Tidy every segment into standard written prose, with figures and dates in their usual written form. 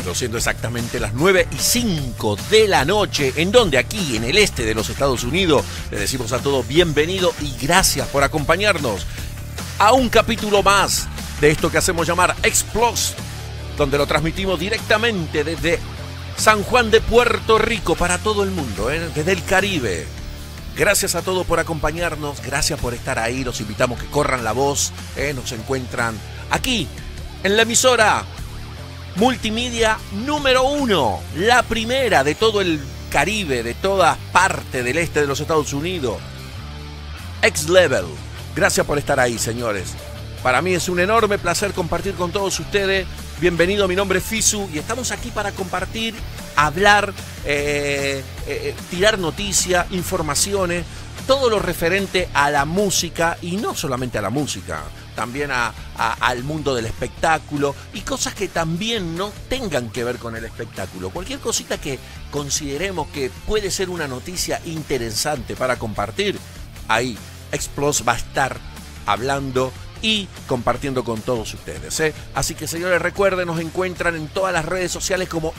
Exacto, siendo exactamente las 9:05 de la noche, en donde aquí en el este de los Estados Unidos le decimos a todos bienvenido y gracias por acompañarnos a un capítulo más de esto que hacemos llamar X-Plus, donde lo transmitimos directamente desde San Juan de Puerto Rico para todo el mundo, desde el Caribe. Gracias a todos por acompañarnos, gracias por estar ahí, los invitamos que corran la voz, nos encuentran aquí en la emisora multimedia número 1, la primera de todo el Caribe, de toda parte del este de los Estados Unidos, X-Level. Gracias por estar ahí, señores. Para mí es un enorme placer compartir con todos ustedes. Bienvenido, mi nombre es Fisu y estamos aquí para compartir, hablar, tirar noticias, informaciones, todo lo referente a la música y no solamente a la música, también al mundo del espectáculo y cosas que también no tengan que ver con el espectáculo. Cualquier cosita que consideremos que puede ser una noticia interesante para compartir, ahí X-Plus va a estar hablando y compartiendo con todos ustedes, ¿eh? Así que, señores, recuerden, nos encuentran en todas las redes sociales como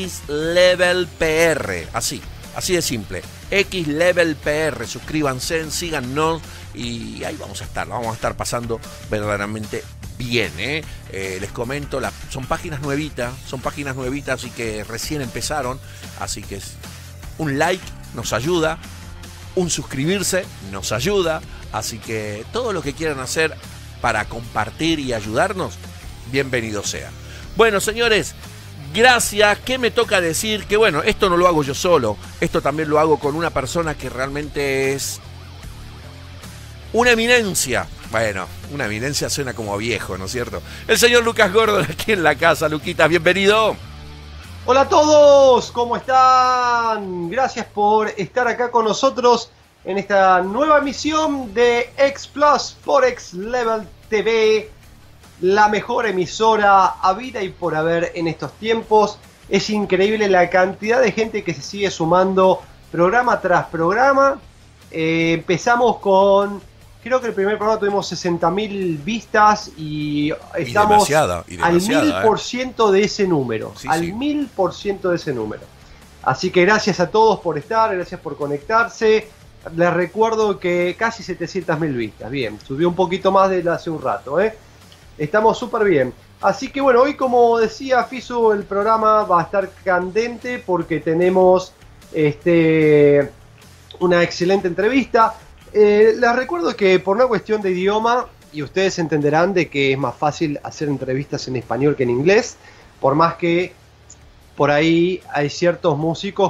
XLevelPR, así de simple, XLevelPR, suscríbanse, síganos y ahí vamos a estar pasando verdaderamente bien, ¿eh? Les comento, son páginas nuevitas, así que recién empezaron, así que un like nos ayuda, un suscribirse nos ayuda, así que todo lo que quieran hacer para compartir y ayudarnos, bienvenido sea. Bueno, señores, gracias. ¿Qué me toca decir? Que bueno, esto no lo hago yo solo, esto también lo hago con una persona que realmente es una eminencia. Bueno, una eminencia suena como viejo, ¿no es cierto? El señor Lucas Gordon aquí en la casa. Luquitas, bienvenido. Hola a todos, ¿cómo están? Gracias por estar acá con nosotros en esta nueva emisión de X-Plus por X-Level TV, la mejor emisora habida y por haber en estos tiempos. Es increíble la cantidad de gente que se sigue sumando programa tras programa. Empezamos con, creo que el primer programa tuvimos 60.000 vistas y estamos al 1000% de ese número. Sí, al 1000% de ese número. Así que gracias a todos por estar, gracias por conectarse. Les recuerdo que casi 700.000 vistas. Bien, subió un poquito más de hace un rato, ¿eh? Estamos súper bien. Así que bueno, hoy, como decía Fisu, el programa va a estar candente porque tenemos una excelente entrevista. Les recuerdo que por una cuestión de idioma, y ustedes entenderán de que es más fácil hacer entrevistas en español que en inglés, por más que por ahí hay ciertos músicos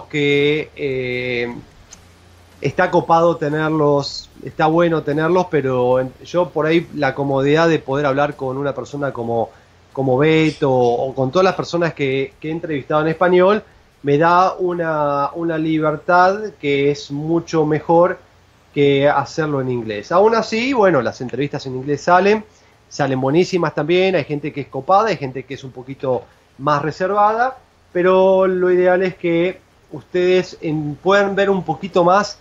que está copado tenerlos, está bueno tenerlos, pero yo por ahí la comodidad de poder hablar con una persona como Beto o con todas las personas que he entrevistado en español, me da una libertad que es mucho mejor que hacerlo en inglés. Aún así, bueno, las entrevistas en inglés salen buenísimas también, hay gente que es copada, hay gente que es un poquito más reservada, pero lo ideal es que ustedes puedan ver un poquito más,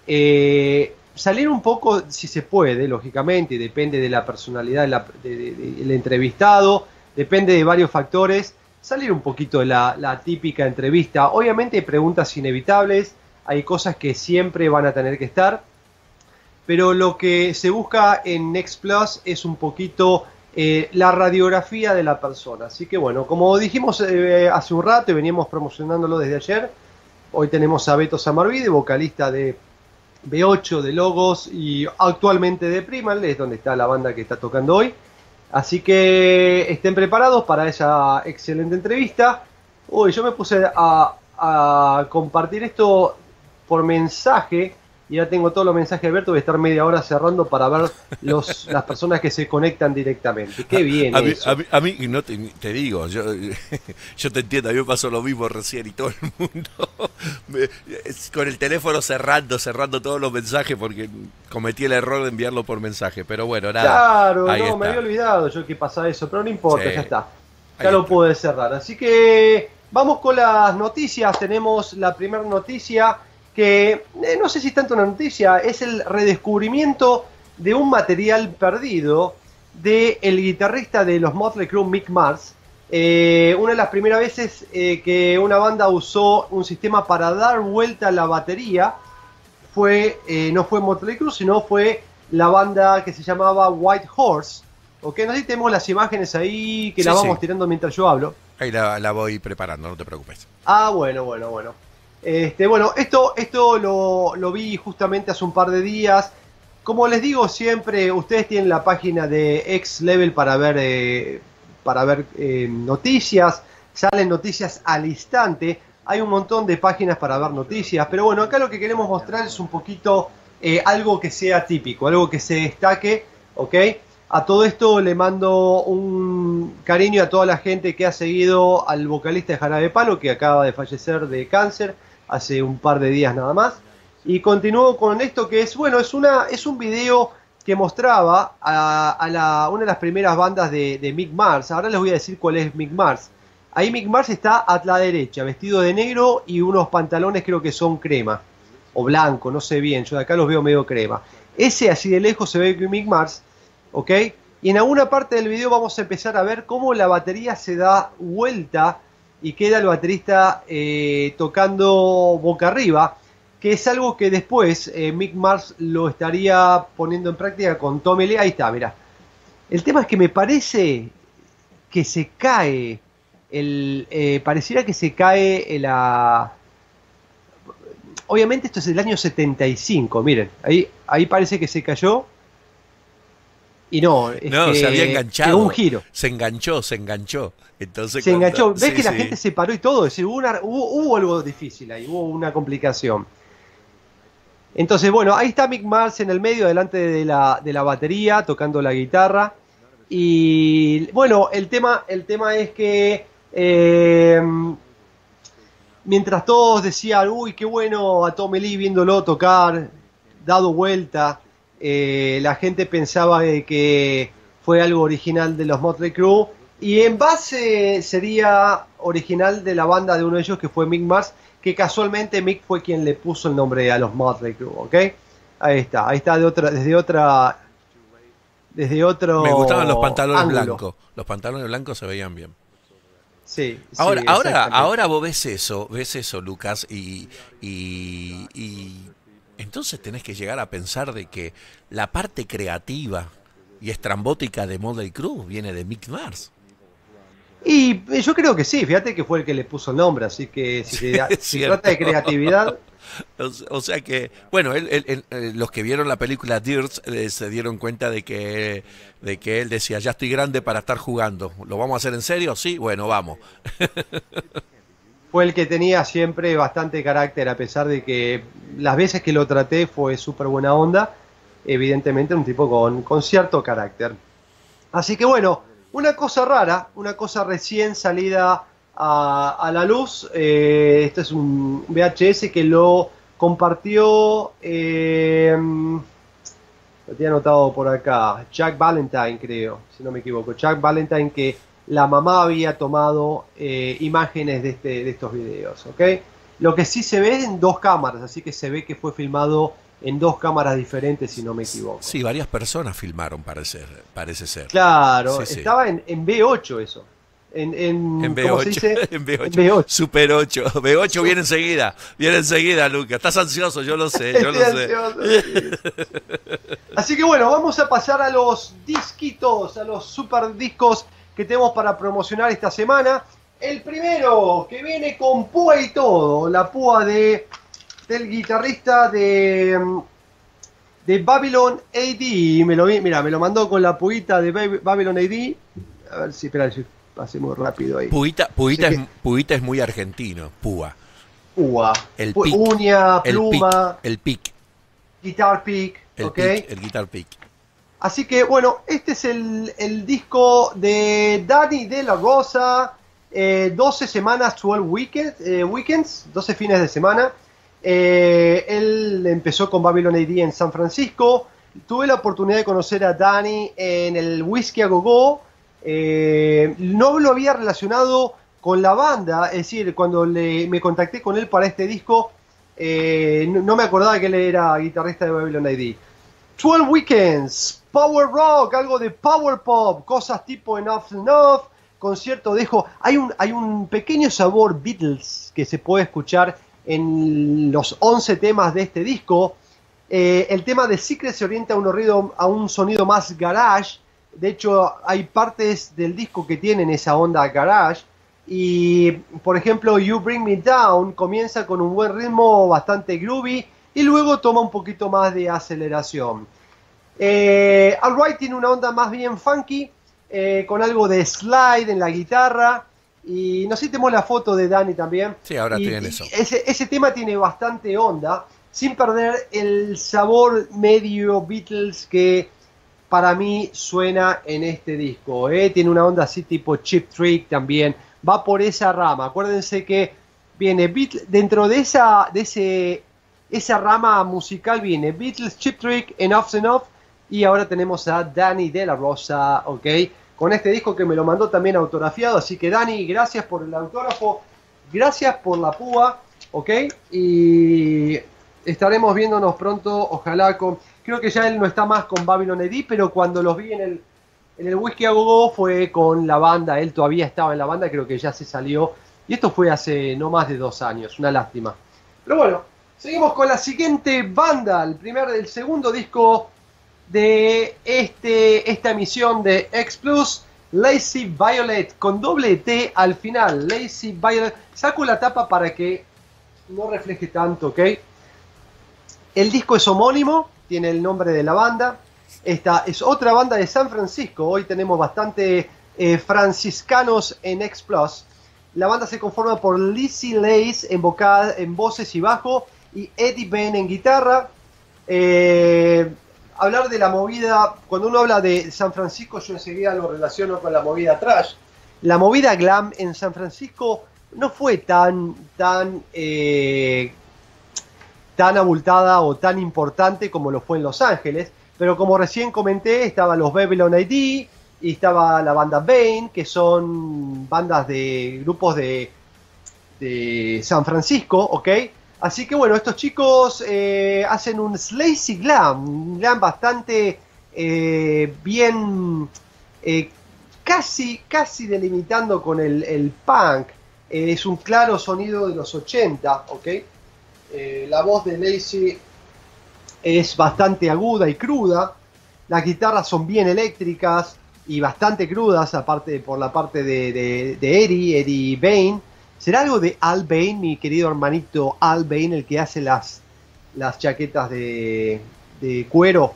salir un poco, si se puede, lógicamente, depende de la personalidad del entrevistado, depende de varios factores, salir un poquito de la típica entrevista. Obviamente hay preguntas inevitables, hay cosas que siempre van a tener que estar, pero lo que se busca en X-Plus es un poquito la radiografía de la persona. Así que bueno, como dijimos hace un rato y veníamos promocionándolo desde ayer, hoy tenemos a Beto Samarvide, vocalista de B8, de Logos y actualmente de Primal, es donde está la banda que está tocando hoy. Así que estén preparados para esa excelente entrevista. Uy, yo me puse a compartir esto por mensaje y ya tengo todos los mensajes de Alberto. Voy a estar media hora cerrando para ver las personas que se conectan directamente. Qué bien eso. A mí no te digo, yo te entiendo, a mí me pasó lo mismo recién y todo el mundo con el teléfono cerrando todos los mensajes porque cometí el error de enviarlo por mensaje, pero bueno, nada. Claro, no, me había olvidado yo que pasaba eso, pero no importa, sí, ya está. Ya lo pude cerrar. Así que vamos con las noticias. Tenemos la primera noticia que no sé si es tanto una noticia, es el redescubrimiento de un material perdido del guitarrista de los Motley Crue, Mick Mars, Una de las primeras veces que una banda usó un sistema para dar vuelta a la batería no fue Motley Crue, sino fue la banda que se llamaba White Horse. ¿Ok? No sé si tenemos las imágenes ahí, que Sí, las vamos sí. tirando mientras yo hablo. Ahí la voy preparando, no te preocupes. Ah, bueno. Bueno, esto lo vi justamente hace un par de días. Como les digo siempre, ustedes tienen la página de X Level para ver noticias. Salen noticias al instante. Hay un montón de páginas para ver noticias. Pero bueno, acá lo que queremos mostrar es un poquito algo que sea típico, algo que se destaque, ¿ok? A todo esto le mando un cariño a toda la gente que ha seguido al vocalista de Jarabe Palo, que acaba de fallecer de cáncer hace un par de días nada más. Y continúo con esto que es, bueno, es un video que mostraba a una de las primeras bandas de Mick Mars. Ahora les voy a decir cuál es Mick Mars. Ahí Mick Mars está a la derecha, vestido de negro y unos pantalones creo que son crema o blanco, no sé bien, yo de acá los veo medio crema. Ese así de lejos se ve que Mick Mars, ¿ok? Y en alguna parte del video vamos a empezar a ver cómo la batería se da vuelta y queda el baterista tocando boca arriba, que es algo que después Mick Mars lo estaría poniendo en práctica con Tommy Lee. Ahí está, mirá. El tema es que me parece que se cae, pareciera que se cae la... Obviamente esto es del año 75, miren, ahí parece que se cayó. Y no, es No, que se había enganchado. pegó un giro. Se enganchó. Entonces, Se enganchó. ¿Ves sí, que la sí. gente se paró y todo? Es decir, hubo algo difícil ahí, hubo una complicación. Entonces, bueno, ahí está Mick Mars en el medio, delante de la batería, tocando la guitarra. Y bueno, el tema es que mientras todos decían, uy, qué bueno a Tommy Lee viéndolo tocar, dado vuelta, la gente pensaba que fue algo original de los Motley Crue, y en base sería original de la banda de uno de ellos, que fue Mick Mars, que casualmente Mick fue quien le puso el nombre a los Motley Crue, ¿ok? Ahí está desde otro Me gustaban los pantalones ángulo. blancos. Los pantalones blancos se veían bien. Sí, Ahora, sí, ahora, exactamente. ahora vos ves eso, Lucas, y entonces tenés que llegar a pensar de que la parte creativa y estrambótica de Motley Crue viene de Mick Mars. Y yo creo que sí, fíjate que fue el que le puso el nombre, así que si Es se cierto. trata de creatividad, O sea que, bueno, los que vieron la película Dirt se dieron cuenta de que él decía, ya estoy grande para estar jugando. ¿Lo vamos a hacer en serio? Sí, bueno, vamos. fue el que tenía siempre bastante carácter, a pesar de que las veces que lo traté fue súper buena onda, evidentemente un tipo con cierto carácter. Así que bueno, una cosa rara, una cosa recién salida a la luz. Este es un VHS que lo compartió, lo tenía anotado por acá, Jack Valentine, creo, si no me equivoco. Jack Valentine, que la mamá había tomado imágenes de estos videos, ¿ok? Lo que sí se ve en dos cámaras, así que se ve que fue filmado en dos cámaras diferentes, si no me equivoco. Sí, varias personas filmaron, parece ser. Claro, Sí, sí. estaba en V8 eso. En ¿Cómo se B8, dice? en B8, En V8. Super 8, B8 viene enseguida, Lucas. Estás ansioso, yo lo sé. Estoy ansioso, sí. Así que bueno, vamos a pasar a los disquitos, a los super discos que tenemos para promocionar esta semana. El primero, que viene con púa y todo, la púa del guitarrista de Babylon AD. Me lo mandó con la puita de Babylon AD. A ver si, espera, si pasé muy rápido ahí. Puita es muy argentino, púa. Púa. El pick. Uña, pluma, El pick. guitar pick, ¿ok? El guitar pick. Así que bueno, este es el disco de Dani de la Rosa. 12 semanas, 12 weekends, 12 fines de semana. Él empezó con Babylon AD en San Francisco. Tuve la oportunidad de conocer a Dani en el Whisky a Go Go. No lo había relacionado con la banda, es decir, cuando me contacté con él para este disco, no me acordaba que él era guitarrista de Babylon AD. 12 Weekends, Power Rock, algo de Power Pop, cosas tipo Enough Enough, concierto dejo, hay un pequeño sabor Beatles que se puede escuchar en los 11 temas de este disco. El tema de Secret se orienta a un sonido más garage. De hecho, hay partes del disco que tienen esa onda garage. Y, por ejemplo, You Bring Me Down comienza con un buen ritmo bastante groovy y luego toma un poquito más de aceleración. Alright tiene una onda más bien funky, con algo de slide en la guitarra. Y no sé si tenemos la foto de Dani también. Sí, ahora tienen eso. Ese tema tiene bastante onda, sin perder el sabor medio Beatles que para mí suena en este disco. Tiene una onda así tipo Cheap Trick también. Va por esa rama. Acuérdense que viene dentro de esa rama musical viene Beatles, Cheap Trick, Enough's Enough. Y ahora tenemos a Dani de la Rosa, ¿ok? Con este disco que me lo mandó también autografiado. Así que Dani, gracias por el autógrafo. Gracias por la púa, ¿ok? Y estaremos viéndonos pronto, ojalá con... Creo que ya él no está más con Babylon AD, pero cuando los vi en el Whisky a Go Go fue con la banda. Él todavía estaba en la banda, creo que ya se salió. Y esto fue hace no más de 2 años, una lástima. Pero bueno, seguimos con la siguiente banda. El segundo disco de esta emisión de X Plus, Lazy Violet, con doble T al final. Lazy Violet. Saco la tapa para que no refleje tanto, ¿ok? El disco es homónimo, tiene el nombre de la banda. Esta es otra banda de San Francisco. Hoy tenemos bastante franciscanos en X Plus. La banda se conforma por Lizzie Lace en voces y bajo y Eddie Ben en guitarra. Hablar de la movida, cuando uno habla de San Francisco, yo enseguida lo relaciono con la movida thrash. La movida glam en San Francisco no fue tan abultada o tan importante como lo fue en Los Ángeles, pero como recién comenté, estaban los Babylon AD y estaba la banda Bane, que son bandas de grupos de San Francisco, ¿ok? Así que bueno, estos chicos hacen un Slazy Glam, un glam bastante bien, casi delimitando con el punk. Es un claro sonido de los 80, ¿ok? La voz de Lazy es bastante aguda y cruda. Las guitarras son bien eléctricas y bastante crudas, aparte por la parte de Eddie Bain. ¿Será algo de Al Bain, mi querido hermanito Al Bain, el que hace las chaquetas de cuero?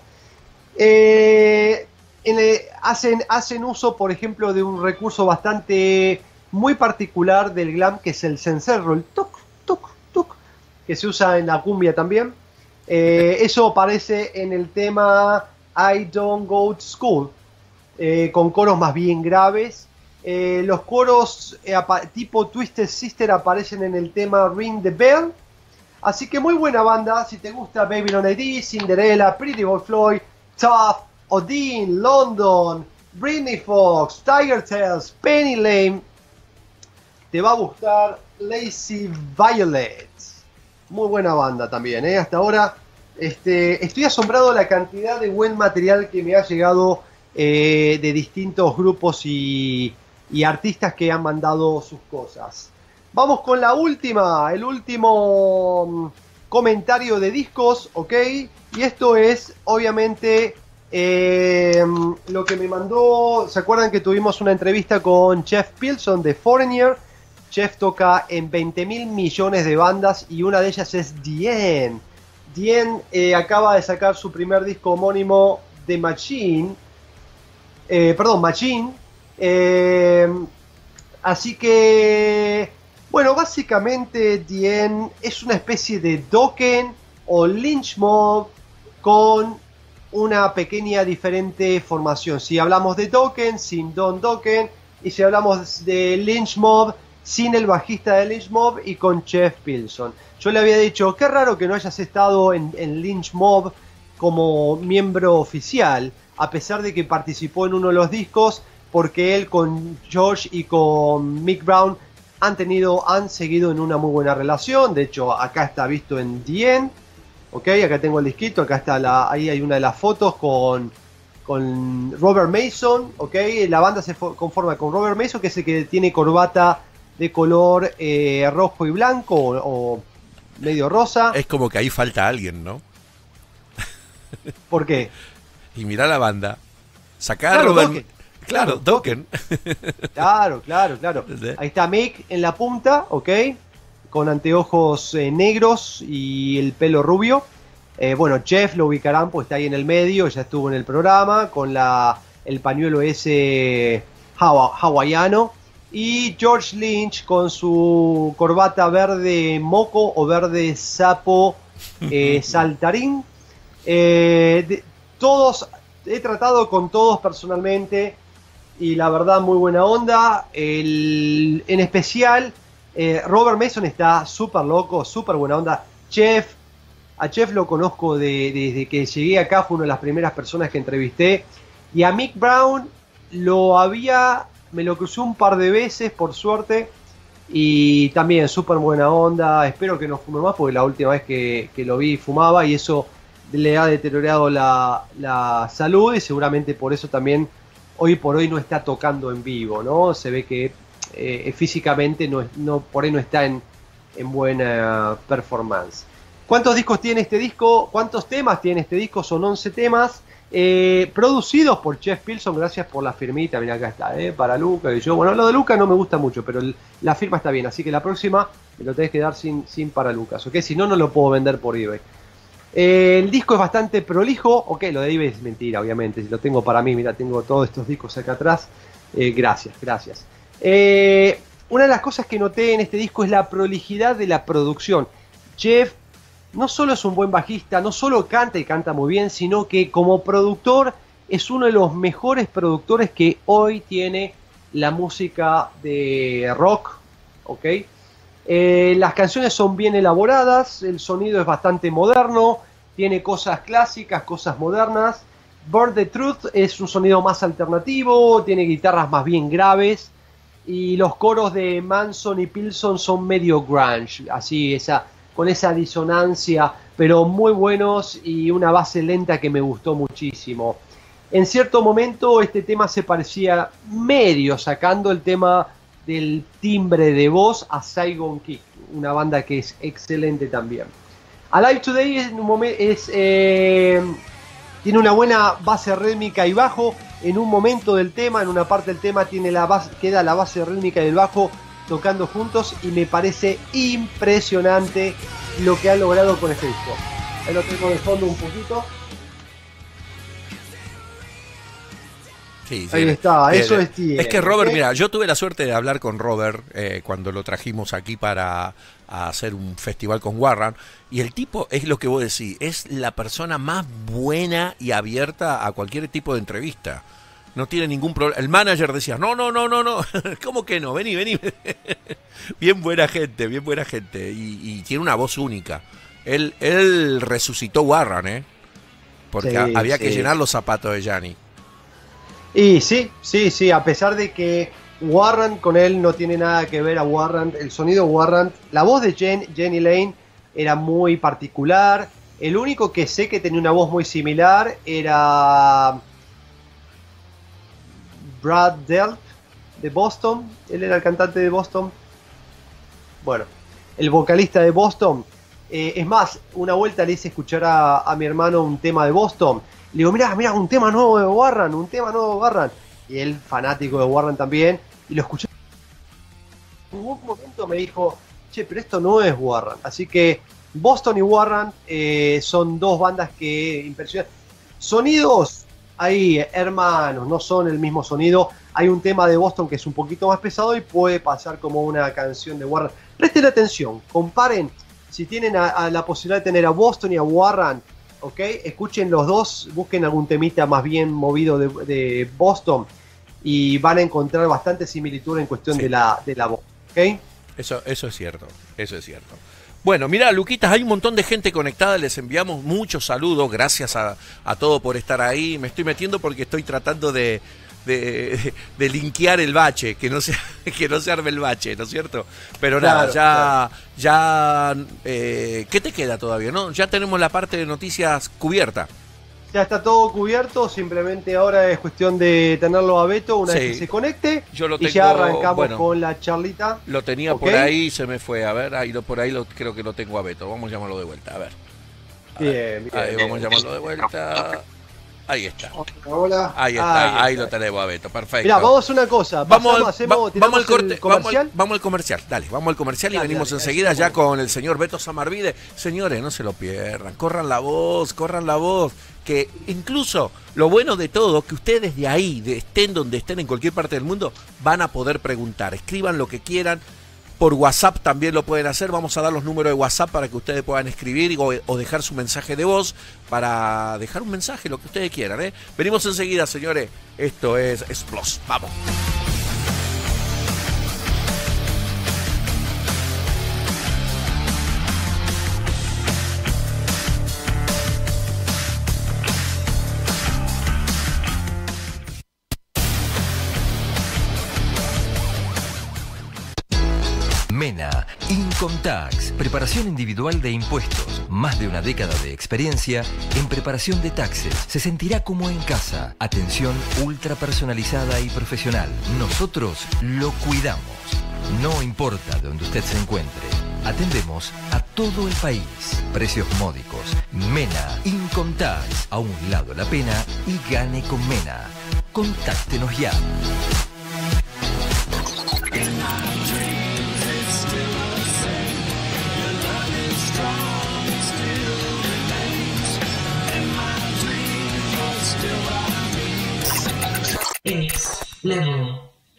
Hacen uso, por ejemplo, de un recurso muy particular del glam, que es el cencerro, el tuc, tuc, tuc, que se usa en la cumbia también. Eso aparece en el tema I Don't Go to School, con coros más bien graves. Los coros tipo Twisted Sister aparecen en el tema Ring the Bell. Así que muy buena banda. Si te gusta Babylon AD, Cinderella, Pretty Boy Floyd, Tough, Odin, London, Britney Fox, Tiger Tails, Penny Lane, te va a gustar Lazy Violet. Muy buena banda también, hasta ahora estoy asombrado de la cantidad de buen material que me ha llegado de distintos grupos y artistas que han mandado sus cosas. Vamos con el último comentario de discos, ¿ok? Y esto es, obviamente, lo que me mandó. ¿Se acuerdan que tuvimos una entrevista con Jeff Pilson de Foreigner? Jeff toca en 20.000 millones de bandas y una de ellas es The End. Acaba de sacar su primer disco homónimo de Machine. Así que, bueno, básicamente The End es una especie de Dokken o Lynch Mob con una pequeña diferente formación. Si hablamos de Dokken, sin Don Dokken, y si hablamos de Lynch Mob, sin el bajista de Lynch Mob y con Jeff Pilson. Yo le había dicho, qué raro que no hayas estado en Lynch Mob como miembro oficial, a pesar de que participó en uno de los discos, porque él con George y con Mick Brown han seguido en una muy buena relación. De hecho, acá está visto en The End, ok, acá tengo el disquito, acá está ahí hay una de las fotos con con Robert Mason, ¿ok? La banda se conforma con Robert Mason, que es el que tiene corbata de color rojo y blanco o medio rosa. Es como que ahí falta alguien, ¿no? ¿Por qué? Y mirá la banda. Sacar Claro, Robert... Dokken. Claro, Dokken. Claro. Ahí está Mick en la punta, ¿ok? Con anteojos negros y el pelo rubio. Bueno, Jeff lo ubicarán, pues está ahí en el medio, ya estuvo en el programa, con el pañuelo ese hawaiano. Y George Lynch con su corbata verde moco o verde sapo saltarín. Todos, he tratado con todos personalmente y la verdad muy buena onda. En especial, Robert Mason está súper loco, súper buena onda. A Jeff lo conozco desde que llegué acá, fue una de las primeras personas que entrevisté. Y a Mick Brown me lo crucé un par de veces, por suerte. Y también súper buena onda. Espero que no fume más, porque la última vez que lo vi fumaba y eso le ha deteriorado la salud. Y seguramente por eso también hoy por hoy no está tocando en vivo, ¿no? Se ve que físicamente por ahí no está en buena performance. ¿Cuántos discos tiene este disco? ¿Cuántos temas tiene este disco? Son 11 temas, producidos por Jeff Pilson. Gracias por la firmita, mira acá está, para Luca. Y yo, bueno, lo de Luca no me gusta mucho, pero la firma está bien, así que la próxima me lo tenés que dar sin para Lucas, ¿ok? Si no, no lo puedo vender por eBay. El disco es bastante prolijo, ok, lo de eBay es mentira, obviamente, si lo tengo para mí, mira, tengo todos estos discos acá atrás. Gracias. Una de las cosas que noté en este disco es la prolijidad de la producción. Jeff no solo es un buen bajista, no solo canta y canta muy bien, sino que como productor es uno de los mejores productores que hoy tiene la música de rock, ¿ok? Las canciones son bien elaboradas, el sonido es bastante moderno, tiene cosas clásicas, cosas modernas. Burn the Truth es un sonido más alternativo, tiene guitarras más bien graves, y los coros de Manson y Pilson son medio grunge, así con esa disonancia, pero muy buenos y una base lenta que me gustó muchísimo. En cierto momento este tema se parecía medio, sacando el tema del timbre de voz, a Saigon Kick, una banda que es excelente también. Alive Today tiene una buena base rítmica y bajo. En un momento del tema, en una parte del tema queda la base rítmica y el bajo tocando juntos y me parece impresionante lo que han logrado con este disco. Ahí lo tengo de fondo un poquito. Sí, ahí está, eso es TM. Es que Robert, mira, yo tuve la suerte de hablar con Robert cuando lo trajimos aquí para hacer un festival con Warrant, y el tipo es lo que vos decís, es la persona más buena y abierta a cualquier tipo de entrevista. No tiene ningún problema. El manager decía, no. ¿Cómo que no? Vení. Bien buena gente. Y tiene una voz única. Él resucitó Warrant, porque sí, había que llenar los zapatos de Gianni. Y sí, a pesar de que Warrant con él no tiene nada que ver a Warrant, el sonido Warrant, la voz de Jenny Lane era muy particular. El único que sé que tenía una voz muy similar era Brad Delp de Boston. Él era el cantante de Boston. Bueno, el vocalista de Boston. Es más, una vuelta le hice escuchar a mi hermano un tema de Boston. Le digo, mirá, un tema nuevo de Warrant. Y él, fanático de Warrant también, y lo escuché. En un momento me dijo, che, pero esto no es Warrant. Así que Boston y Warrant son dos bandas que impresionan. Sonidos, ahí, hermanos, no son el mismo sonido. Hay un tema de Boston que es un poquito más pesado y puede pasar como una canción de Warrant. Presten atención, comparen. Si tienen a la posibilidad de tener a Boston y a Warrant, ¿ok? Escuchen los dos, busquen algún temita más bien movido de Boston y van a encontrar bastante similitud en cuestión de la voz, ¿ok? Eso es cierto. Bueno, mira, Luquitas, hay un montón de gente conectada, les enviamos muchos saludos, gracias a todos por estar ahí. Me estoy metiendo porque estoy tratando de linkear el bache, que no se arme el bache, ¿no es cierto? Pero nada, ¿qué te queda todavía, no? Ya tenemos la parte de noticias cubierta. Ya está todo cubierto, simplemente ahora es cuestión de tenerlo a Beto una vez que se conecte. Yo lo y ya arrancamos con la charlita. Lo tenía por ahí, se me fue. A ver, por ahí creo que lo tengo a Beto. Vamos a llamarlo de vuelta, a ver. Bien. Ahí vamos a llamarlo de vuelta. Ahí está. Hola. Ahí está, ahí lo tenemos a Beto, perfecto. Mirá, vamos a hacer una cosa. Vamos al corte, comercial. Vamos al comercial, dale, vamos al comercial y venimos enseguida ya con el señor Beto Samarvide. Señores, no se lo pierdan, corran la voz, que incluso lo bueno de todo, que ustedes de ahí, estén donde estén en cualquier parte del mundo, van a poder preguntar, escriban lo que quieran. Por WhatsApp también lo pueden hacer. Vamos a dar los números de WhatsApp para que ustedes puedan escribir o dejar su mensaje de voz para dejar un mensaje, lo que ustedes quieran. Venimos enseguida, señores. Esto es Explos. Vamos. Mena, Incomtax, preparación individual de impuestos, más de una década de experiencia en preparación de taxes. Se sentirá como en casa. Atención ultra personalizada y profesional. Nosotros lo cuidamos. No importa donde usted se encuentre. Atendemos a todo el país. Precios módicos. Mena, Incomtax. A un lado la pena y gane con Mena. Contáctenos ya. Level.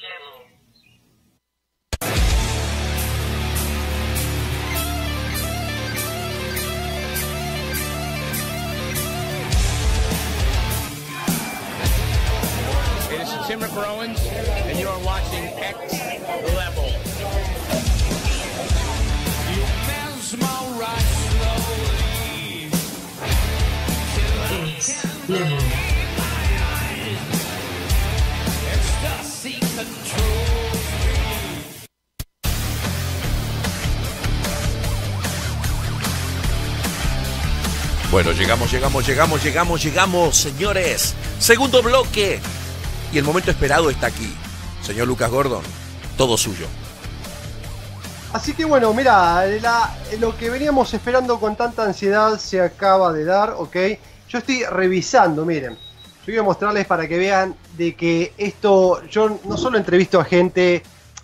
It is Tim McRowans, and you are watching X Level. You mesmerize slowly. X Level. Bueno, llegamos, señores. Segundo bloque. Y el momento esperado está aquí. Señor Lucas Gordon, todo suyo. Así que bueno, mira, lo que veníamos esperando con tanta ansiedad se acaba de dar, ¿ok? Yo estoy revisando, miren. Yo voy a mostrarles para que vean de que esto, yo no solo entrevisto a gente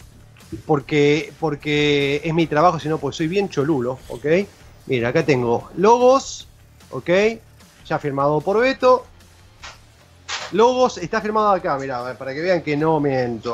porque es mi trabajo, sino porque soy bien cholulo, ¿ok? Mira, acá tengo logos, ¿ok? Ya firmado por Beto. Logos, está firmado acá, mira, para que vean que no miento.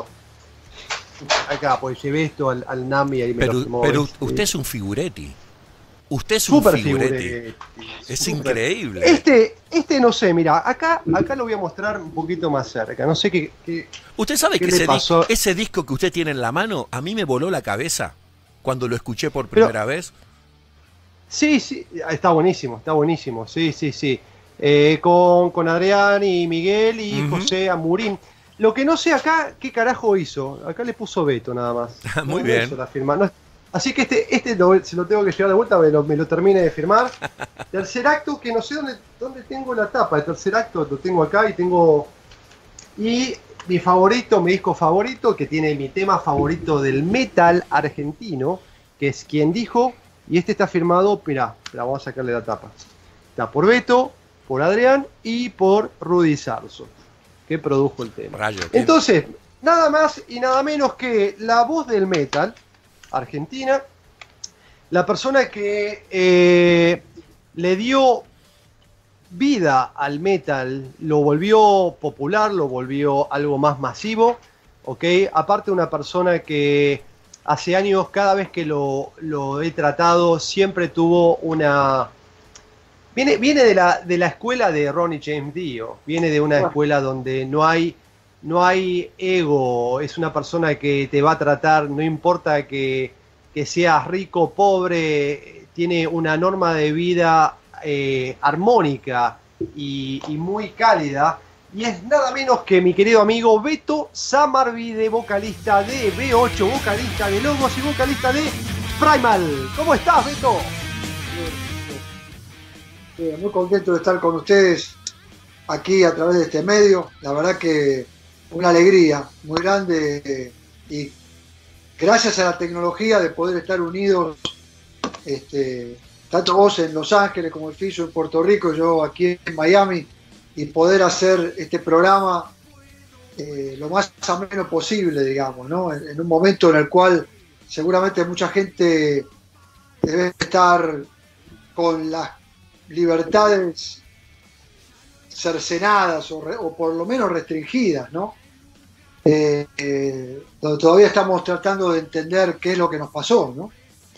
Acá, pues llevé esto al NAMI y ahí me lo firmó. Pero usted es un figuretti. Usted es super un figuretti. Es super increíble. Este no sé, mira, acá lo voy a mostrar un poquito más cerca. No sé qué. ¿Usted sabe que ese disco que usted tiene en la mano, a mí me voló la cabeza cuando lo escuché por primera vez? Sí, está buenísimo, sí. Con Adrián y Miguel y José Amurín. Lo que no sé acá, ¿qué carajo hizo? Acá le puso Beto nada más. Muy bien. La firma. No, así que se lo tengo que llevar de vuelta, me lo termine de firmar. Tercer acto, que no sé dónde tengo la tapa. El tercer acto lo tengo acá y mi favorito, mi disco favorito, que tiene mi tema favorito del metal argentino, que es Quien Dijo, y este está firmado, mirá, vamos a sacarle la tapa. Está por Beto, por Adrián y por Rudy Sarzo, que produjo el tema. Entonces, nada más y nada menos que la voz del metal argentina, la persona que le dio vida al metal, lo volvió popular, lo volvió algo más masivo, ¿ok? Aparte una persona que hace años, cada vez que lo he tratado, siempre tuvo una... Viene de la escuela de Ronnie James Dio, viene de una escuela donde no hay ego, es una persona que te va a tratar, no importa que seas rico o pobre, tiene una norma de vida armónica y muy cálida, y es nada menos que mi querido amigo Beto Samarvide, vocalista de B8, vocalista de Logos y vocalista de Primal. ¿Cómo estás, Beto? Muy contento de estar con ustedes aquí a través de este medio. La verdad que una alegría muy grande y gracias a la tecnología de poder estar unidos, tanto vos en Los Ángeles como el Fiso en Puerto Rico, yo aquí en Miami, y poder hacer este programa lo más ameno posible, digamos, ¿no? En un momento en el cual seguramente mucha gente debe estar con las libertades cercenadas o por lo menos restringidas, ¿no? Donde todavía estamos tratando de entender qué es lo que nos pasó, ¿no?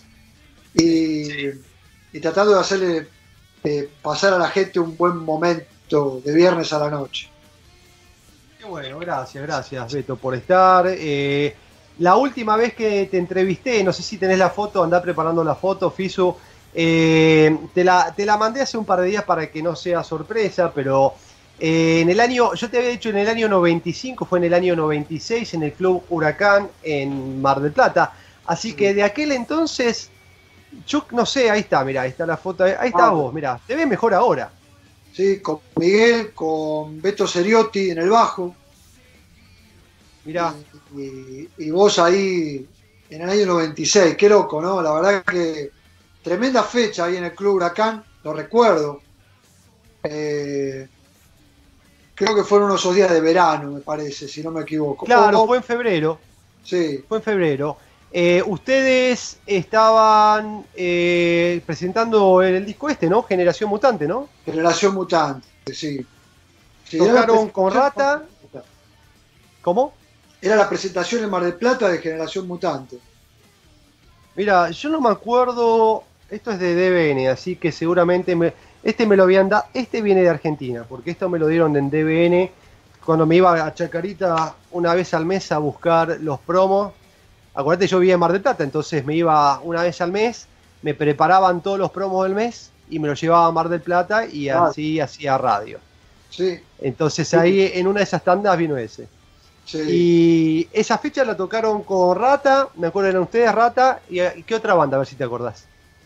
Y tratando de hacerle pasar a la gente un buen momento de viernes a la noche. Qué bueno, gracias Beto por estar. La última vez que te entrevisté, no sé si tenés la foto, andá preparando la foto, Fisu. Te la mandé hace un par de días para que no sea sorpresa, pero yo te había dicho en el año 95, fue en el año 96 en el Club Huracán en Mar del Plata. Así que de aquel entonces, yo no sé, ahí está, mirá, ahí está la foto, ahí está vos, mirá, te ves mejor ahora. Sí, con Miguel, con Beto Seriotti en el bajo. Mirá. Y vos ahí en el año 96, qué loco, ¿no? La verdad que tremenda fecha ahí en el Club Huracán, lo recuerdo. Creo que fueron esos días de verano, me parece, si no me equivoco. Claro, fue en febrero. Sí. Fue en febrero. Ustedes estaban presentando el disco ¿no? Generación Mutante, ¿no? Generación Mutante, sí. Tocaron con Rata. ¿Cómo? Era la presentación en Mar del Plata de Generación Mutante. Mira, yo no me acuerdo, esto es de DBN, así que seguramente me lo habían dado, viene de Argentina, porque esto me lo dieron en DBN cuando me iba a Chacarita una vez al mes a buscar los promos. Acuérdate, yo vivía en Mar del Plata, entonces me iba una vez al mes, me preparaban todos los promos del mes y me los llevaba a Mar del Plata y así hacía radio. Sí. Entonces ahí en una de esas tandas vino ese. Sí. Y esa fecha la tocaron con Rata, me acuerdo eran ustedes, Rata, y ¿qué otra banda? A ver si te acordás.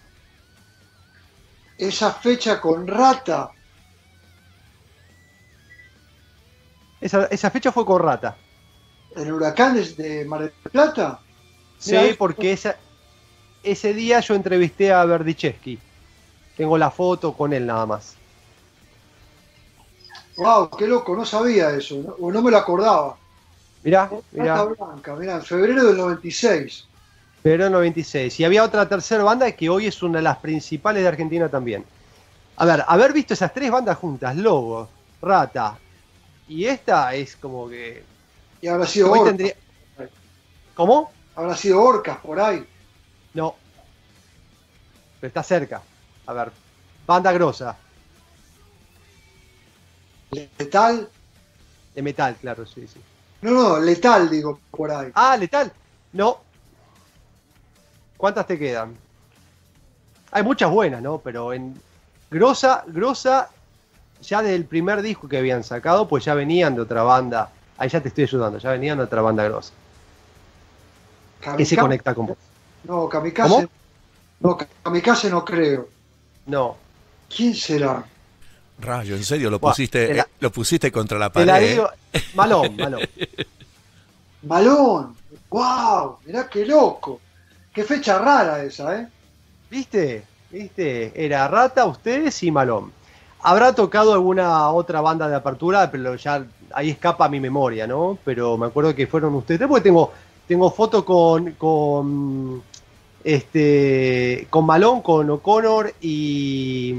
Esa fecha con Rata. Esa fecha fue con Rata. ¿En Huracanes de Mar del Plata? Sí, porque ese día yo entrevisté a Berdichevsky. Tengo la foto con él nada más. Wow, qué loco, no sabía eso, no me lo acordaba. Mirá. Rata Blanca, mirá, en febrero del 96. Febrero del 96. Y había otra tercera banda que hoy es una de las principales de Argentina también. A ver, haber visto esas tres bandas juntas, Logo, Rata, y esta es como que... Y habrá sido hoy Orcas. tendría... ¿Cómo? Habrá sido Orcas por ahí. No. Pero está cerca. A ver, banda grosa. Letal. De metal, claro, sí. No, Letal, digo, por ahí. Ah, Letal. No. ¿Cuántas te quedan? Hay muchas buenas, ¿no? Pero en grosa, ya del primer disco que habían sacado, pues ya venían de otra banda. Ahí ya te estoy ayudando, ya venían de otra banda grosa. ¿Qué se conecta con vos? No, Kamikaze. ¿Cómo? No, Kamikaze no creo. No. ¿Quién será? Rayo, en serio, lo Buah, pusiste contra la Te pared. la digo. Malón. Malón. ¡Wow! Mirá qué loco. Qué fecha rara esa, ¿eh? ¿Viste? Era Rata, ustedes y Malón. Habrá tocado alguna otra banda de apertura, pero ya ahí escapa mi memoria, ¿no? Pero me acuerdo que fueron ustedes. Porque tengo foto con Malón, con O'Connor y...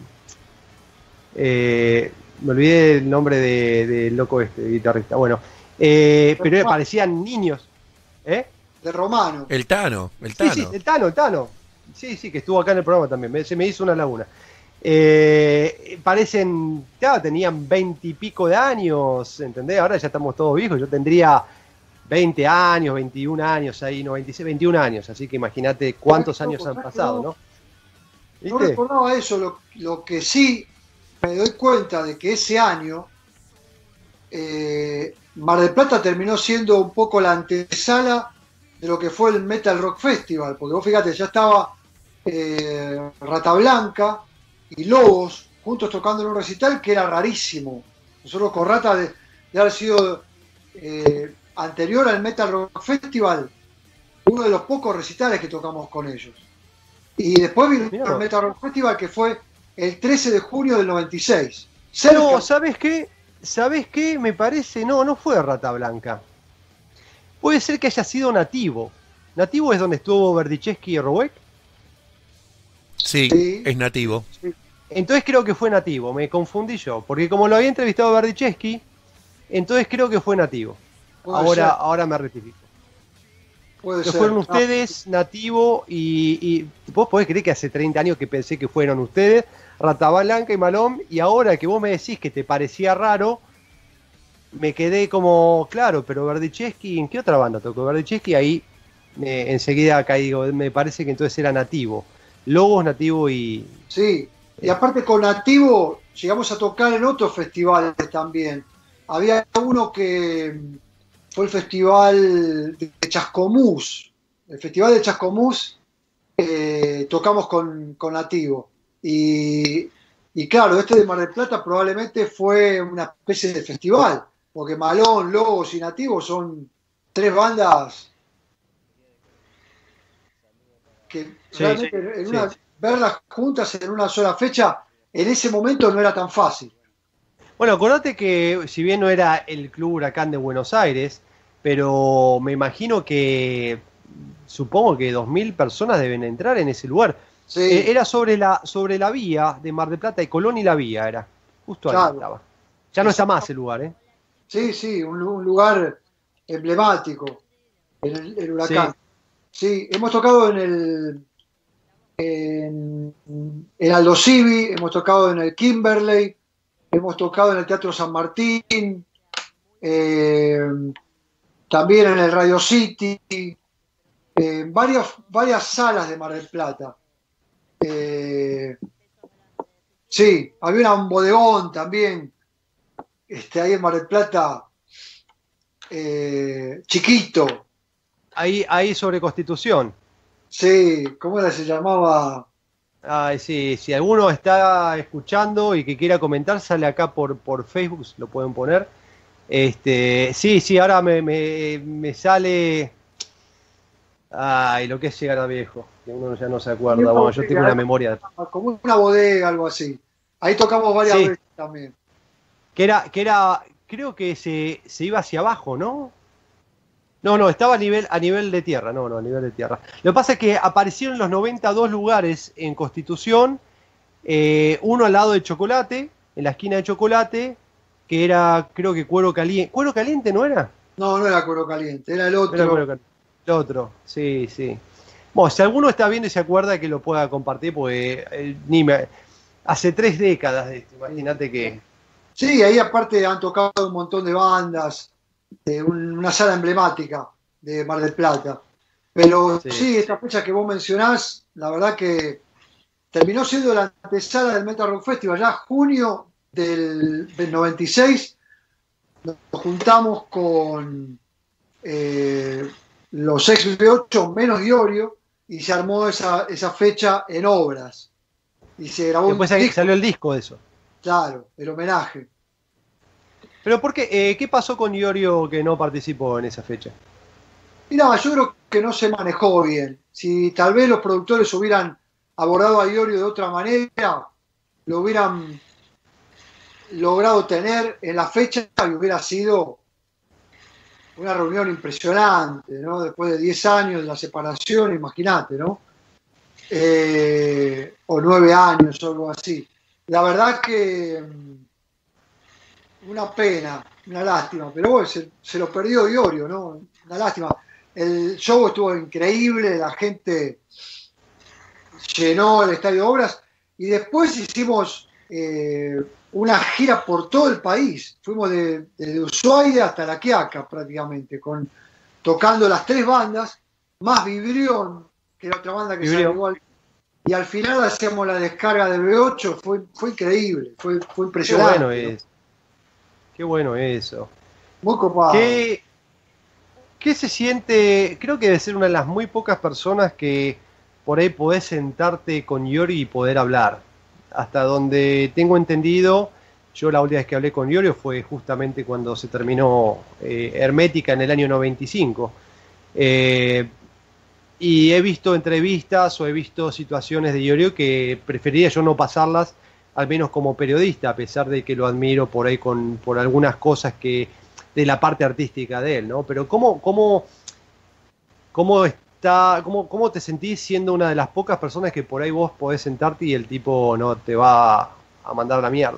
me olvidé el nombre del loco guitarrista. Bueno, pero parecían niños. De Romano. El Tano. Sí, el Tano. Sí, que estuvo acá en el programa también. Se me hizo una laguna. Parecen, claro, tenían 20 y pico de años, ¿entendés? Ahora ya estamos todos viejos. Yo tendría 20 años, 21 años ahí, no, 26, 21 años. Así que imagínate cuántos años han pasado, ¿no? ¿Viste? No recordaba eso. Lo que sí me doy cuenta de que ese año Mar del Plata terminó siendo un poco la antesala de lo que fue el Metal Rock Festival, porque vos fíjate, ya estaba Rata Blanca y Lobos juntos tocando en un recital que era rarísimo Nosotros con Rata, de haber sido anterior al Metal Rock Festival, uno de los pocos recitales que tocamos con ellos. Y después vino el Metal Rock Festival, que fue el 13 de junio del 96. No, ¿sabes qué? ¿Sabes qué? Me parece, no fue Rata Blanca. Puede ser que haya sido Nativo. ¿Nativo es donde estuvo Berdichevsky y Roweck? Sí, es Nativo. Sí. Entonces creo que fue Nativo, me confundí yo. Porque como lo había entrevistado Berdichevsky, entonces creo que fue Nativo. Ahora me rectifico. Puede que ser. fueron ustedes, Nativo, y vos podés creer que hace 30 años que pensé que fueron ustedes, Rata Blanca y Malón, y ahora que vos me decís que te parecía raro, me quedé como, claro, pero Berdichevsky, ¿en qué otra banda tocó Berdichevsky? Ahí enseguida acá digo, me parece que entonces era Nativo. Logos, Nativo y... Sí, y aparte con Nativo llegamos a tocar en otros festivales también. Había uno que fue el festival de Chascomús. El festival de Chascomús tocamos con Nativo. Y claro, este de Mar del Plata probablemente fue una especie de festival, porque Malón, Logos y Nativo son tres bandas que realmente verlas juntas en una sola fecha, en ese momento no era tan fácil. Bueno, acordate que si bien no era el Club Huracán de Buenos Aires, pero me imagino que, supongo que 2.000 personas deben entrar en ese lugar. Sí. Era sobre la vía de Mar del Plata y Colón y la vía, era. Justo ahí estaba. Ya no está más el lugar, ¿eh? Sí, un lugar emblemático, el Huracán. Sí, hemos tocado en Aldo Civi, hemos tocado en el Kimberley, hemos tocado en el Teatro San Martín, también en el Radio City, varias salas de Mar del Plata. Sí, había un bodegón también, ahí en Mar del Plata, chiquito. Ahí sobre Constitución. Sí, ¿cómo era? Se llamaba... Ay, sí, si alguno está escuchando y que quiera comentar, sale acá por Facebook, lo pueden poner. Sí, ahora me sale... Ay, lo que es llegar a viejo, que uno ya no se acuerda. Bueno, yo tengo una memoria. Como una bodega, algo así. Ahí tocamos varias veces también. Que era, creo que se iba hacia abajo, ¿no? No, estaba a nivel de tierra, a nivel de tierra. Lo que pasa es que aparecieron en los 92 lugares en Constitución, uno al lado de Chocolate, en la esquina de Chocolate, que era, creo que Cuero Caliente. ¿Cuero Caliente no era? No era Cuero Caliente, era el otro. Era el otro, sí. Bueno, si alguno está viendo y se acuerda, que lo pueda compartir, porque hace 3 décadas de esto, imagínate que... Sí, ahí aparte han tocado un montón de bandas, una sala emblemática de Mar del Plata. Pero sí, esta fecha que vos mencionás, la verdad que terminó siendo la antesala del Metal Rock Festival. Ya junio del 96 nos juntamos con los ex B8 menos Iorio y se armó esa fecha en Obras. Y se grabó. Después salió el disco de eso. Claro, el homenaje. ¿Pero por qué? ¿Qué pasó con Iorio que no participó en esa fecha? Mirá, yo creo que no se manejó bien. Si tal vez los productores hubieran abordado a Iorio de otra manera, lo hubieran logrado tener en la fecha y hubiera sido una reunión impresionante, ¿no? Después de 10 años de la separación, imagínate, ¿no? O 9 años o algo así. La verdad que una pena, una lástima, pero bueno, se lo perdió Iorio, ¿no? Una lástima. El show estuvo increíble, la gente llenó el Estadio Obras y después hicimos una gira por todo el país. Fuimos desde Ushuaia hasta La Quiaca prácticamente, tocando las 3 bandas, más Vibrión, que era otra banda que salió igual. Y al final hacíamos la descarga del B8, fue increíble, fue impresionante. Qué bueno es. Qué bueno eso. Muy copado. ¿Qué se siente? Creo que debe ser una de las muy pocas personas que por ahí podés sentarte con Iorio y poder hablar. Hasta donde tengo entendido, Yo la última vez que hablé con Iorio fue justamente cuando se terminó Hermética en el año 95. Y he visto entrevistas o he visto situaciones de Iorio que preferiría yo no pasarlas, al menos como periodista, a pesar de que lo admiro por ahí por algunas cosas que de la parte artística de él, ¿no? Pero ¿cómo te sentís siendo una de las pocas personas que por ahí vos podés sentarte y el tipo no te va a mandar la mierda?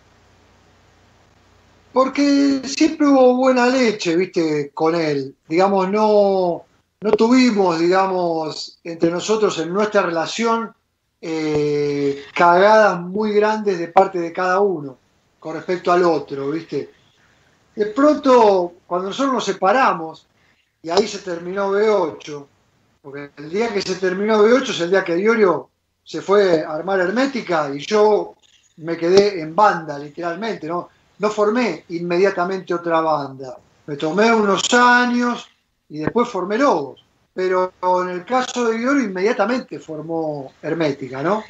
Porque siempre hubo buena leche, viste, con él. Digamos, no tuvimos, digamos, entre nosotros en nuestra relación cagadas muy grandes de parte de cada uno con respecto al otro, viste. De pronto, cuando nosotros nos separamos, y ahí se terminó B8, porque el día que se terminó B8 es el día que Iorio se fue a armar Hermética y yo me quedé en banda, literalmente, ¿no? No formé inmediatamente otra banda. Me tomé unos años y después formé Lobos. Pero en el caso de Iorio inmediatamente formó Hermética, ¿no?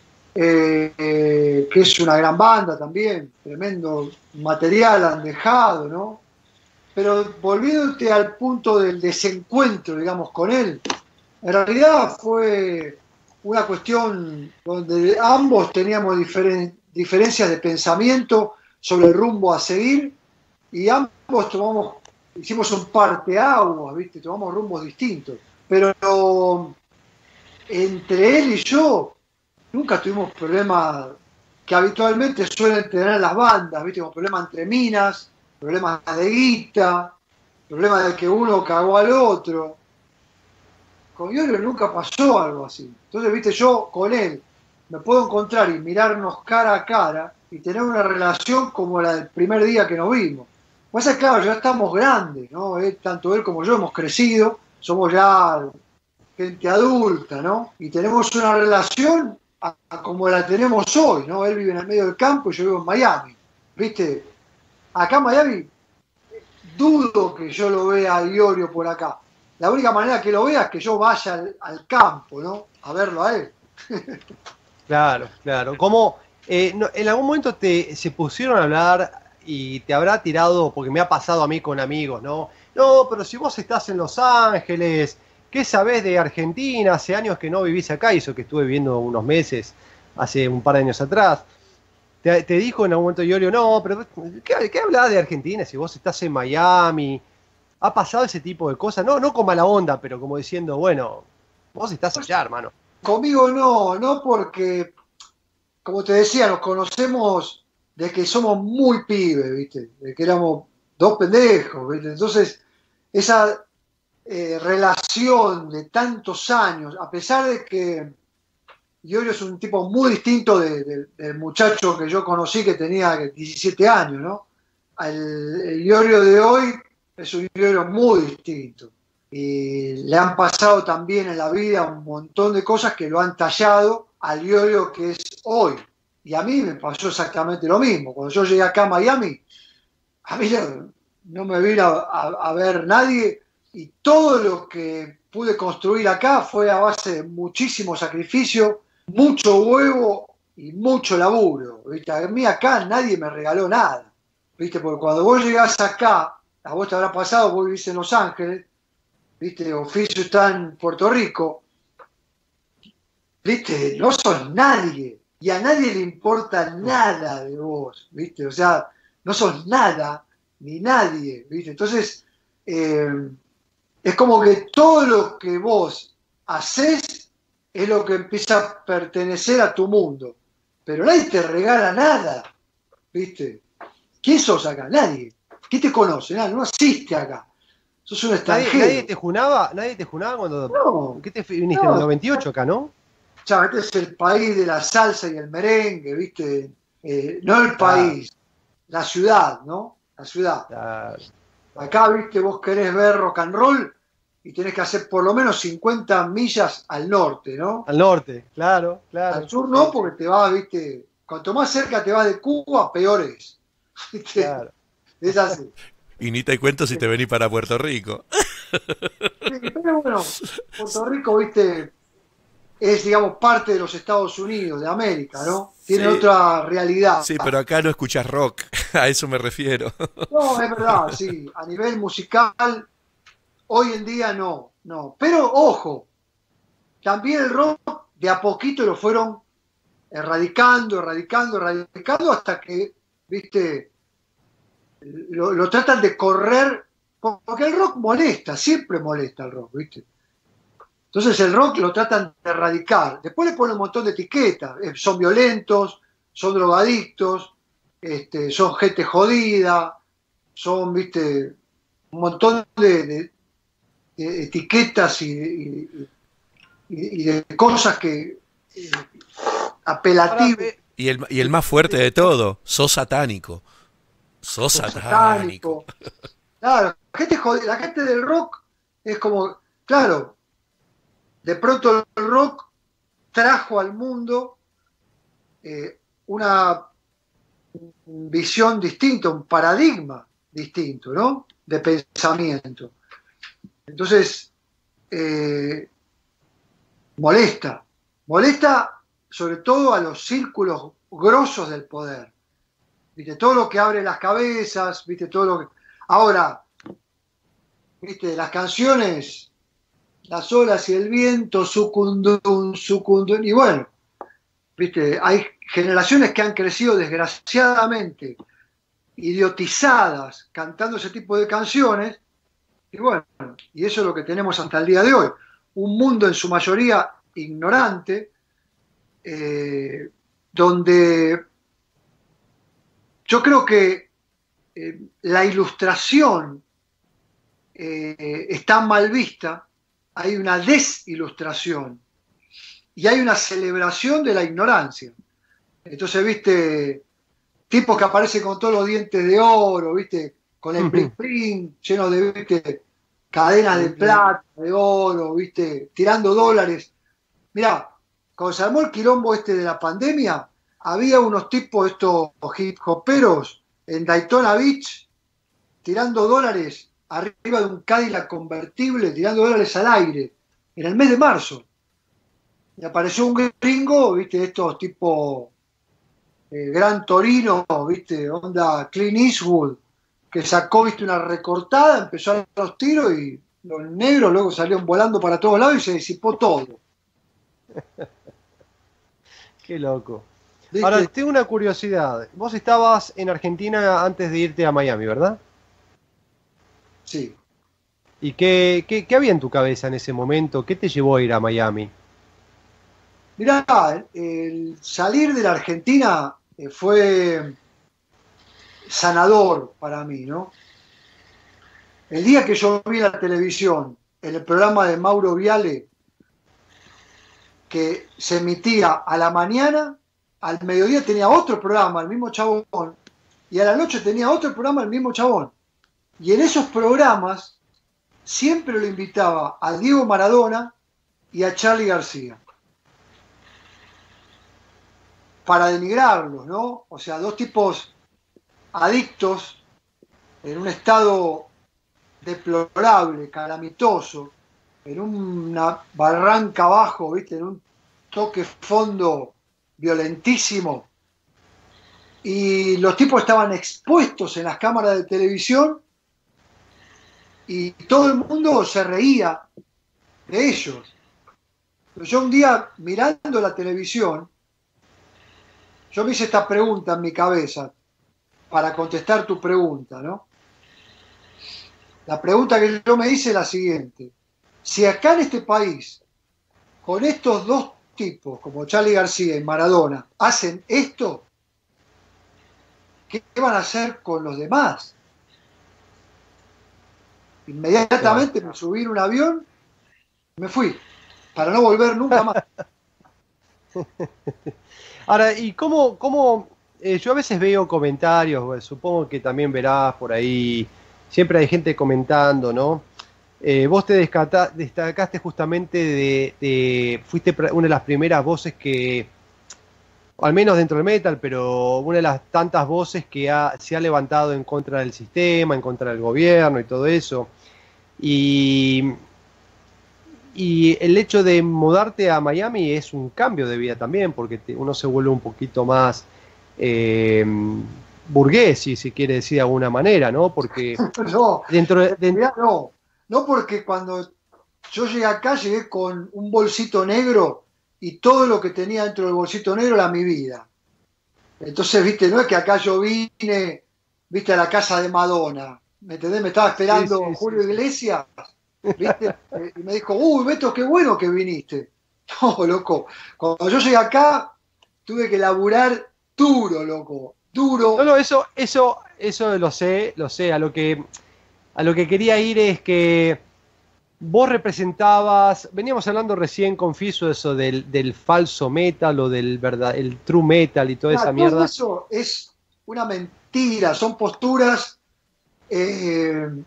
Que es una gran banda también, tremendo material han dejado, ¿no? Pero volviéndote al punto del desencuentro, digamos, con él, en realidad fue una cuestión donde ambos teníamos diferencias de pensamiento sobre el rumbo a seguir y ambos hicimos un parteaguas, ¿viste? Tomamos rumbos distintos. Pero entre él y yo nunca tuvimos problemas que habitualmente suelen tener las bandas, ¿viste? Como problemas entre minas, problemas de guita, problemas de que uno cagó al otro. Con Iorio nunca pasó algo así. Entonces, viste, yo con él me puedo encontrar y mirarnos cara a cara y tener una relación como la del primer día que nos vimos. Pues es claro, ya estamos grandes, ¿no? Tanto él como yo hemos crecido, somos ya gente adulta, ¿no? Y tenemos una relación como la tenemos hoy, ¿no? Él vive en el medio del campo y yo vivo en Miami, ¿viste? Acá en Miami dudo que yo lo vea a Iorio por acá. La única manera que lo vea es que yo vaya al campo, ¿no? A verlo a él. Claro, claro. ¿Cómo en algún momento se pusieron a hablar y te habrá tirado, porque me ha pasado a mí con amigos, ¿no? No, pero si vos estás en Los Ángeles, ¿qué sabés de Argentina? Hace años que no vivís acá, y eso que estuve viviendo unos meses, hace un par de años atrás. Te dijo en algún momento Iorio, no, pero ¿qué hablás de Argentina si vos estás en Miami? ¿Ha pasado ese tipo de cosas? No con mala onda, pero como diciendo, bueno, vos estás allá, hermano. Conmigo no porque, como te decía, nos conocemos de que somos muy pibes, ¿viste? De que éramos dos pendejos, ¿viste? Entonces, esa relación de tantos años, a pesar de que Iorio es un tipo muy distinto del muchacho que yo conocí que tenía 17 años, ¿no? El Iorio de hoy es un Iorio muy distinto. Y le han pasado también en la vida un montón de cosas que lo han tallado al Iorio que es hoy. Y a mí me pasó exactamente lo mismo. Cuando yo llegué acá a Miami, a mí no me vino a ver nadie y todo lo que pude construir acá fue a base de muchísimo sacrificio, mucho huevo y mucho laburo, ¿viste? A mí acá nadie me regaló nada, ¿viste? Porque cuando vos llegás acá, a vos te habrá pasado, vos vivís en Los Ángeles, ¿viste? Oficio está en Puerto Rico, ¿viste? No sos nadie y a nadie le importa nada de vos, ¿viste? O sea, no sos nada ni nadie, ¿viste? Entonces, es como que todo lo que vos hacés es lo que empieza a pertenecer a tu mundo. Pero nadie te regala nada, ¿viste? ¿Quién sos acá? Nadie. ¿Quién te conoce? Nadie. No asiste acá. Sos un extranjero. ¿Nadie te junaba? ¿Nadie te junaba cuando...? No. ¿Qué te viniste en el 98 acá, no? Ya, este es el país de la salsa y el merengue, ¿viste? No el país, la ciudad, ¿no? La ciudad. Claro. Acá, ¿viste? Vos querés ver rock and roll y tenés que hacer por lo menos 50 millas al norte, ¿no? Al norte, claro. Al sur no, porque te vas, ¿viste? Cuanto más cerca te vas de Cuba, peor es. ¿Viste? Claro. Es así. Y ni te cuento si te venís para Puerto Rico. Sí, pero bueno, Puerto Rico, ¿viste? es, digamos, parte de los Estados Unidos, de América, ¿no? Tiene Sí. otra realidad. Sí, pero acá no escuchas rock, a eso me refiero. No, es verdad, sí. A nivel musical, hoy en día no. Pero, ojo, también el rock de a poquito lo fueron erradicando hasta que, viste, lo tratan de correr, porque el rock molesta, siempre molesta el rock, viste. Entonces el rock lo tratan de erradicar. Después le ponen un montón de etiquetas. Son violentos, son drogadictos, son gente jodida, son, viste, un montón de etiquetas y de cosas que apelativas. Y el más fuerte de todo, sos satánico. Sos satánico. Claro, la gente del rock es como, claro, de pronto el rock trajo al mundo una visión distinta, un paradigma distinto, ¿no? De pensamiento. Entonces, molesta sobre todo a los círculos grosos del poder. ¿Viste? Todo lo que abre las cabezas, ¿viste? Todo lo que... Ahora, ¿viste? Las canciones, las olas y el viento, sucundún, y bueno, ¿viste? Hay generaciones que han crecido desgraciadamente, idiotizadas, cantando ese tipo de canciones, y bueno, y eso es lo que tenemos hasta el día de hoy. Un mundo en su mayoría ignorante, donde yo creo que la ilustración está mal vista, hay una desilustración y hay una celebración de la ignorancia. Entonces, viste, tipos que aparecen con todos los dientes de oro, viste, con el bling bling, lleno de, viste, cadenas de plata, de oro, viste, tirando dólares. Mirá, cuando se armó el quilombo de la pandemia, había unos tipos, estos hip hoperos, en Daytona Beach, tirando dólares arriba de un Cadillac convertible, tirando dólares al aire, en el mes de marzo. Y apareció un gringo, viste, estos tipo Gran Torino, viste, onda Clint Eastwood, que sacó, viste, una recortada, empezó a dar los tiros y los negros luego salieron volando para todos lados y se disipó todo. Qué loco. ¿Viste? Ahora, tengo una curiosidad. Vos estabas en Argentina antes de irte a Miami, ¿verdad? Sí. ¿Y qué había en tu cabeza en ese momento? ¿Qué te llevó a ir a Miami? Mirá, el salir de la Argentina fue sanador para mí, ¿no? El día que yo vi en la televisión, en el programa de Mauro Viale, que se emitía a la mañana, al mediodía tenía otro programa, el mismo chabón, y a la noche tenía otro programa, el mismo chabón. Y en esos programas siempre lo invitaba a Diego Maradona y a Charly García, para denigrarlos, ¿no? O sea, dos tipos adictos en un estado deplorable, calamitoso, en una barranca abajo, ¿viste? En un toque fondo violentísimo. Y los tipos estaban expuestos en las cámaras de televisión y todo el mundo se reía de ellos. Pero yo un día, mirando la televisión, yo me hice esta pregunta en mi cabeza para contestar tu pregunta, ¿no? La pregunta que yo me hice es la siguiente. Si acá en este país, con estos dos tipos, como Charly García y Maradona, hacen esto, ¿qué van a hacer con los demás? Inmediatamente me subí en un avión y me fui, para no volver nunca más. Ahora, ¿y cómo yo a veces veo comentarios, bueno, supongo que también verás por ahí, siempre hay gente comentando, ¿no? Vos te destacaste justamente fuiste una de las primeras voces que, al menos dentro del metal, pero una de las tantas voces que se ha levantado en contra del sistema, en contra del gobierno y todo eso. Y Y el hecho de mudarte a Miami es un cambio de vida también, porque uno se vuelve un poquito más burgués, si se quiere decir de alguna manera, ¿no? Porque No, dentro de... mirá, no porque cuando yo llegué acá llegué con un bolsito negro y todo lo que tenía dentro del bolsito negro era mi vida. Entonces, viste, no es que acá yo vine, viste, a la casa de Madonna, ¿me entendés? Me estaba esperando Sí, sí, Julio sí. Iglesias, viste, y me dijo, uy, Beto, qué bueno que viniste. No, loco, cuando yo llegué acá tuve que laburar duro, loco, duro. No, eso lo sé, a lo que quería ir es que vos representabas, veníamos hablando recién, confieso, eso del falso metal o del el true metal y toda esa Todo mierda. eso es una mentira, son posturas de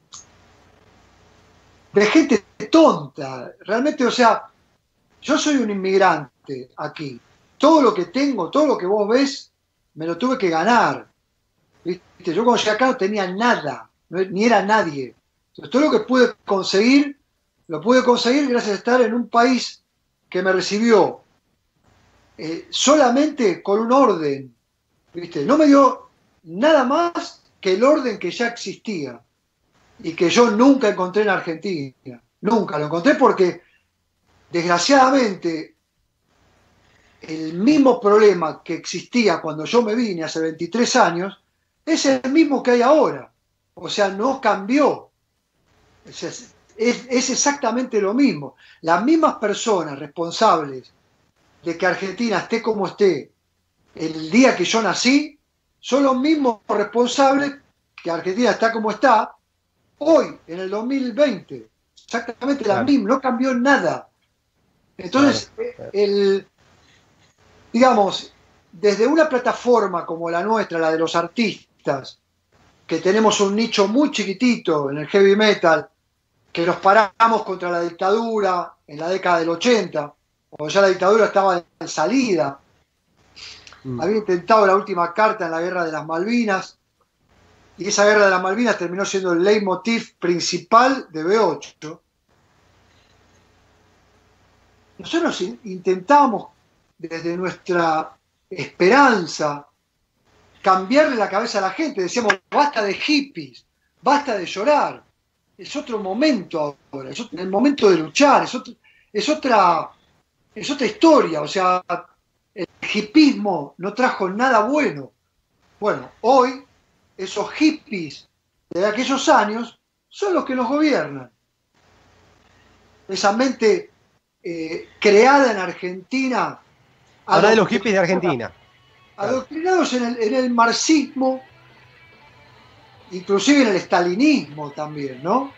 gente tonta. Realmente, o sea, yo soy un inmigrante aquí. Todo lo que tengo, todo lo que vos ves, me lo tuve que ganar. ¿Viste? Yo cuando llegué acá no tenía nada, ni era nadie. Entonces, todo lo que pude conseguir, lo pude conseguir gracias a estar en un país que me recibió solamente con un orden. ¿Viste? No me dio nada más que el orden que ya existía y que yo nunca encontré en Argentina. Nunca lo encontré porque, desgraciadamente, el mismo problema que existía cuando yo me vine hace 23 años es el mismo que hay ahora. O sea, no cambió. Es exactamente lo mismo. Las mismas personas responsables de que Argentina esté como esté el día que yo nací son los mismos responsables que Argentina está como está hoy, en el 2020. Exactamente la misma, no cambió nada. Entonces, digamos, desde una plataforma como la nuestra, la de los artistas, que tenemos un nicho muy chiquitito en el heavy metal, que nos paramos contra la dictadura en la década del 80, cuando ya la dictadura estaba en salida. Había intentado la última carta en la guerra de las Malvinas, y esa guerra de las Malvinas terminó siendo el leitmotiv principal de B8. Nosotros intentamos, desde nuestra esperanza, cambiarle la cabeza a la gente. Decíamos, basta de hippies, basta de llorar. Es otro momento ahora, es el momento de luchar, es otra historia. O sea, el hippismo no trajo nada bueno. Bueno, hoy esos hippies de aquellos años son los que nos gobiernan. Esa mente creada en Argentina. Habla de los hippies de Argentina. Adoctrinados en el marxismo, inclusive en el estalinismo también, ¿no?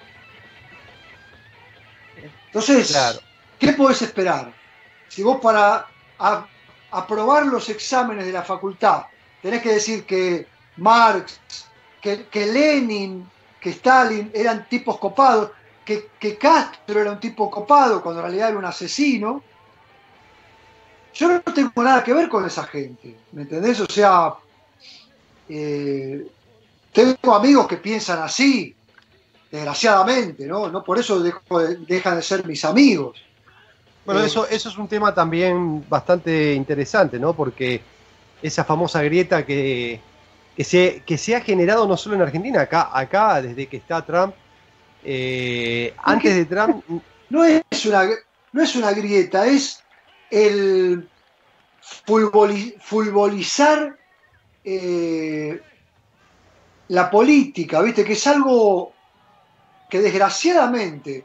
Entonces, claro, ¿qué podés esperar? Si vos para aprobar los exámenes de la facultad tenés que decir que Marx, que Lenin, que Stalin eran tipos copados, que Castro era un tipo copado cuando en realidad era un asesino, yo no tengo nada que ver con esa gente, ¿me entendés? O sea, tengo amigos que piensan así, desgraciadamente, ¿no? No por eso dejan de ser mis amigos. Bueno, eso es un tema también bastante interesante, ¿no? Porque esa famosa grieta que se ha generado no solo en Argentina, acá desde que está Trump, antes de Trump... No es una grieta, es el fulbolizar la política, ¿viste? Que es algo que desgraciadamente...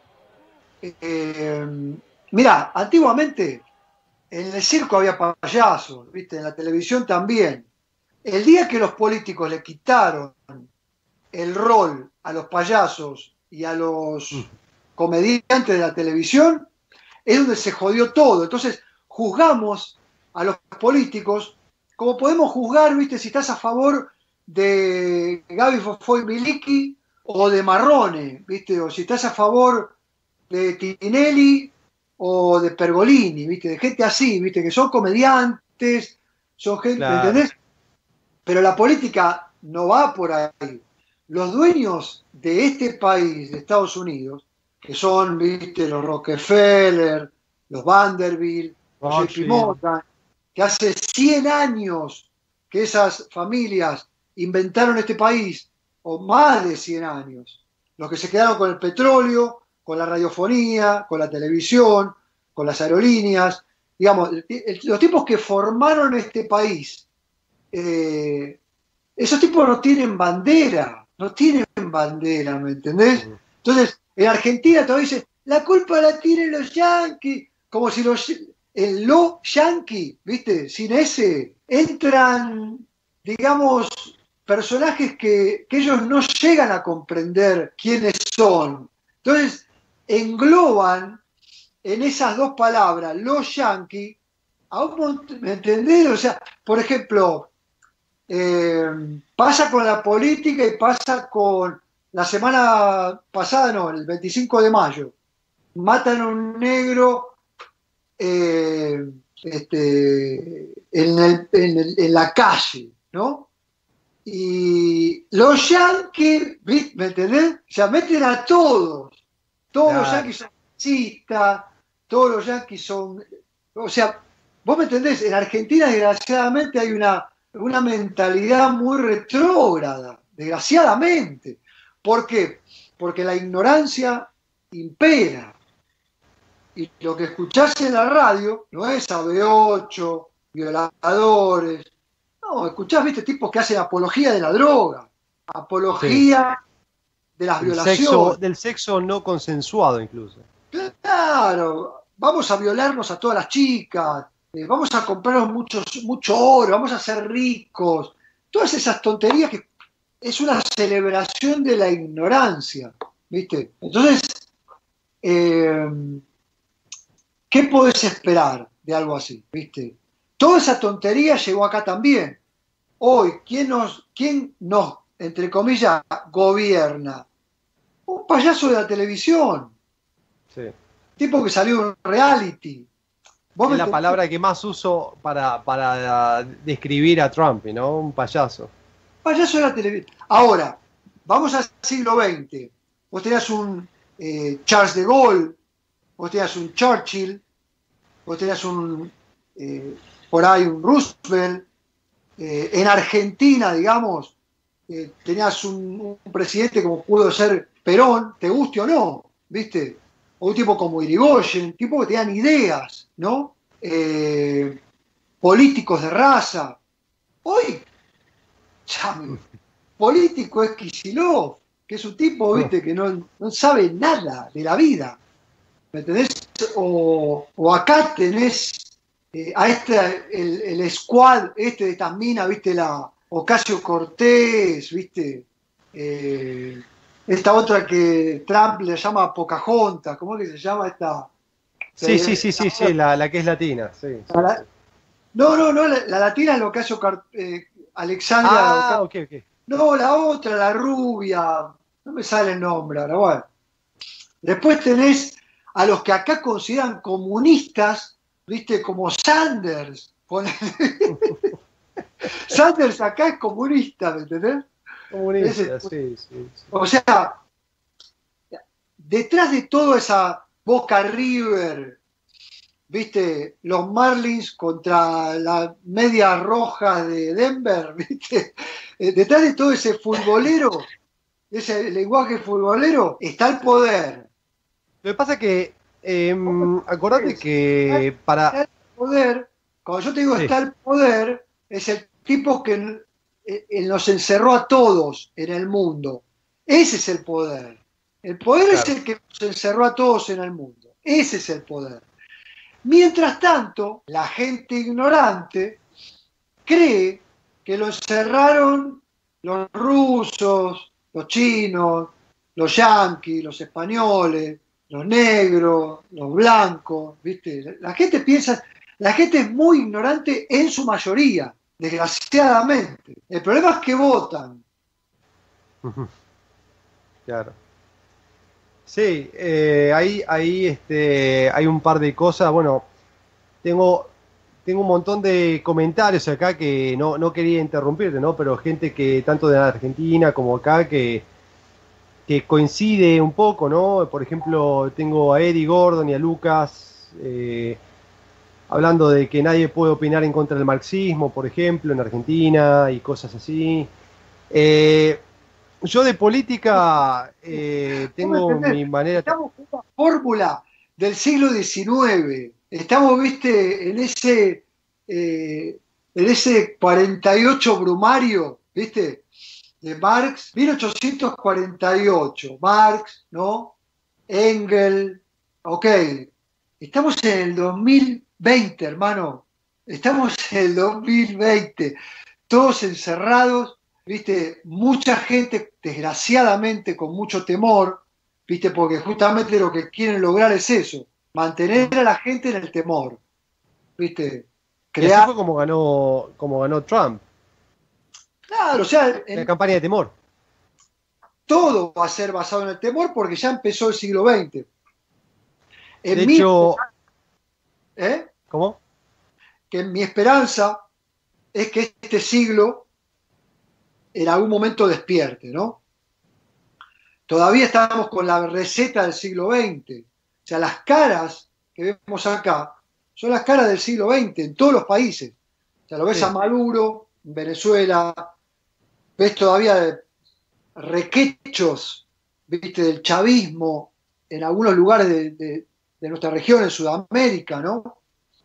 mirá, antiguamente en el circo había payasos, ¿viste? En la televisión también. El día que los políticos le quitaron el rol a los payasos y a los comediantes de la televisión, es donde se jodió todo. Entonces, juzgamos a los políticos como podemos juzgar, ¿viste? Si estás a favor de Gaby Fofoy Miliki o de Marrone, ¿viste? O si estás a favor de Tinelli o de Pergolini, ¿viste? De gente así, ¿viste? Que son comediantes, son gente, claro. ¿Entendés? Pero la política no va por ahí. Los dueños de este país, de Estados Unidos, que son, viste, los Rockefeller, los Vanderbilt, los JP Morgan, que hace 100 años que esas familias inventaron este país, o más de 100 años, los que se quedaron con el petróleo, con la radiofonía, con la televisión, con las aerolíneas, digamos, los tipos que formaron este país, esos tipos no tienen bandera, ¿me entendés? Entonces, en Argentina todavía dicen, la culpa la tienen los yanquis, como si los yanquis, ¿viste? Sin ese, entran, digamos, personajes que ellos no llegan a comprender quiénes son. Entonces, engloban en esas dos palabras, los yanquis, ¿me entendés? O sea, por ejemplo, pasa con la política y pasa con la semana pasada, no, el 25 de mayo. Matan a un negro en la calle, ¿no? Y los yanquis, ¿me entendés? O sea, meten a todos. Todos los yanquis son racistas, todos los yanquis son... O sea, vos me entendés, en Argentina desgraciadamente hay una mentalidad muy retrógrada, desgraciadamente. ¿Por qué? Porque la ignorancia impera. Y lo que escuchás en la radio no es AB8, violadores. No, escuchás, viste, tipos que hacen apología de la droga, apología de las violaciones. Del sexo no consensuado incluso. Claro, vamos a violarnos a todas las chicas, vamos a comprarnos mucho oro, vamos a ser ricos. Todas esas tonterías que es una celebración de la ignorancia, ¿viste? Entonces, ¿qué podés esperar de algo así, viste? Toda esa tontería llegó acá también. Hoy, ¿quién nos, entre comillas, gobierna? Un payaso de la televisión. Sí. Tipo que salió de un reality. Es la palabra que más uso para describir a Trump, ¿no? Un payaso. Payaso de la televisión. Ahora, vamos al siglo XX. Vos tenías un Charles de Gaulle, vos tenías un Churchill, vos tenías por ahí un Roosevelt. En Argentina, digamos, tenías un presidente como pudo ser Perón, te guste o no, ¿viste? O un tipo como Irigoyen, tipo que tenían ideas, ¿no? Políticos de raza. Hoy, político es Kicillof, que es un tipo, ¿viste? Que no sabe nada de la vida, ¿me entendés? O acá tenés a el squad de Tasmina, ¿viste? La Ocasio-Cortez, ¿viste? Esta otra que Trump le llama Pocahontas, ¿cómo es que se llama esta? Sí, la que es latina, sí. No, la latina es la Ocasio-Cortez, Alexandra. Ok. No, la otra, la rubia, no me sale el nombre ahora, bueno. Después tenés a los que acá consideran comunistas, ¿viste? Como Sanders. Sanders acá es comunista, ¿me entendés? Comunista, sí. O sea, detrás de toda esa Boca River, ¿viste? Los Marlins contra las Medias Rojas de Denver, ¿viste? Detrás de todo ese futbolero, ese lenguaje futbolero, está el poder. Lo que pasa es que, acordate que para... El poder, cuando yo te digo está el poder, es el tipo que nos encerró a todos en el mundo. Ese es el poder. El poder es el que nos encerró a todos en el mundo. Ese es el poder. Mientras tanto, la gente ignorante cree que lo encerraron los rusos, los chinos, los yanquis, los españoles, los negros, los blancos, ¿viste? La gente piensa, la gente es muy ignorante en su mayoría, desgraciadamente. El problema es que votan. Claro. Sí, hay un par de cosas. Bueno, tengo un montón de comentarios acá que no quería interrumpirte, ¿no? Pero gente que tanto de Argentina como acá que que coincide un poco, ¿no? Por ejemplo, tengo a Eddie Gordon y a Lucas hablando de que nadie puede opinar en contra del marxismo, por ejemplo, en Argentina y cosas así. Yo de política tengo mi manera... Estamos con una fórmula del siglo XIX. Estamos, viste, en ese 48 brumario, viste, de Marx, 1848, Marx, ¿no? Engels, ok. Estamos en el 2020, hermano. Estamos en el 2020. Todos encerrados, viste, mucha gente, desgraciadamente, con mucho temor, viste, porque justamente lo que quieren lograr es eso, mantener a la gente en el temor, viste, Y así fue como ganó Trump, Claro, o sea, la campaña de temor. todo va a ser basado en el temor porque ya empezó el siglo XX. De hecho, ¿Cómo? Que mi esperanza es que este siglo en algún momento despierte, ¿no? Todavía estamos con la receta del siglo XX. O sea, las caras que vemos acá son las caras del siglo XX en todos los países. O sea, lo ves a Maduro en Venezuela, ves todavía requechos, viste, del chavismo en algunos lugares de nuestra región, en Sudamérica, ¿no?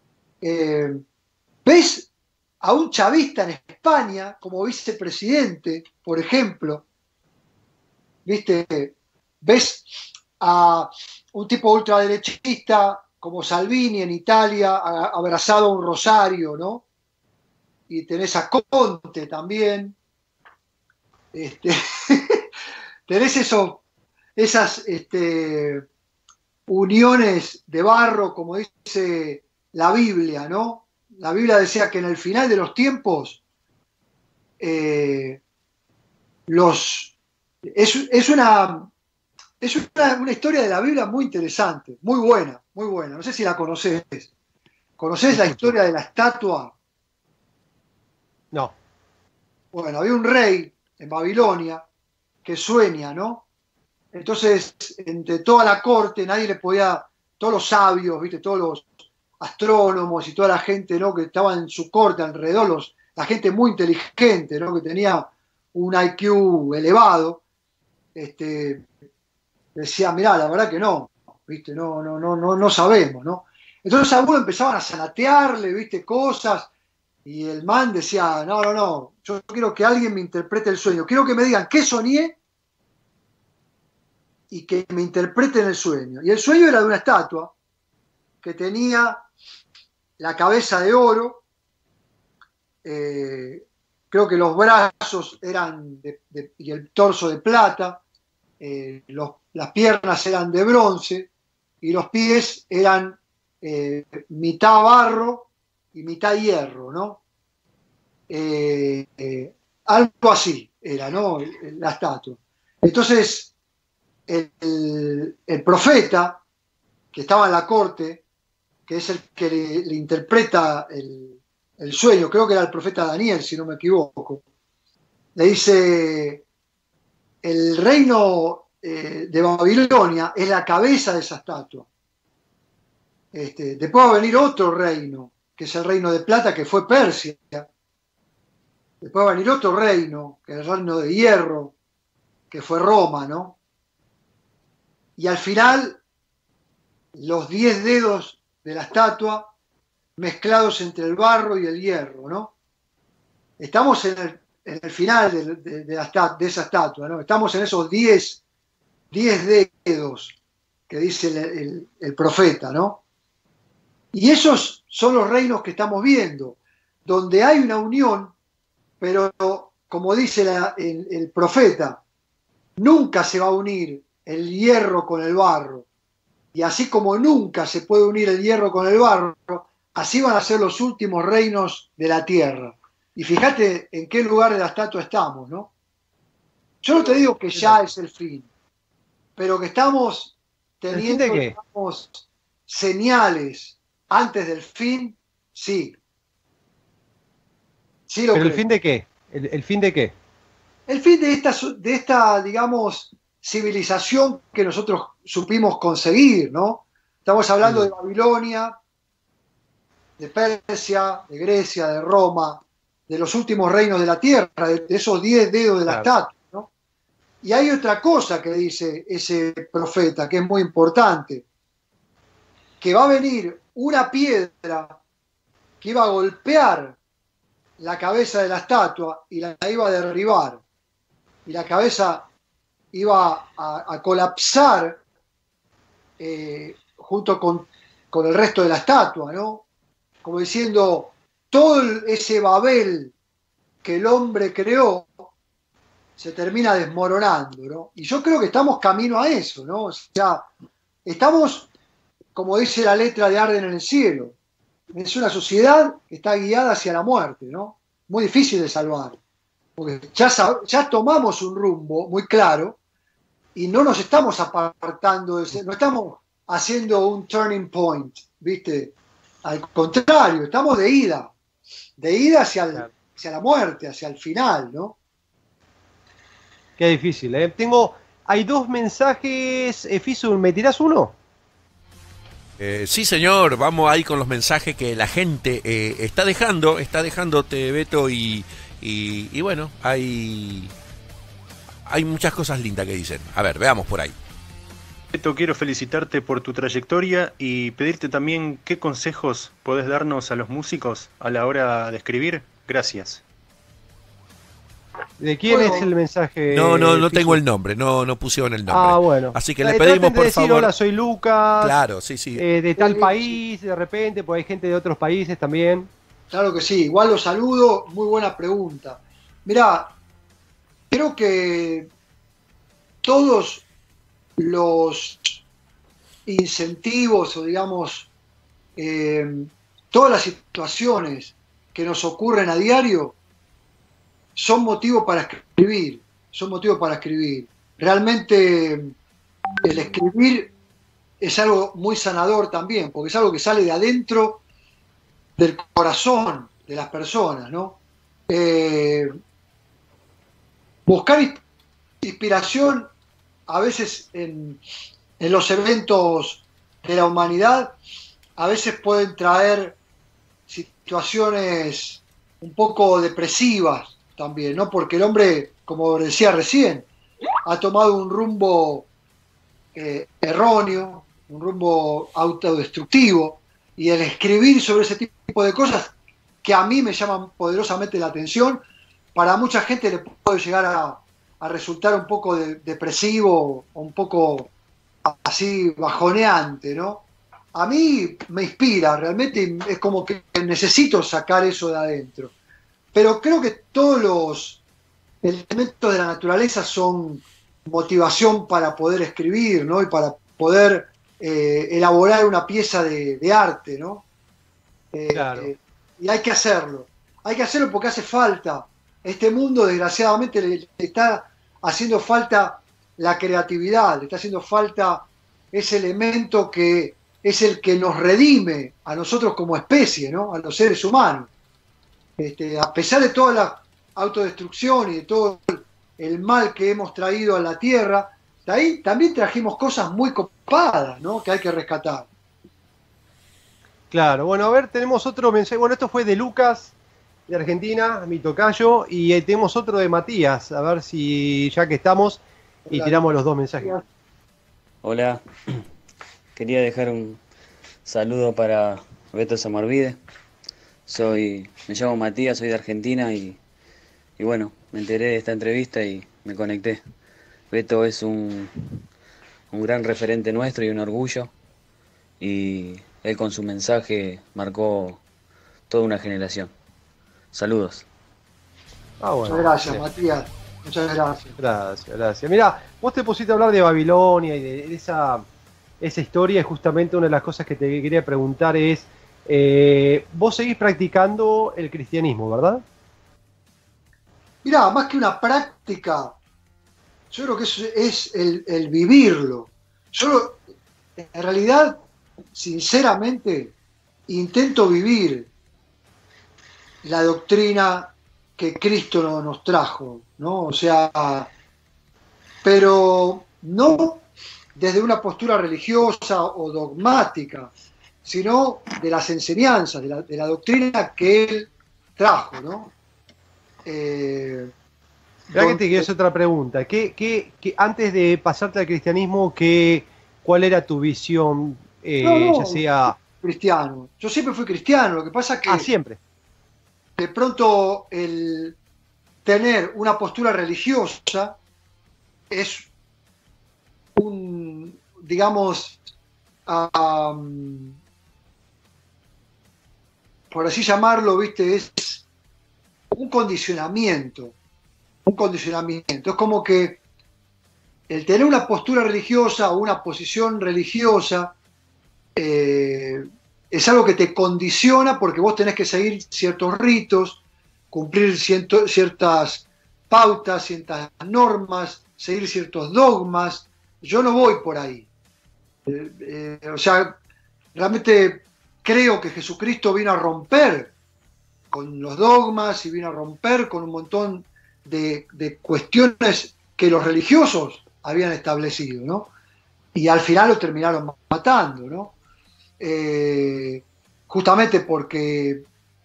Ves a un chavista en España como vicepresidente, por ejemplo, ¿viste? Ves a un tipo ultraderechista como Salvini en Italia, abrazado a un rosario, ¿no? Y tenés a Conte también. Tenés esas uniones de barro, como dice la Biblia, ¿no? La Biblia decía que en el final de los tiempos es una historia de la Biblia muy interesante, muy buena, muy buena. No sé si la conoces. ¿Conocés la historia de la estatua? No. Bueno, había un rey en Babilonia que sueña, ¿no? Entonces, entre toda la corte, nadie le podía, todos los sabios, ¿viste? Todos los astrónomos y toda la gente, ¿no? Que estaba en su corte alrededor, la gente muy inteligente, ¿no? Que tenía un IQ elevado, decía, mirá, la verdad que no, ¿viste? No sabemos, ¿no? Entonces algunos empezaban a zanatearle, ¿viste? Cosas, y el man decía, no, yo quiero que alguien me interprete el sueño, quiero que me digan qué soñé y que me interpreten el sueño. Y el sueño era de una estatua que tenía la cabeza de oro, creo que los brazos eran y el torso de plata, las piernas eran de bronce y los pies eran mitad barro y mitad hierro, ¿no? Algo así era, ¿no? La estatua. Entonces, el profeta que estaba en la corte, que es el que le interpreta el sueño, creo que era el profeta Daniel, si no me equivoco, le dice, el reino de Babilonia es la cabeza de esa estatua. Después va a venir otro reino, que es el reino de plata, que fue Persia. Después va a venir otro reino, que es el reino de hierro, que fue Roma, ¿no? Y al final, los 10 dedos de la estatua mezclados entre el barro y el hierro, ¿no? Estamos en el final de esa estatua, ¿no? Estamos en esos 10 dedos que dice el profeta, ¿no? Y esos son los reinos que estamos viendo, donde hay una unión, pero como dice el profeta, nunca se va a unir el hierro con el barro. Y así como nunca se puede unir el hierro con el barro, así van a ser los últimos reinos de la tierra. Y fíjate en qué lugar de la estatua estamos, ¿no? Yo no te digo que ya es el fin, pero que estamos teniendo, digamos, señales antes del fin, sí. Sí lo ¿Pero creo. el fin de qué? ¿El fin de qué? El fin de esta, digamos, civilización que nosotros supimos conseguir, ¿no? Estamos hablando de Babilonia, de Persia, de Grecia, de Roma, de los últimos reinos de la tierra, de esos 10 dedos de la estatua, ¿no? Y hay otra cosa que dice ese profeta, que es muy importante, que va a venir una piedra que iba a golpear la cabeza de la estatua y la iba a derribar, y la cabeza iba a colapsar junto con el resto de la estatua, ¿no? Como diciendo, todo ese Babel que el hombre creó se termina desmoronando, ¿no? Y yo creo que estamos camino a eso, ¿no? O sea, estamos, como dice la letra de Arden en el cielo, es una sociedad que está guiada hacia la muerte, ¿no? Muy difícil de salvar, porque ya tomamos un rumbo muy claro y no nos estamos apartando de ese, no estamos haciendo un turning point, ¿viste? Al contrario, estamos de ida hacia la muerte, hacia el final, ¿no? Qué difícil, ¿eh? Hay 2 mensajes. Fisul, ¿me tirás uno? Sí, señor, vamos ahí con los mensajes que la gente está dejándote, Beto, y bueno, hay muchas cosas lindas que dicen. A ver, veamos por ahí. Beto, quiero felicitarte por tu trayectoria y pedirte también qué consejos podés darnos a los músicos a la hora de escribir. Gracias. ¿De quién es el mensaje? No tengo el nombre, no pusieron el nombre. Ah, bueno. Así que le pedimos, por decir, favor. Hola, soy Lucas. Claro, sí. De tal país, de repente, porque hay gente de otros países también. Claro que sí, igual los saludo, muy buena pregunta. Mirá, creo que todos los incentivos o digamos todas las situaciones que nos ocurren a diario son motivo para escribir, Realmente el escribir es algo muy sanador también, porque es algo que sale de adentro del corazón de las personas, ¿no? Buscar inspiración a veces en los eventos de la humanidad, a veces pueden traer situaciones un poco depresivas también, ¿no? Porque el hombre, como decía recién, ha tomado un rumbo erróneo, un rumbo autodestructivo, y el escribir sobre ese tipo de cosas que a mí me llaman poderosamente la atención, para mucha gente le puede llegar a resultar un poco depresivo o un poco así bajoneante, ¿no? A mí me inspira, realmente es como que necesito sacar eso de adentro. Pero creo que todos los elementos de la naturaleza son motivación para poder escribir, ¿no? Y para poder elaborar una pieza de arte, ¿no? Claro. Y hay que hacerlo porque hace falta. Este mundo, desgraciadamente, le está haciendo falta la creatividad, le está haciendo falta ese elemento que es el que nos redime a nosotros como especie, ¿no? A los seres humanos. A pesar de toda la autodestrucción y de todo el mal que hemos traído a la Tierra, de ahí también trajimos cosas muy copadas, ¿no? Que hay que rescatar. Claro, bueno, a ver, tenemos otro mensaje. Bueno, esto fue de Lucas, de Argentina, mi tocayo, y tenemos otro de Matías, a ver si ya que estamos, y tiramos los 2 mensajes. Hola, quería dejar un saludo para Beto Samarvide. Me llamo Matías, soy de Argentina y bueno, me enteré de esta entrevista y me conecté. Beto es un gran referente nuestro y un orgullo, y él con su mensaje marcó toda una generación. Saludos. Bueno, muchas gracias, bien. Matías. Muchas gracias. Gracias. Mirá, vos te pusiste a hablar de Babilonia y de esa historia, y justamente una de las cosas que te quería preguntar es, vos seguís practicando el cristianismo, ¿verdad? Mirá, más que una práctica, yo creo que es el vivirlo. Yo, en realidad, sinceramente, intento vivir la doctrina que Cristo nos trajo, ¿no? O sea, pero no desde una postura religiosa o dogmática, sino de las enseñanzas, de la doctrina que él trajo, ¿no? Mirá que te quiero hacer otra pregunta. ¿Qué, antes de pasarte al cristianismo, cuál era tu visión, ya sea... Cristiano. Yo siempre fui cristiano, lo que pasa es que... siempre. De pronto el tener una postura religiosa es un, digamos, por así llamarlo, ¿viste? Es un condicionamiento. Un condicionamiento. Es como que el tener una postura religiosa o una posición religiosa es algo que te condiciona porque vos tenés que seguir ciertos ritos, cumplir ciertas pautas, ciertas normas, seguir ciertos dogmas. Yo no voy por ahí. O sea, realmente creo que Jesucristo vino a romper con los dogmas y vino a romper con un montón de cuestiones que los religiosos habían establecido, ¿no? Y al final lo terminaron matando, ¿no? Justamente porque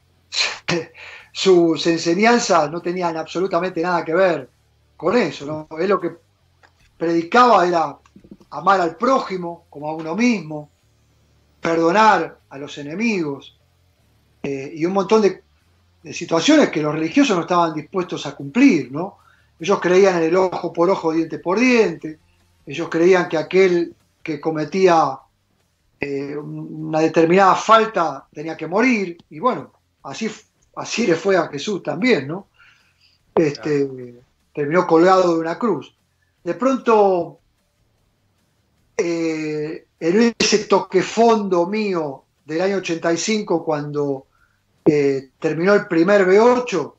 sus enseñanzas no tenían absolutamente nada que ver con eso, ¿no? Él lo que predicaba era amar al prójimo como a uno mismo, perdonar a los enemigos, y un montón de situaciones que los religiosos no estaban dispuestos a cumplir, ¿no? Ellos creían en el ojo por ojo, diente por diente. Ellos creían que aquel que cometía una determinada falta tenía que morir. Y bueno, así le fue a Jesús también, ¿no? Terminó colgado de una cruz. De pronto, en ese toque fondo mío del año 85, cuando terminó el primer B8,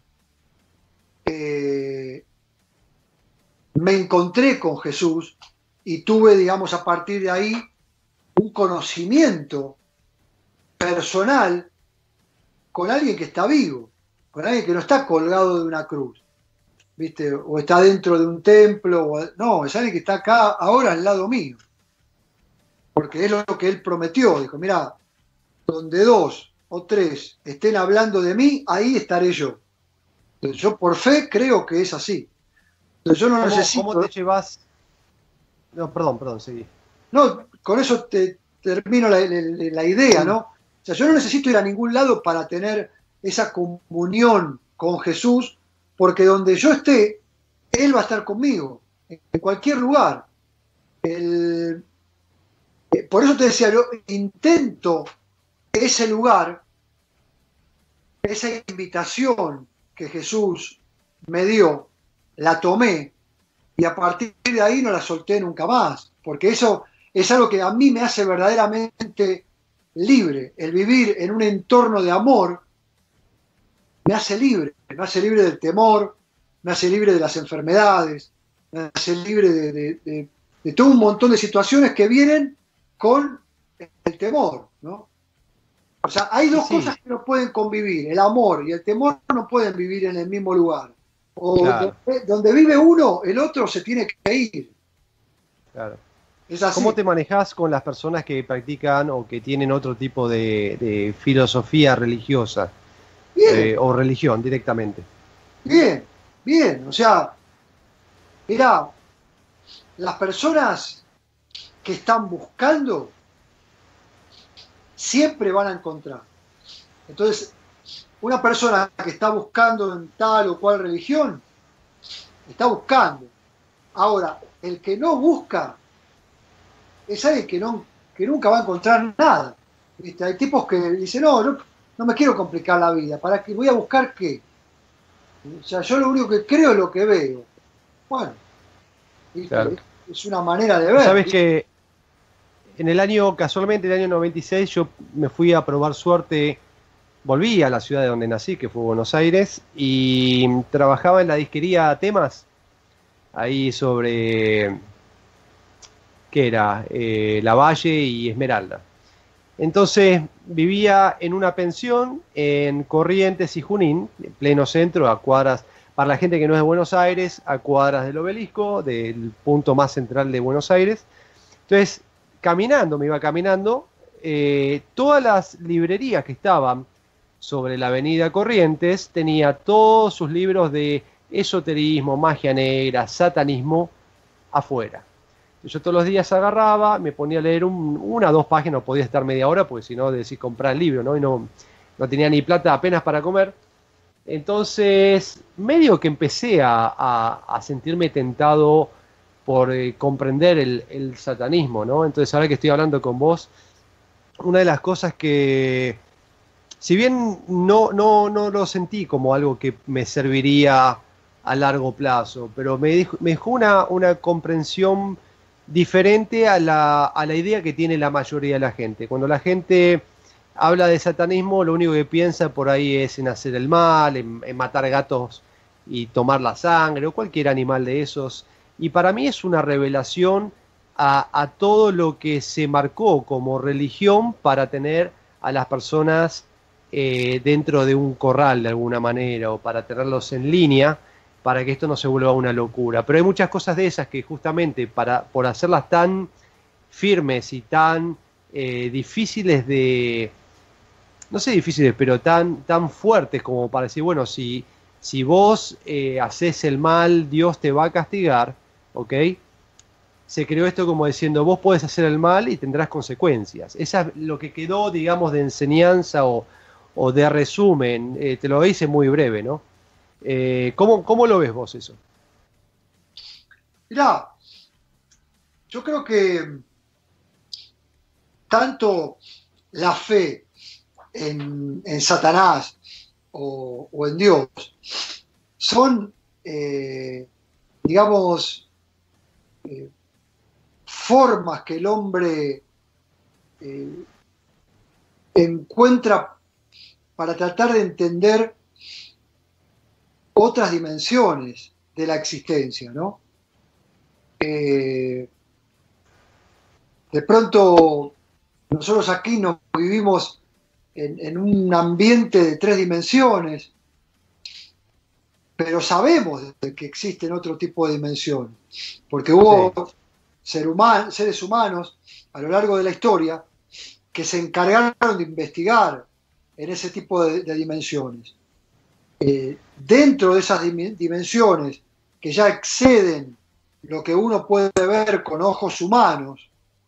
me encontré con Jesús y tuve, digamos, a partir de ahí un conocimiento personal con alguien que está vivo, con alguien que no está colgado de una cruz, ¿viste? O está dentro de un templo, no, es alguien que está acá ahora al lado mío, porque es lo que él prometió. Dijo, mira, donde 2 o 3 estén hablando de mí, ahí estaré yo. Entonces, yo por fe creo que es así. Entonces, yo no necesito... ¿Cómo te llevas? No, perdón, seguí. No, con eso te termino la idea, ¿no? O sea, yo no necesito ir a ningún lado para tener esa comunión con Jesús, porque donde yo esté, Él va a estar conmigo, en cualquier lugar. Por eso te decía, yo intento ese lugar, esa invitación que Jesús me dio, la tomé, y a partir de ahí no la solté nunca más, porque eso es algo que a mí me hace verdaderamente libre. El vivir en un entorno de amor me hace libre del temor, me hace libre de las enfermedades, me hace libre de todo un montón de situaciones que vienen con el temor, ¿no? O sea, hay dos cosas que no pueden convivir, el amor y el temor no pueden vivir en el mismo lugar. O claro, donde vive uno, el otro se tiene que ir. Claro. Es así. ¿Cómo te manejas con las personas que practican o que tienen otro tipo de filosofía religiosa? O religión directamente. Bien. O sea, mirá, las personas que están buscando siempre van a encontrar. Entonces, una persona que está buscando en tal o cual religión, está buscando. Ahora, el que no busca es alguien que nunca va a encontrar nada. ¿Viste? Hay tipos que dicen, no me quiero complicar la vida, ¿para qué? ¿Voy a buscar qué? O sea, yo lo único que creo es lo que veo. Bueno, claro, es una manera de ver. Sabes que casualmente en el año 96, yo me fui a probar suerte, volví a la ciudad de donde nací, que fue Buenos Aires, y trabajaba en la disquería Temas, ahí sobre, ¿qué era? Lavalle y Esmeralda. Entonces vivía en una pensión en Corrientes y Junín, en pleno centro, a cuadras, para la gente que no es de Buenos Aires, a cuadras del Obelisco, del punto más central de Buenos Aires. Entonces, me iba caminando, todas las librerías que estaban sobre la avenida Corrientes tenía todos sus libros de esoterismo, magia negra, satanismo afuera. Yo todos los días agarraba, me ponía a leer una o dos páginas, no podía estar media hora, porque si no, decís comprar el libro, ¿no? Y no tenía ni plata apenas para comer. Entonces, medio que empecé a sentirme tentado por comprender el satanismo, ¿no? Entonces, ahora que estoy hablando con vos, una de las cosas que, si bien no lo sentí como algo que me serviría a largo plazo, pero me dejó una comprensión diferente a la idea que tiene la mayoría de la gente. Cuando la gente habla de satanismo, lo único que piensa por ahí es en hacer el mal, en matar gatos y tomar la sangre, o cualquier animal de esos. Y para mí es una revelación a todo lo que se marcó como religión para tener a las personas dentro de un corral de alguna manera, o para tenerlos en línea, para que esto no se vuelva una locura. Pero hay muchas cosas de esas que justamente por hacerlas tan firmes y tan difíciles de, no sé difíciles, pero tan fuertes como para decir, bueno, si vos haces el mal, Dios te va a castigar, ¿ok? Se creó esto como diciendo, vos podés hacer el mal y tendrás consecuencias. Esa es lo que quedó, digamos, de enseñanza o de resumen. Te lo hice muy breve, ¿no? ¿Cómo lo ves vos eso? Mirá, yo creo que tanto la fe en Satanás o en Dios son, digamos, formas que el hombre encuentra para tratar de entender otras dimensiones de la existencia, ¿no? De pronto nosotros aquí nos vivimos en un ambiente de 3 dimensiones, pero sabemos de que existen otro tipo de dimensiones, porque hubo seres humanos a lo largo de la historia que se encargaron de investigar en ese tipo de dimensiones. Dentro de esas dimensiones que ya exceden lo que uno puede ver con ojos humanos,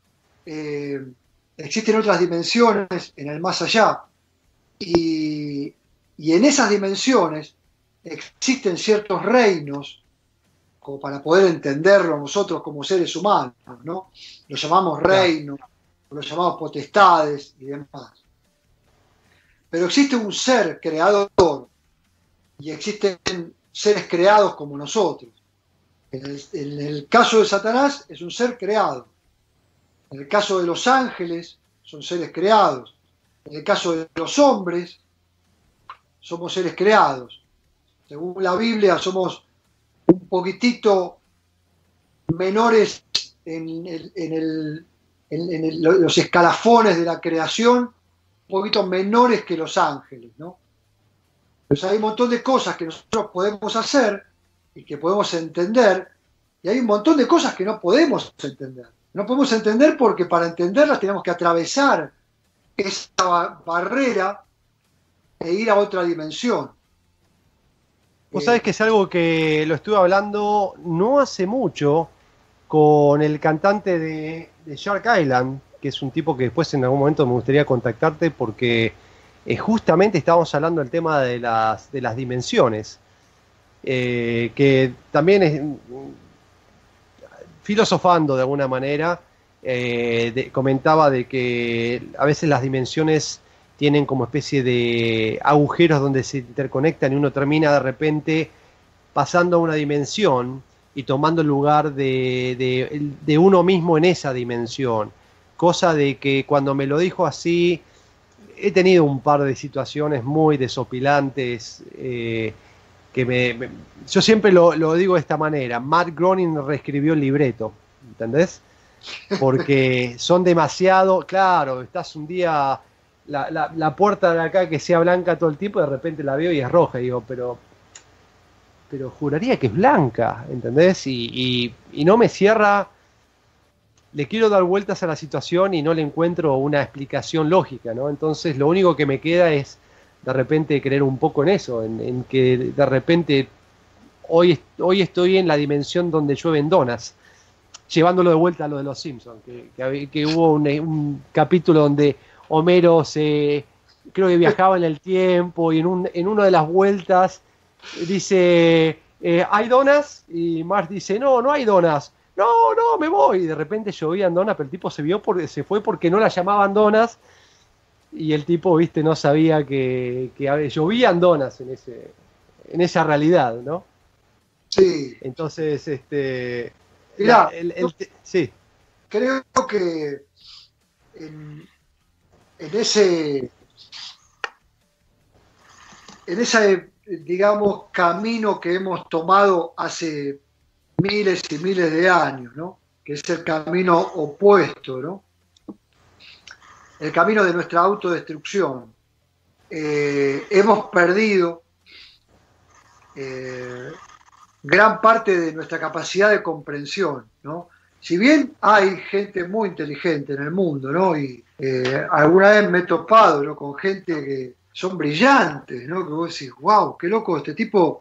existen otras dimensiones en el más allá, y en esas dimensiones existen ciertos reinos, como para poder entenderlo nosotros como seres humanos, ¿no? Los llamamos reinos, los llamamos potestades y demás. Pero existe un ser creador y existen seres creados como nosotros. En el caso de Satanás es un ser creado. En el caso de los ángeles son seres creados. En el caso de los hombres somos seres creados. Según la Biblia somos un poquitito menores en los escalafones de la creación, un poquito menores que los ángeles, ¿no? Pues hay un montón de cosas que nosotros podemos hacer y que podemos entender, y hay un montón de cosas que no podemos entender. No podemos entender porque para entenderlas tenemos que atravesar esa barrera e ir a otra dimensión. Vos sabés que es algo que lo estuve hablando no hace mucho con el cantante de Shark Island, que es un tipo que después en algún momento me gustaría contactarte porque justamente estábamos hablando del tema de las dimensiones, que también es filosofando de alguna manera, comentaba de que a veces las dimensiones tienen como especie de agujeros donde se interconectan y uno termina de repente pasando a una dimensión y tomando el lugar de uno mismo en esa dimensión. Cosa de que cuando me lo dijo así, he tenido un par de situaciones muy desopilantes, yo siempre lo digo de esta manera: Matt Groening reescribió el libreto, ¿entendés? Porque son demasiado, claro, estás un día... La puerta de acá que sea blanca todo el tiempo, de repente la veo y es roja, y digo, pero pero juraría que es blanca, ¿entendés? Y no me cierra, le quiero dar vueltas a la situación y no le encuentro una explicación lógica, ¿no? Entonces lo único que me queda es de repente creer un poco en eso, en que de repente hoy estoy en la dimensión donde llueven donas, llevándolo de vuelta a lo de los Simpsons, que hubo un capítulo donde Homero creo que viajaba en el tiempo y en una de las vueltas dice, ¿hay donas? Y Marge dice, no hay donas. No, me voy. Y de repente llovían donas, pero el tipo se fue porque no las llamaban donas. Y el tipo, viste, no sabía que llovían donas en esa realidad, ¿no? Sí. Entonces, mirá, sí. Creo que en ese, digamos, camino que hemos tomado hace miles y miles de años, ¿no? Que es el camino opuesto, ¿no? El camino de nuestra autodestrucción. Hemos perdido gran parte de nuestra capacidad de comprensión, ¿no? Si bien hay gente muy inteligente en el mundo, ¿no? Y alguna vez me he topado, ¿no?, con gente que son brillantes, ¿no? Que vos decís, wow, qué loco este tipo,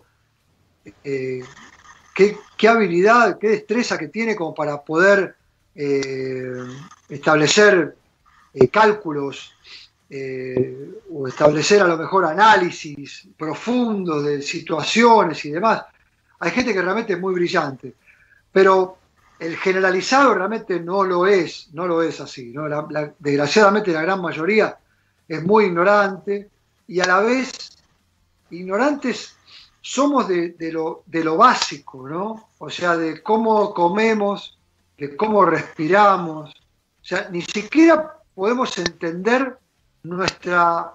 qué habilidad, qué destreza que tiene como para poder establecer cálculos o establecer a lo mejor análisis profundos de situaciones y demás. Hay gente que realmente es muy brillante, pero el generalizado realmente no lo es así, ¿no? Desgraciadamente la gran mayoría es muy ignorante y a la vez ignorantes somos de lo básico, ¿no? O sea, de cómo comemos, de cómo respiramos. O sea, ni siquiera podemos entender nuestra,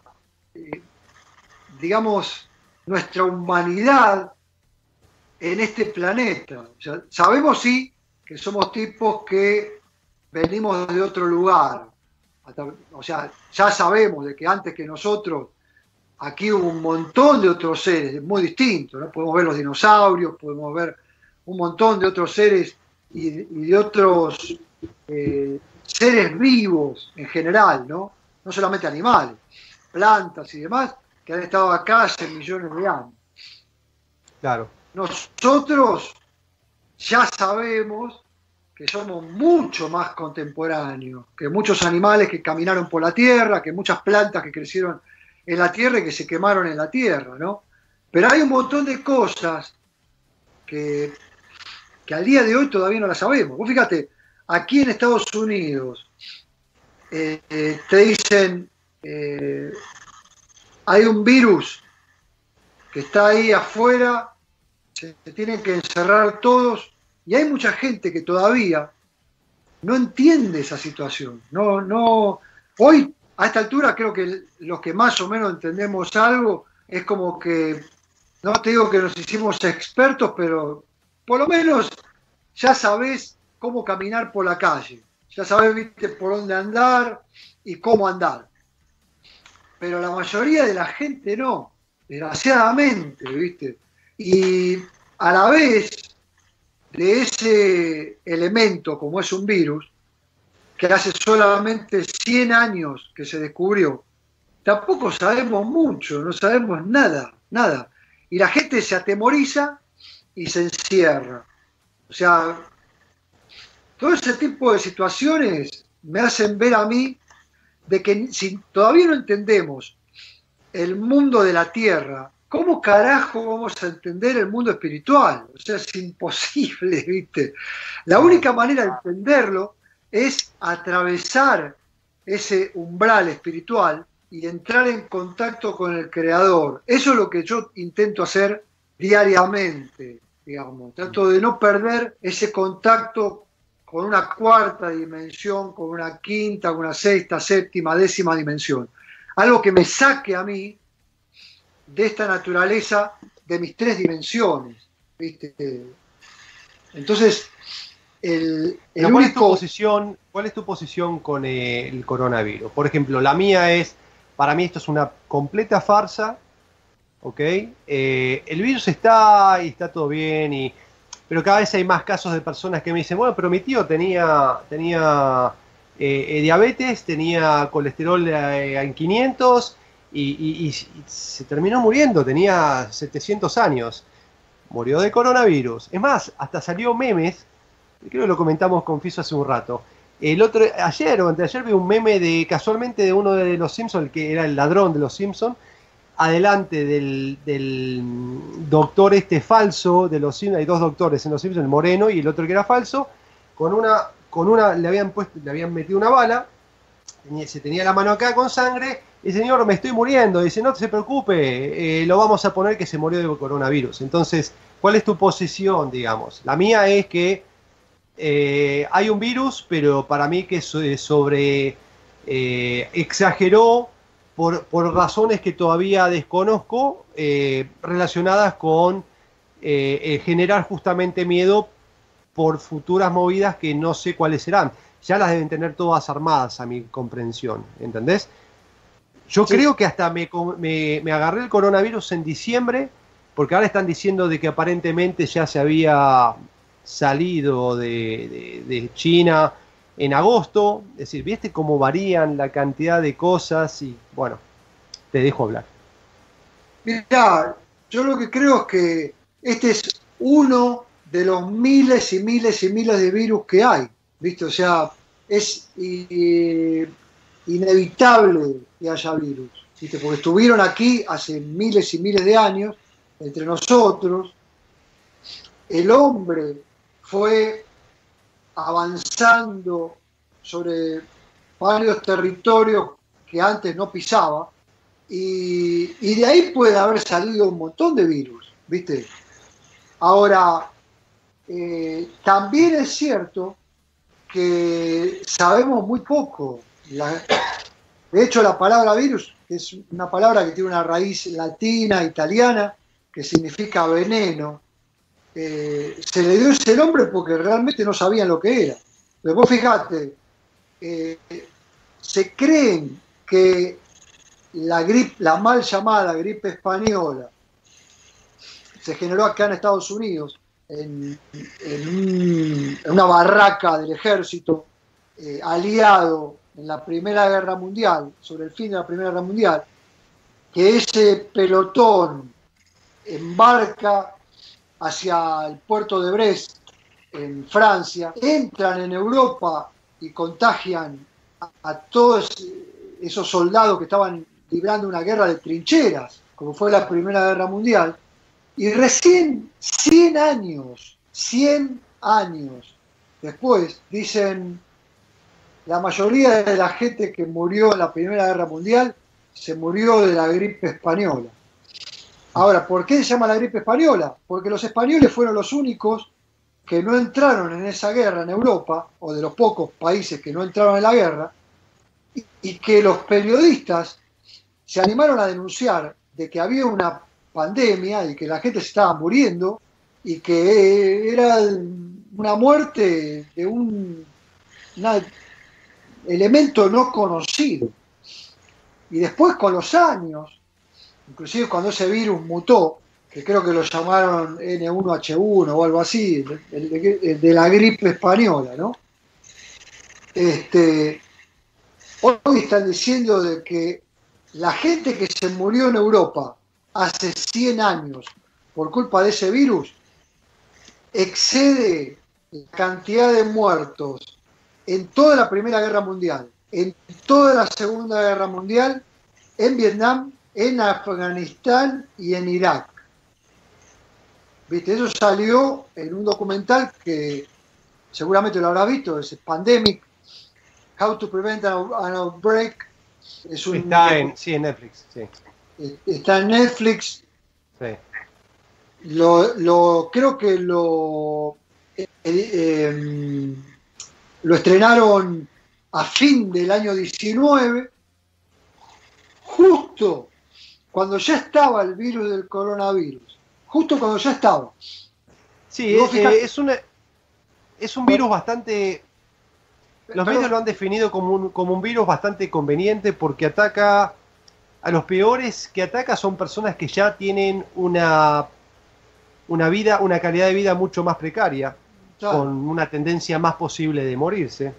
digamos, nuestra humanidad en este planeta. O sea, sabemos sí que somos tipos que venimos de otro lugar. O sea, ya sabemos de que antes que nosotros aquí hubo un montón de otros seres muy distintos, ¿no? Podemos ver los dinosaurios, podemos ver un montón de otros seres y de otros seres vivos en general, ¿no? No solamente animales, plantas y demás, que han estado acá hace millones de años. Claro. Nosotros ya sabemos que somos mucho más contemporáneos, que muchos animales que caminaron por la tierra, que muchas plantas que crecieron en la tierra y que se quemaron en la tierra, ¿no? Pero hay un montón de cosas que al día de hoy todavía no las sabemos. Vos fíjate, aquí en Estados Unidos te dicen hay un virus que está ahí afuera, se tienen que encerrar todos, y hay mucha gente que todavía no entiende esa situación. Hoy, a esta altura, creo que los que más o menos entendemos algo, es como que, no te digo que nos hicimos expertos, pero por lo menos ya sabés cómo caminar por la calle, ya sabés, viste, por dónde andar y cómo andar. Pero la mayoría de la gente no, desgraciadamente, viste. Y a la vez de ese elemento como es un virus, que hace solamente 100 años que se descubrió, tampoco sabemos mucho, no sabemos nada. Y la gente se atemoriza y se encierra. O sea, todo ese tipo de situaciones me hacen ver a mí de que si todavía no entendemos el mundo de la Tierra, ¿cómo carajo vamos a entender el mundo espiritual? O sea, es imposible, ¿viste? La única manera de entenderlo es atravesar ese umbral espiritual y entrar en contacto con el Creador. Eso es lo que yo intento hacer diariamente, digamos. Trato de no perder ese contacto con una cuarta dimensión, con una quinta, con una sexta, séptima, décima dimensión. Algo que me saque a mí de esta naturaleza de mis tres dimensiones, ¿viste? Entonces, ¿cuál es tu posición con el coronavirus? Por ejemplo, la mía es, para mí esto es una completa farsa, ¿ok? El virus está y está todo bien, pero cada vez hay más casos de personas que me dicen, bueno, pero mi tío tenía diabetes, tenía colesterol en 500 y se terminó muriendo, tenía 700 años, murió de coronavirus. Es más, hasta salió memes, creo que lo comentamos con Fiso hace un rato. Ayer o anteayer vi un meme casualmente de uno de los Simpsons, el que era el ladrón de los Simpsons, adelante del doctor falso de los Simpsons. Hay dos doctores en los Simpsons, el moreno y el otro que era falso, con una le habían metido una bala, se tenía la mano acá con sangre, y señor, me estoy muriendo. Dice, no se preocupe, lo vamos a poner que se murió de coronavirus. Entonces, ¿cuál es tu posición, digamos? La mía es que hay un virus, pero para mí que exageró por razones que todavía desconozco, relacionadas con generar justamente miedo por futuras movidas que no sé cuáles serán. Ya las deben tener todas armadas, a mi comprensión, ¿entendés? Yo creo que hasta me agarré el coronavirus en diciembre, porque ahora están diciendo de que aparentemente ya se había salido de China en agosto. Es decir, ¿viste cómo varían la cantidad de cosas? Y bueno, te dejo hablar. Mirá, yo lo que creo es que este es uno de los miles y miles y miles de virus que hay, ¿viste? O sea, es inevitable que haya virus, ¿viste? Porque estuvieron aquí hace miles y miles de años, entre nosotros. El hombre fue avanzando sobre varios territorios que antes no pisaba, y de ahí puede haber salido un montón de virus, ¿viste? Ahora, también es cierto que sabemos muy poco. De hecho, la palabra virus es una palabra que tiene una raíz latina, italiana, que significa veneno. Se le dio ese nombre porque realmente no sabían lo que era. Pero vos fijate, se creen que la mal llamada gripe española se generó acá en Estados Unidos en una barraca del ejército aliado en la Primera Guerra Mundial, sobre el fin de la Primera Guerra Mundial, que ese pelotón embarca hacia el puerto de Brest, en Francia, entran en Europa y contagian a todos esos soldados que estaban librando una guerra de trincheras, como fue la Primera Guerra Mundial, y recién 100 años después, dicen, la mayoría de la gente que murió en la Primera Guerra Mundial se murió de la gripe española. Ahora, ¿por qué se llama la gripe española? Porque los españoles fueron los únicos que no entraron en esa guerra en Europa, o de los pocos países que no entraron en la guerra, y que los periodistas se animaron a denunciar de que había una pandemia y que la gente se estaba muriendo y que era una muerte de un elemento no conocido. Y después, con los años, inclusive cuando ese virus mutó, que creo que lo llamaron N1H1 o algo así, el de la gripe española, ¿no? Hoy están diciendo de que la gente que se murió en Europa hace 100 años por culpa de ese virus excede la cantidad de muertos en toda la Primera Guerra Mundial, en toda la Segunda Guerra Mundial, en Vietnam, en Afganistán y en Irak. ¿Viste? Eso salió en un documental que seguramente lo habrás visto, es Pandemic, How to Prevent an Outbreak. Está en Netflix, sí. Está en Netflix. Sí. Creo que lo estrenaron a fin del año 19, justo cuando ya estaba el virus del coronavirus. Justo cuando ya estaba. Sí, es un virus bastante... Los medios lo han definido como un virus bastante conveniente porque ataca a los peores que ataca son personas que ya tienen una calidad de vida mucho más precaria, Claro. con una tendencia más posible de morirse.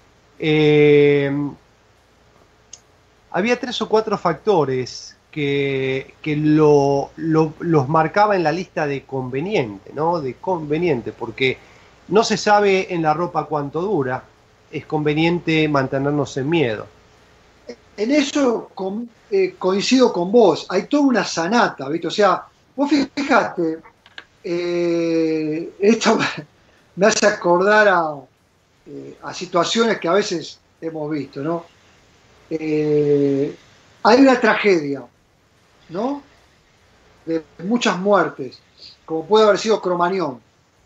Había 3 o 4 factores que los marcaba en la lista de conveniente, ¿no? De conveniente, porque no se sabe en la ropa cuánto dura, es conveniente mantenernos en miedo. En eso coincido con vos, hay toda una sanata, ¿viste? O sea, vos fijate, esto me hace acordar a situaciones que a veces hemos visto, ¿no? Hay una tragedia, ¿no? De muchas muertes, como puede haber sido Cromañón.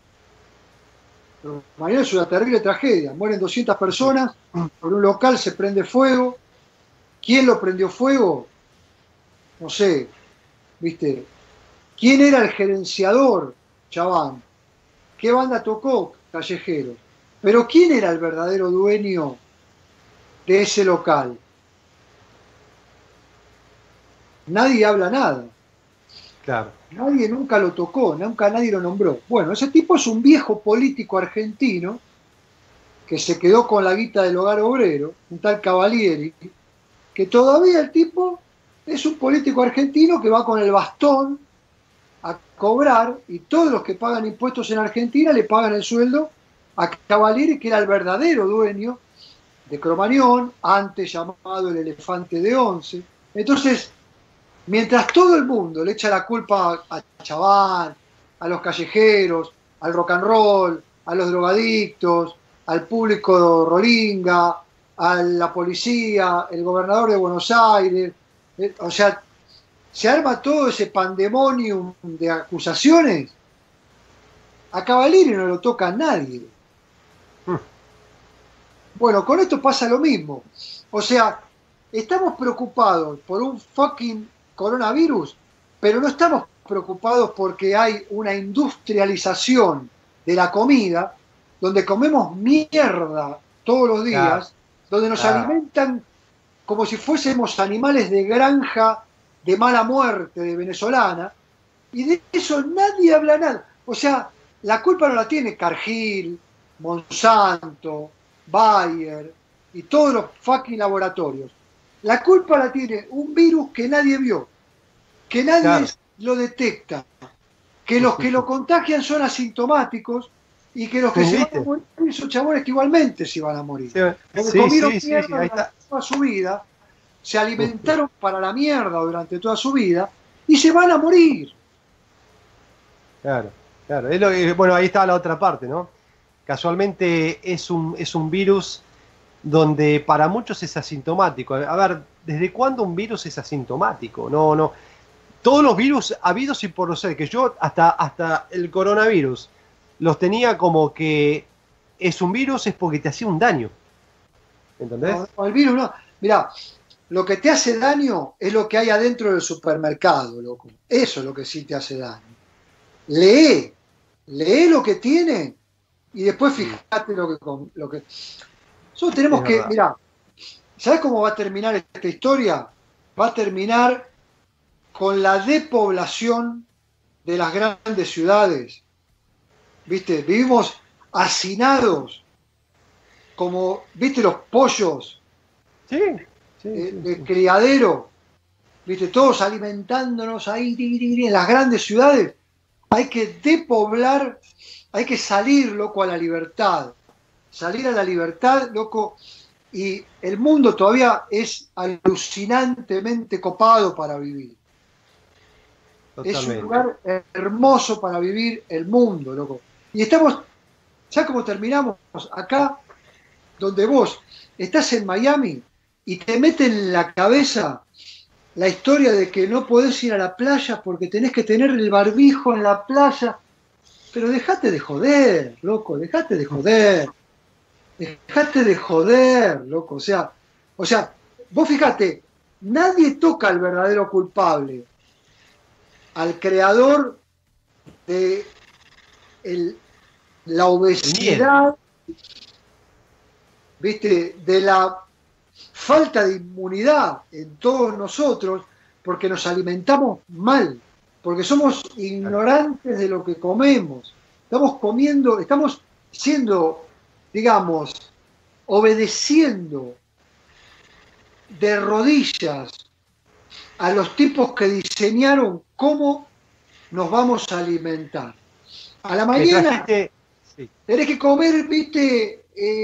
Cromañón es una terrible tragedia, mueren 200 personas, por un local se prende fuego. ¿Quién lo prendió fuego? No sé, ¿viste? ¿Quién era el gerenciador? Chaván. ¿Qué banda tocó? Callejero. Pero ¿quién era el verdadero dueño de ese local? Nadie habla nada. Claro. Nadie nunca lo tocó, nunca nadie lo nombró. Bueno, ese tipo es un viejo político argentino que se quedó con la guita del hogar obrero, un tal Cavalieri, que todavía el tipo es un político argentino que va con el bastón a cobrar, y todos los que pagan impuestos en Argentina le pagan el sueldo a Cavalieri, que era el verdadero dueño de Cromañón, antes llamado el Elefante de Once. Entonces, mientras todo el mundo le echa la culpa a Chaván, a los callejeros, al rock and roll, a los drogadictos, al público rolinga, a la policía, el gobernador de Buenos Aires, o sea, se arma todo ese pandemonium de acusaciones. A Cavalieri no lo toca nadie. Bueno, con esto pasa lo mismo. O sea, estamos preocupados por un fucking coronavirus, pero no estamos preocupados porque hay una industrialización de la comida, donde comemos mierda todos los días, Claro. donde nos Claro. alimentan como si fuésemos animales de granja de mala muerte, de venezolana, y de eso nadie habla nada. O sea, la culpa no la tiene Cargill, Monsanto, Bayer y todos los fucking laboratorios. La culpa la tiene un virus que nadie vio, que nadie Claro. lo detecta, que los que lo contagian son asintomáticos y que los que se van a morir son chabones que igualmente se van a morir. Porque comieron mierda ahí está. durante toda su vida, se alimentaron para la mierda durante toda su vida y se van a morir. Claro, claro. Bueno, ahí está la otra parte, ¿no? Casualmente es un virus donde para muchos es asintomático. A ver, ¿desde cuándo un virus es asintomático? No. Todos los virus habidos y por haber, que yo hasta el coronavirus los tenía como que es un virus, es porque te hacía un daño. ¿Entendés? No, el virus no. Mirá, lo que te hace daño es lo que hay adentro del supermercado, loco. Eso es lo que sí te hace daño. Lee lo que tiene y después fíjate lo que... Nosotros tenemos que, mirá, ¿sabés cómo va a terminar esta historia? Va a terminar con la depoblación de las grandes ciudades. ¿Viste? Vivimos hacinados, como, ¿viste los pollos? Sí. De criadero, ¿viste? Todos alimentándonos ahí en las grandes ciudades. Hay que depoblar, hay que salir, loco, a la libertad. Salir a la libertad, loco, y el mundo todavía es alucinantemente copado para vivir. Totalmente. Es un lugar hermoso para vivir el mundo, loco. Y estamos, ya como terminamos acá, donde vos estás en Miami y te meten en la cabeza la historia de que no podés ir a la playa porque tenés que tener el barbijo en la playa. Pero dejate de joder, loco, dejate de joder. Dejate de joder, loco. O sea, vos fíjate, nadie toca al verdadero culpable, al creador de la obesidad, ¿viste? De la falta de inmunidad en todos nosotros porque nos alimentamos mal, porque somos ignorantes de lo que comemos. Estamos siendo, digamos, obedeciendo de rodillas a los tipos que diseñaron cómo nos vamos a alimentar. A la mañana tenés que comer, viste,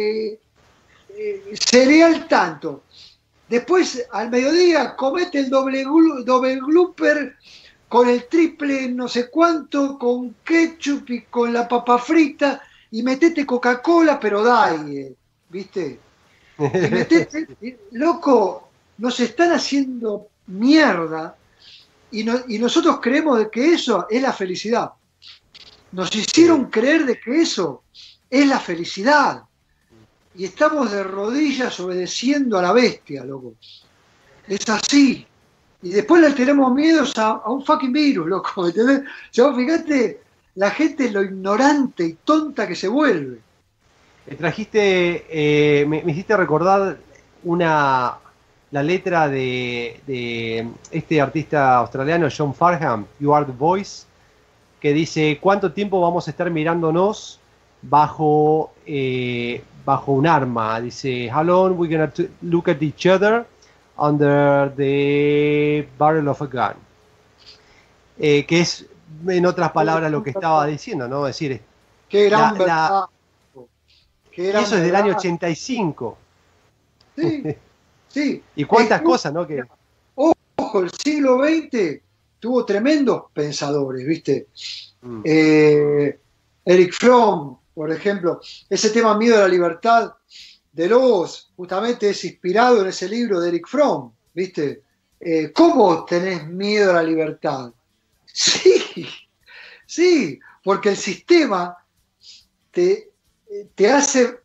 cereal tanto. Después, al mediodía, comete el doble glooper con el triple no sé cuánto, con ketchup y con la papa frita, y metete Coca-Cola, pero diet, ¿viste? Loco, nos están haciendo mierda y nosotros creemos de que eso es la felicidad. Nos hicieron creer de que eso es la felicidad. Y estamos de rodillas obedeciendo a la bestia, loco. Es así. Y después le tenemos miedo a un fucking virus, loco. ¿Entendés? O sea, fíjate la gente lo ignorante y tonta que se vuelve. Me hiciste recordar la letra de este artista australiano, John Farnham, You Are the Voice, que dice: ¿cuánto tiempo vamos a estar mirándonos bajo un arma? Dice: how long we gonna look at each other under the barrel of a gun. Que es, en otras palabras, lo que estaba diciendo, ¿no? Es decir, qué gran verdad. Y eso es del año 85. Sí, sí. Y cuántas cosas, ¿no? Que... Ojo, el siglo XX tuvo tremendos pensadores, ¿viste? Eric Fromm, por ejemplo, ese tema Miedo a la Libertad de Lobos, justamente es inspirado en ese libro de Eric Fromm, ¿viste? ¿Cómo tenés miedo a la libertad? Sí, sí, porque el sistema te hace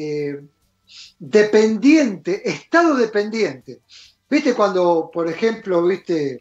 dependiente, estado dependiente. ¿Viste cuando, por ejemplo, viste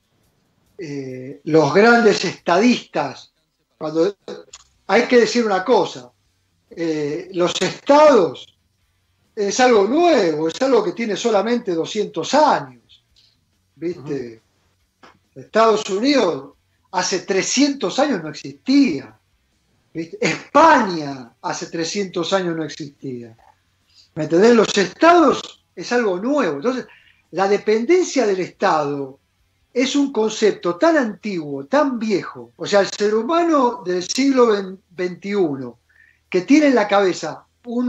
los grandes estadistas, cuando hay que decir una cosa, los estados es algo nuevo, es algo que tiene solamente 200 años, ¿viste? Estados Unidos hace 300 años no existía, ¿viste? España hace 300 años no existía. ¿Me entendés? Los estados es algo nuevo. Entonces, la dependencia del Estado es un concepto tan antiguo, tan viejo. O sea, el ser humano del siglo XXI, que tiene en la cabeza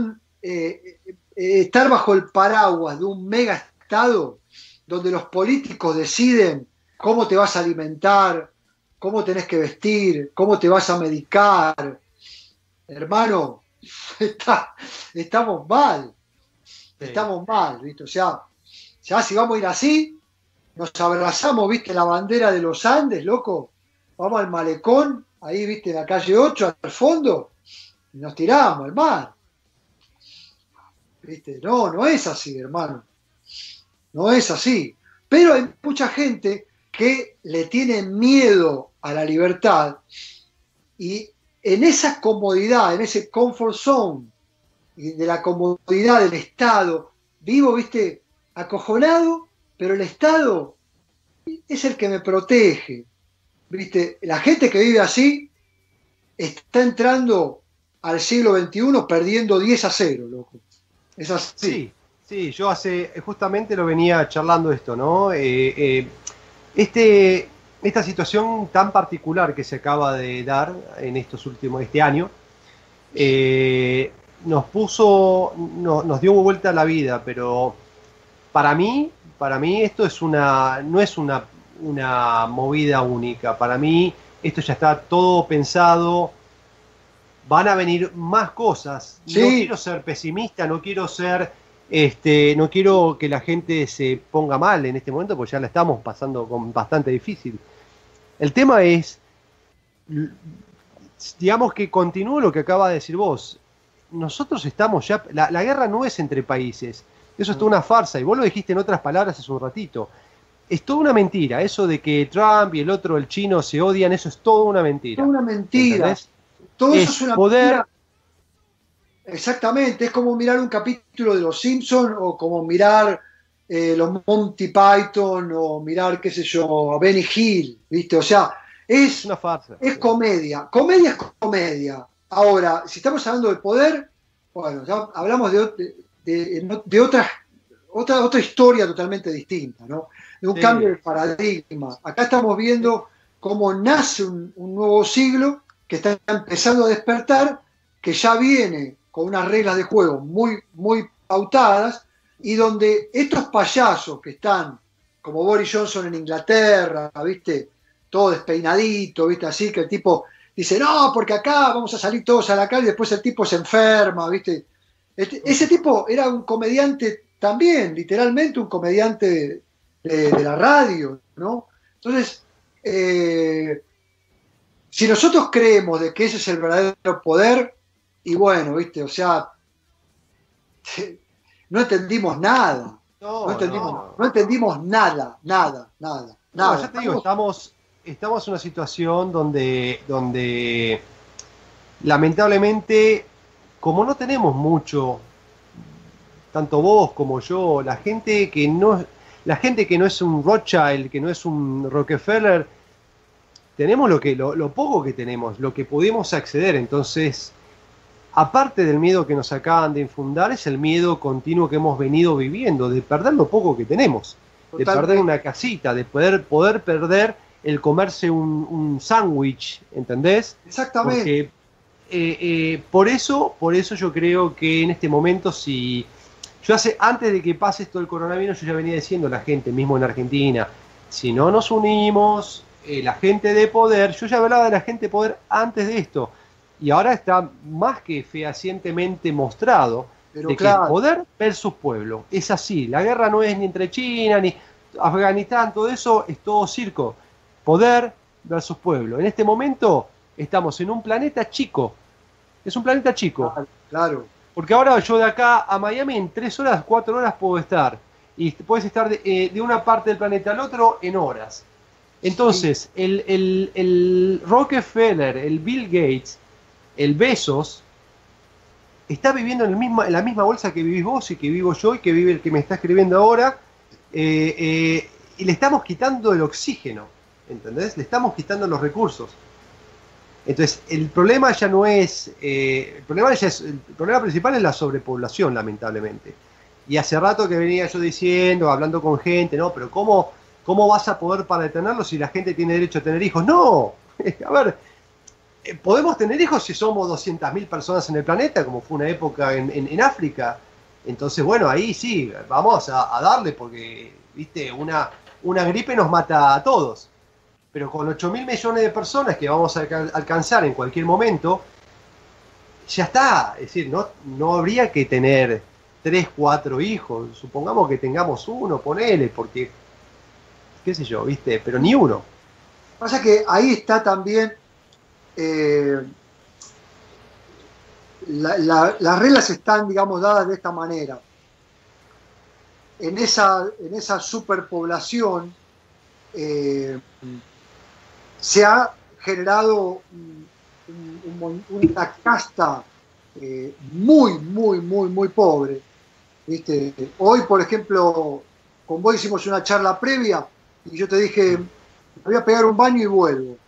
estar bajo el paraguas de un mega Estado, donde los políticos deciden cómo te vas a alimentar, cómo tenés que vestir, cómo te vas a medicar. Hermano, estamos mal. Estamos mal, ¿viste? O sea, ya si vamos a ir así, nos abrazamos, ¿viste? La bandera de los Andes, loco. Vamos al malecón, ahí, ¿viste? En la calle 8, al fondo, y nos tiramos al mar. ¿Viste? No es así, hermano. No es así. Pero hay mucha gente que le tiene miedo a la libertad y en esa comodidad, en ese comfort zone y de la comodidad del Estado, vivo, ¿viste? Acojonado, pero el Estado es el que me protege, ¿viste? La gente que vive así está entrando al siglo XXI perdiendo 10-0, loco. Es así. Sí, yo justamente lo venía charlando esto, ¿no? Esta situación tan particular que se acaba de dar en este año, nos dio vuelta a la vida, pero para mí esto no es una movida única. Para mí esto ya está todo pensado. Van a venir más cosas. Sí. No quiero ser pesimista, no quiero que la gente se ponga mal en este momento, porque ya la estamos pasando bastante difícil. El tema es, digamos, que continúo lo que acaba de decir vos. Nosotros estamos ya, la guerra no es entre países, eso es toda una farsa, y vos lo dijiste en otras palabras hace un ratito. Es toda una mentira, eso de que Trump y el otro, el chino, se odian, eso es toda una mentira. Toda una mentira. ¿Entendés? Todo eso es una mentira. Exactamente, es como mirar un capítulo de Los Simpsons o como mirar los Monty Python o mirar, qué sé yo, Benny Hill, ¿viste? O sea, es una farsa. Es comedia. Comedia es comedia. Ahora, si estamos hablando de poder, bueno, ya hablamos de otra historia totalmente distinta, ¿no? De un cambio de paradigma. Acá estamos viendo cómo nace un nuevo siglo que está empezando a despertar, que ya viene con unas reglas de juego muy, muy pautadas, y donde estos payasos que están, como Boris Johnson en Inglaterra, ¿viste? Todo despeinadito, ¿viste? Así que el tipo dice, no, porque acá vamos a salir todos a la calle, y después el tipo se enferma, ¿viste? Ese tipo era un comediante también, literalmente un comediante de la radio, ¿no? Entonces, si nosotros creemos de que ese es el verdadero poder, y bueno, ¿viste? O sea, no entendimos nada. No entendimos nada. No, ya te digo, estamos en una situación donde lamentablemente, como no tenemos mucho, tanto vos como yo, la gente que no es un Rothschild, que no es un Rockefeller, tenemos lo poco que tenemos, lo que pudimos acceder. Entonces, aparte del miedo que nos acaban de infundar, es el miedo continuo que hemos venido viviendo, de perder lo poco que tenemos, de perder una casita, de poder perder el comerse un sándwich, ¿entendés? Exactamente. Porque por eso yo creo que en este momento, antes de que pase esto del coronavirus, yo ya venía diciendo a la gente, mismo en Argentina, si no nos unimos, la gente de poder, yo ya hablaba de la gente de poder antes de esto, y ahora está más que fehacientemente mostrado de que poder versus pueblo. Es así, la guerra no es ni entre China, ni Afganistán, todo eso es todo circo. Poder versus pueblo. En este momento estamos en un planeta chico. Es un planeta chico. Claro. Porque ahora yo de acá a Miami en 3 horas, 4 horas puedo estar. Y puedes estar de una parte del planeta al otro en horas. Entonces, sí. el Rockefeller, el Bill Gates, el Bezos, está viviendo en la misma bolsa que vivís vos y que vivo yo y que vive el que me está escribiendo ahora. Y le estamos quitando el oxígeno, ¿entendés? Le estamos quitando los recursos. Entonces, el problema ya no es... el problema principal es la sobrepoblación, lamentablemente. Y hace rato que venía yo diciendo, hablando con gente, ¿no? Pero ¿cómo vas a poder para detenerlo si la gente tiene derecho a tener hijos? ¡No! A ver, podemos tener hijos si somos 200.000 personas en el planeta, como fue una época en África. Entonces, bueno, ahí sí, vamos a darle, porque, viste, una gripe nos mata a todos. Pero con 8.000 millones de personas que vamos a alcanzar en cualquier momento, ya está. Es decir, no habría que tener 3, 4 hijos. Supongamos que tengamos uno, ponele, porque, qué sé yo, viste, pero ni uno. Pasa que ahí está también... las reglas están, digamos, dadas de esta manera. En esa superpoblación se ha generado una casta muy pobre, ¿viste? Hoy, por ejemplo, con vos hicimos una charla previa y yo te dije, me voy a pegar un baño y vuelvo.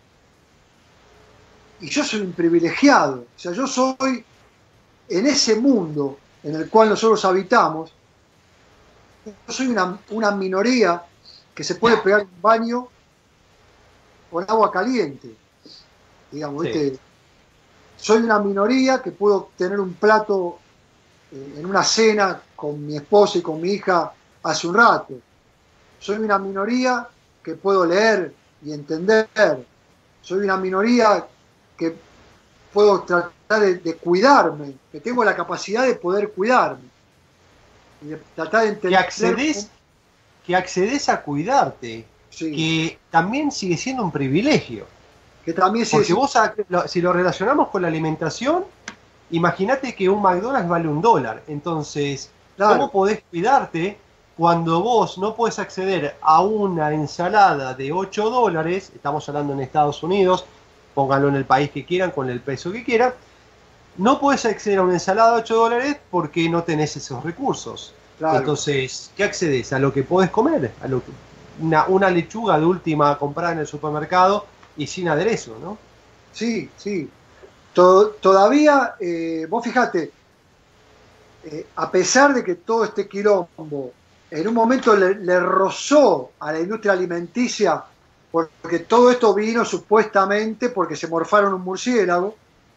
Y yo soy un privilegiado, o sea, yo soy, en ese mundo en el cual nosotros habitamos, yo soy una minoría que se puede pegar un baño con agua caliente, digamos, sí. ¿Viste? Soy una minoría que puedo tener un plato en una cena con mi esposa y con mi hija hace un rato. Soy una minoría que puedo leer y entender. Soy una minoría que puedo tratar de cuidarme, que tengo la capacidad de poder cuidarme. Y de tratar de entender... Que accedes a cuidarte, sí. Que también sigue siendo un privilegio. Que también porque vos, si lo relacionamos con la alimentación, imagínate que un McDonald's vale $1. Entonces, claro. ¿Cómo podés cuidarte cuando vos no podés acceder a una ensalada de $8? Estamos hablando en Estados Unidos, pónganlo en el país que quieran, con el peso que quieran. No podés acceder a una ensalada de $8 porque no tenés esos recursos. Claro. Entonces, ¿qué accedes? A lo que podés comer, a lo que, una lechuga de última comprada en el supermercado y sin aderezo, ¿no? Sí, sí. Todavía, vos fijate, a pesar de que todo este quilombo en un momento le rozó a la industria alimenticia, porque todo esto vino supuestamente porque se morfaron un murciélago,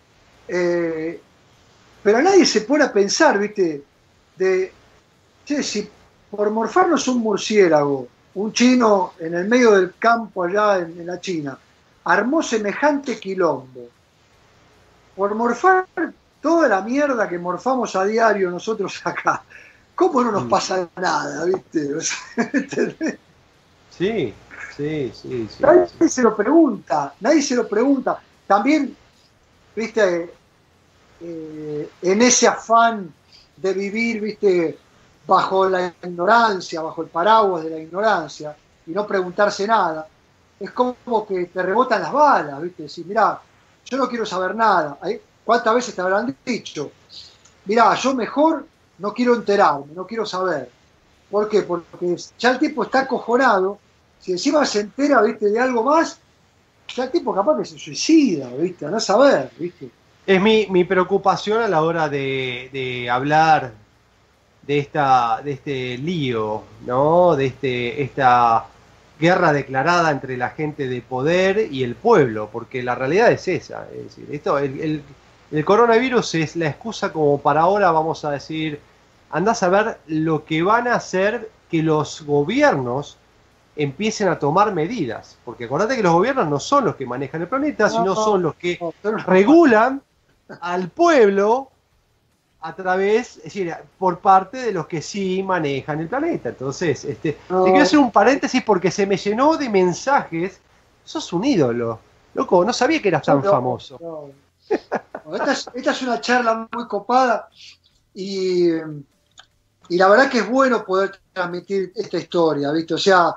pero nadie se pone a pensar, ¿viste? Che, si por morfarnos un murciélago, un chino en el medio del campo allá en la China, armó semejante quilombo, por morfar toda la mierda que morfamos a diario nosotros acá, ¿cómo no nos pasa nada, viste? O sea, ¿entendés? Sí. Nadie se lo pregunta, nadie se lo pregunta. También, viste, en ese afán de vivir, viste, bajo la ignorancia, bajo el paraguas de la ignorancia, y no preguntarse nada, es como que te rebotan las balas, viste, decir, mirá, yo no quiero saber nada. ¿Cuántas veces te habrán dicho? Mirá, yo mejor no quiero enterarme, no quiero saber. ¿Por qué? Porque ya el tipo está acojonado. Si encima se entera, viste, de algo más, ya el tipo capaz que se suicida, viste, a no saber, viste. Es mi preocupación a la hora de hablar de este lío, ¿no? De esta guerra declarada entre la gente de poder y el pueblo, porque la realidad es esa. Es decir, el coronavirus es la excusa como para ahora, vamos a decir, andás a ver lo que van a hacer que los gobiernos empiecen a tomar medidas, porque acordate que los gobiernos no son los que manejan el planeta, sino son los que regulan al pueblo a través, es decir, por parte de los que sí manejan el planeta. Entonces, te quiero hacer un paréntesis porque se me llenó de mensajes. Sos un ídolo, loco, no sabía que eras tan famoso. Esta es una charla muy copada y la verdad que es bueno poder transmitir esta historia, ¿viste? O sea,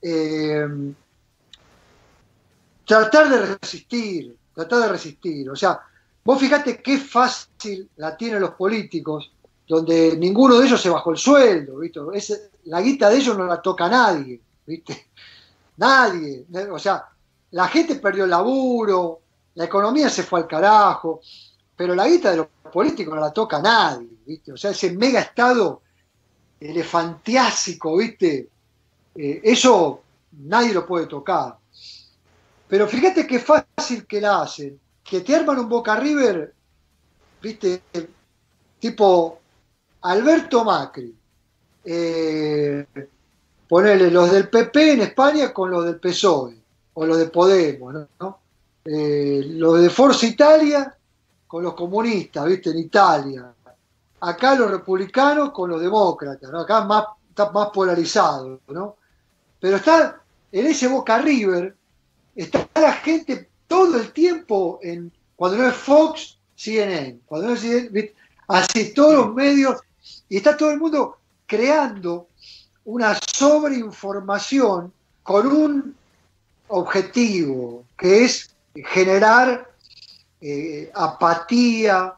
tratar de resistir. O sea, vos fijate qué fácil la tienen los políticos, donde ninguno de ellos se bajó el sueldo, ¿viste? La guita de ellos no la toca nadie, ¿viste? Nadie. O sea, la gente perdió el laburo, la economía se fue al carajo, pero la guita de los políticos no la toca nadie, ¿viste? O sea, ese mega estado elefantiásico, ¿viste? Eso nadie lo puede tocar. Pero fíjate qué fácil que la hacen, que te arman un Boca River, ¿viste? Tipo Alberto Macri, ponele los del PP en España con los del PSOE, o los de Podemos, ¿no? Los de Forza Italia con los comunistas, ¿viste? En Italia. Acá los republicanos con los demócratas, ¿no? Acá está más polarizado, ¿no? Pero está en ese Boca River, está la gente todo el tiempo, cuando no es Fox, CNN, cuando no es CNN, ¿viste? Así todos los medios, y está todo el mundo creando una sobreinformación con un objetivo, que es generar apatía,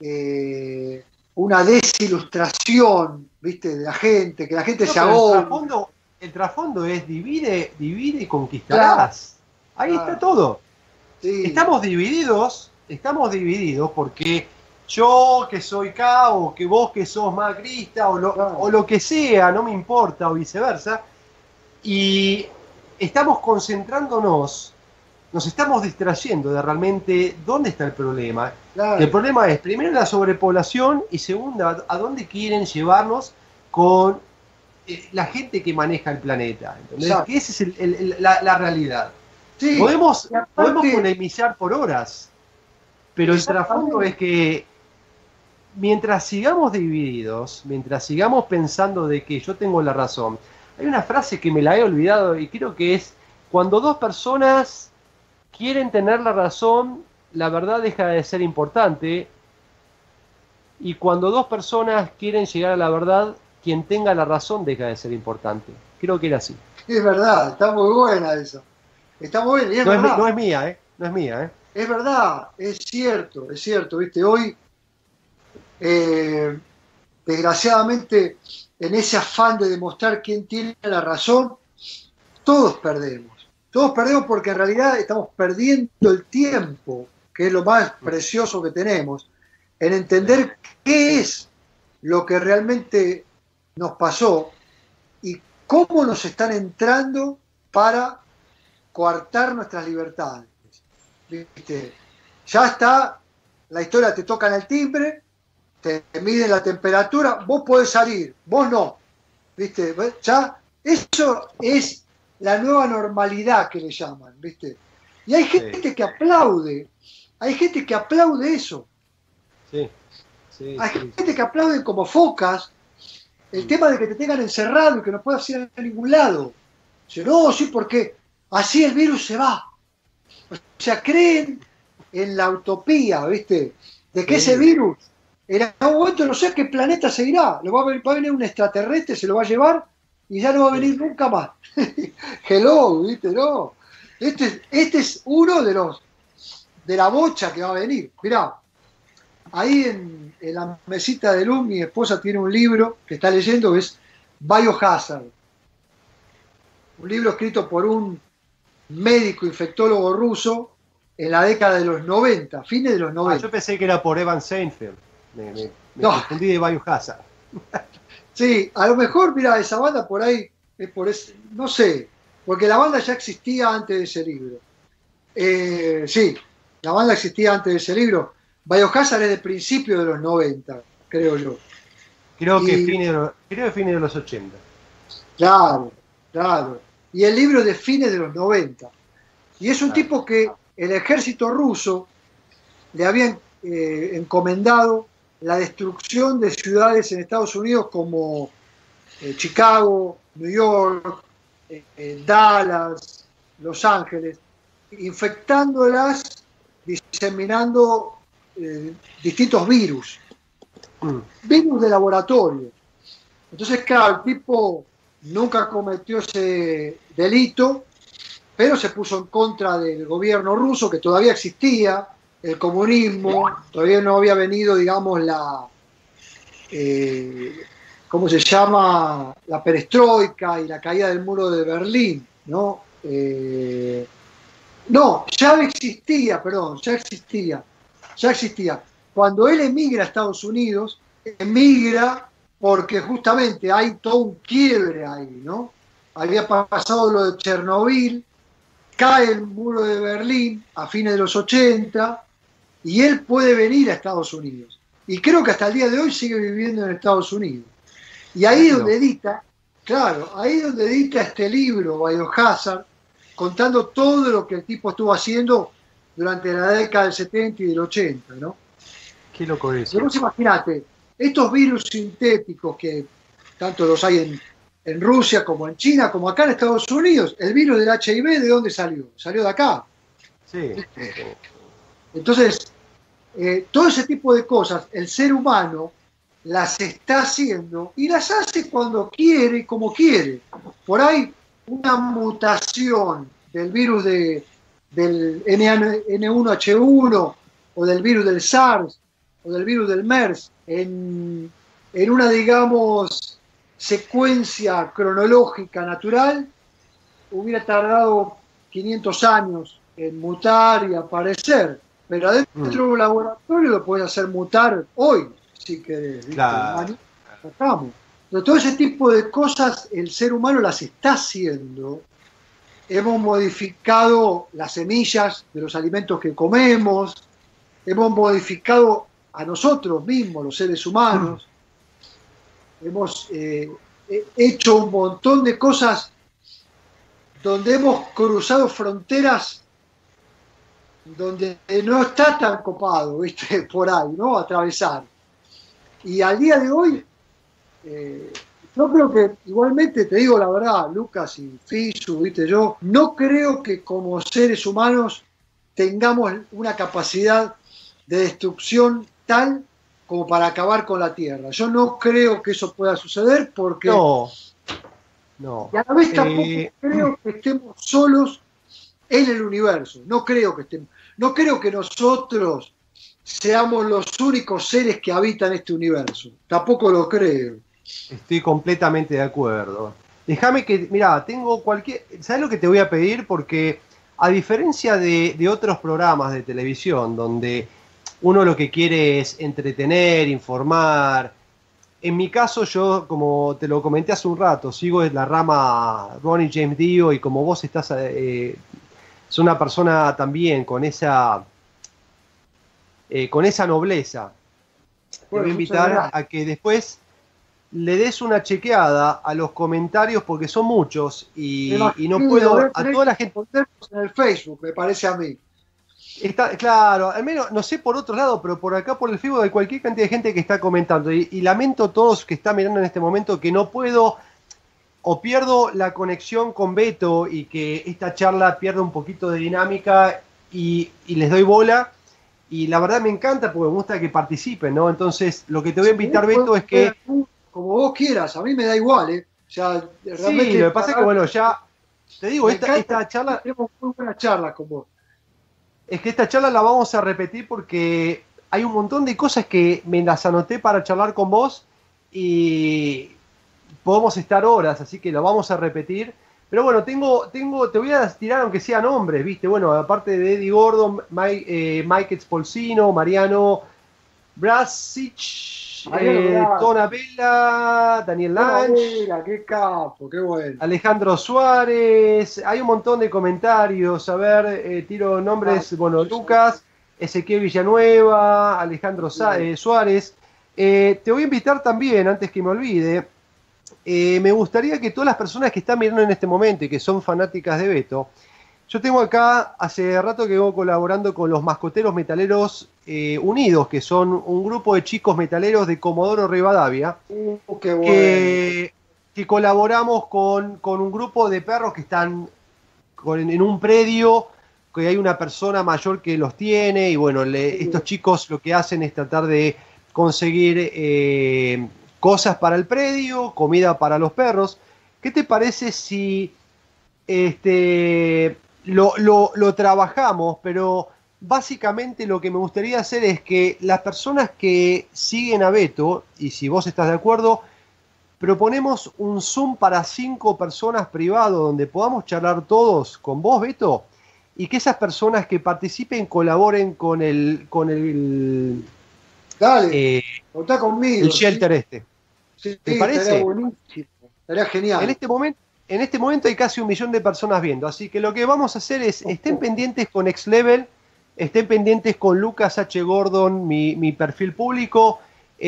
una desilustración, ¿viste? De la gente, que la gente se agobie. El trasfondo es divide y conquistarás. Claro. Ahí está todo. Sí. Estamos divididos porque yo que soy K o que vos que sos macrista o lo que sea, no me importa, o viceversa, y estamos concentrándonos, nos estamos distrayendo de realmente dónde está el problema. Claro. El problema es, primero, la sobrepoblación y segunda, a dónde quieren llevarnos con la gente que maneja el planeta. ¿Entendés? Que esa es la realidad. Sí, podemos polemizar por horas, pero el trasfondo es que mientras sigamos divididos, mientras sigamos pensando de que yo tengo la razón, hay una frase que me la he olvidado y creo que es: cuando dos personas quieren tener la razón, la verdad deja de ser importante, y cuando dos personas quieren llegar a la verdad, quien tenga la razón deja de ser importante. Creo que era así. Es verdad, está muy buena esa. Está muy bien, no es mía, no es mía, Es verdad, es cierto, viste, hoy desgraciadamente en ese afán de demostrar quién tiene la razón, todos perdemos. Todos perdemos porque en realidad estamos perdiendo el tiempo, que es lo más precioso que tenemos, en entender qué es lo que realmente nos pasó y cómo nos están entrando para coartar nuestras libertades. ¿Viste? Ya está, la historia, te tocan el timbre, te miden la temperatura, vos podés salir, vos no. ¿Viste? Ya, eso es la nueva normalidad que le llaman, ¿viste? Y hay gente que aplaude, hay gente que aplaude eso. Hay gente que aplaude como focas el tema de que te tengan encerrado y que no puedas ir a ningún lado. Dice, no, sí, porque así el virus se va. O sea, creen en la utopía, ¿viste? De que ese virus, en algún momento no sé a qué planeta se irá. Va a venir un extraterrestre, se lo va a llevar y ya no va a venir nunca más. Hello, ¿viste? No. Este es uno de la bocha que va a venir. Mirá, ahí en la mesita de luz mi esposa tiene un libro que está leyendo que es Biohazard. Un libro escrito por un médico infectólogo ruso en la década de los 90, fines de los 90. Yo pensé que era por Evan Seinfeld. Me confundí de Biohazard. Sí, a lo mejor, mira, esa banda por ahí, no sé, porque la banda ya existía antes de ese libro. Sí, la banda existía antes de ese libro. Biohazard es de principio de los 90, creo yo. Creo que fines de los 80. Claro, claro. Y el libro es de fines de los 90. Y es un tipo que el ejército ruso le habían encomendado la destrucción de ciudades en Estados Unidos como Chicago, New York, Dallas, Los Ángeles, infectándolas, diseminando distintos virus de laboratorio. Entonces, claro, el tipo nunca cometió ese delito, pero se puso en contra del gobierno ruso, que todavía existía, el comunismo, todavía no había venido, digamos, ¿cómo se llama? La perestroika y la caída del muro de Berlín, ¿no? No, ya existía. Cuando él emigra a Estados Unidos, emigra porque justamente hay todo un quiebre ahí, ¿no? Había pasado lo de Chernobyl, cae el muro de Berlín a fines de los 80 y él puede venir a Estados Unidos. Y creo que hasta el día de hoy sigue viviendo en Estados Unidos. Y ahí donde edita, este libro, Biohazard, contando todo lo que el tipo estuvo haciendo durante la década del 70 y del 80, ¿no? Qué loco eso. Pero vos imaginate, estos virus sintéticos que tanto los hay en Rusia como en China, como acá en Estados Unidos, el virus del HIV, ¿de dónde salió? Salió de acá. Sí. Entonces, todo ese tipo de cosas, el ser humano las está haciendo y las hace cuando quiere y como quiere. Por ahí, una mutación del virus del N1H1 o del virus del SARS o del virus del MERS en una, digamos, secuencia cronológica natural, hubiera tardado 500 años en mutar y aparecer, pero adentro de un laboratorio lo puedes hacer mutar hoy, si querés. Claro. Pero todo ese tipo de cosas el ser humano las está haciendo. Hemos modificado las semillas de los alimentos que comemos, hemos modificado a nosotros mismos, los seres humanos, hemos hecho un montón de cosas donde hemos cruzado fronteras donde no está tan copado, ¿viste? Por ahí, ¿no? Atravesar. Y al día de hoy, yo creo que igualmente, te digo la verdad, Lucas y Fisu, ¿viste? Yo no creo que como seres humanos tengamos una capacidad de destrucción tal como para acabar con la Tierra. Yo no creo que eso pueda suceder porque... No. Y a la vez tampoco creo que estemos solos en el universo. No creo que nosotros seamos los únicos seres que habitan este universo. Tampoco lo creo. Estoy completamente de acuerdo. Déjame que, mira, tengo cualquier... ¿Sabes lo que te voy a pedir? Porque a diferencia de otros programas de televisión, donde uno lo que quiere es entretener, informar, en mi caso yo, como te lo comenté hace un rato, sigo en la rama Ronnie James Dio, y como vos estás... sos una persona también con esa nobleza. Te voy a invitar a que después le des una chequeada a los comentarios, porque son muchos y no puedo a toda la gente en el Facebook, me parece a mí. Está, claro, al menos no sé por otro lado, pero por acá por el Facebook hay cualquier cantidad de gente que está comentando, y lamento a todos que están mirando en este momento que no puedo, o pierdo la conexión con Beto y que esta charla pierda un poquito de dinámica, y les doy bola. Y la verdad me encanta porque me gusta que participen, ¿no? Entonces, lo que te voy a invitar, Beto, es que... Como vos quieras, a mí me da igual, ¿eh? O sea, realmente... Sí, lo que pasa es que, bueno, ya... Te digo, esta charla... Tenemos muy buenas charlas con vos. Es que esta charla la vamos a repetir porque hay un montón de cosas que me las anoté para charlar con vos y podemos estar horas, así que lo vamos a repetir. Pero bueno, te voy a tirar aunque sea nombres, ¿viste? Bueno, aparte de Eddie Gordon, Mike Espolsino, Mariano Brasic, Tona Bella, Daniel Lange, qué capo, qué bueno. Alejandro Suárez, hay un montón de comentarios, a ver, tiro nombres, bueno, Lucas, Ezequiel Villanueva, Alejandro Suárez. Te voy a invitar también, antes que me olvide, me gustaría que todas las personas que están mirando en este momento y que son fanáticas de Beto, yo tengo acá, hace rato que vengo colaborando con los Mascoteros Metaleros Unidos, que son un grupo de chicos metaleros de Comodoro Rivadavia, qué bueno. que colaboramos con un grupo de perros que están en un predio, que hay una persona mayor que los tiene, y bueno, estos chicos lo que hacen es tratar de conseguir cosas para el predio, comida para los perros. ¿Qué te parece si lo trabajamos? Pero básicamente lo que me gustaría hacer es que las personas que siguen a Beto, y si vos estás de acuerdo, proponemos un Zoom para 5 personas privado donde podamos charlar todos con vos, Beto, y que esas personas que participen colaboren con el Dale, contá conmigo. el shelter este. Sí, ¿Te parece? Estaría buenísimo, estaría genial. En este momento hay casi 1 millón de personas viendo, así que lo que vamos a hacer es, estén pendientes con X-Level, estén pendientes con Lucas H. Gordon, mi perfil público.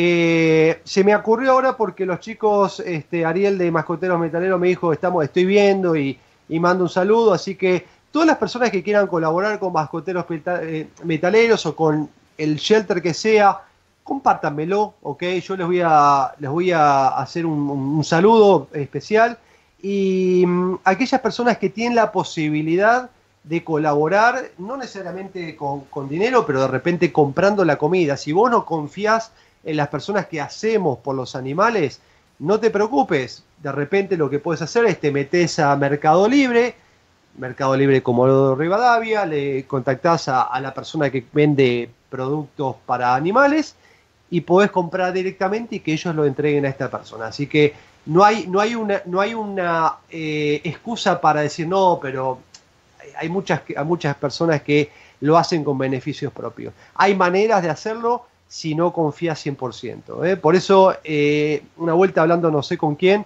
Se me ocurrió ahora porque los chicos, Ariel de Mascoteros Metaleros me dijo, estoy viendo y mando un saludo, así que todas las personas que quieran colaborar con Mascoteros Metaleros o con el shelter que sea, compártanmelo, ¿ok? Yo les voy a hacer un saludo especial. Y aquellas personas que tienen la posibilidad de colaborar, no necesariamente con dinero, pero de repente comprando la comida. Si vos no confías en las personas que hacemos por los animales, no te preocupes. De repente lo que puedes hacer es te metes a Mercado Libre Comodoro Rivadavia, le contactás a la persona que vende productos para animales y podés comprar directamente y que ellos lo entreguen a esta persona. Así que no hay una excusa para decir no, pero hay muchas personas que lo hacen con beneficios propios. Hay maneras de hacerlo si no confías 100%. Por eso, una vuelta hablando no sé con quién,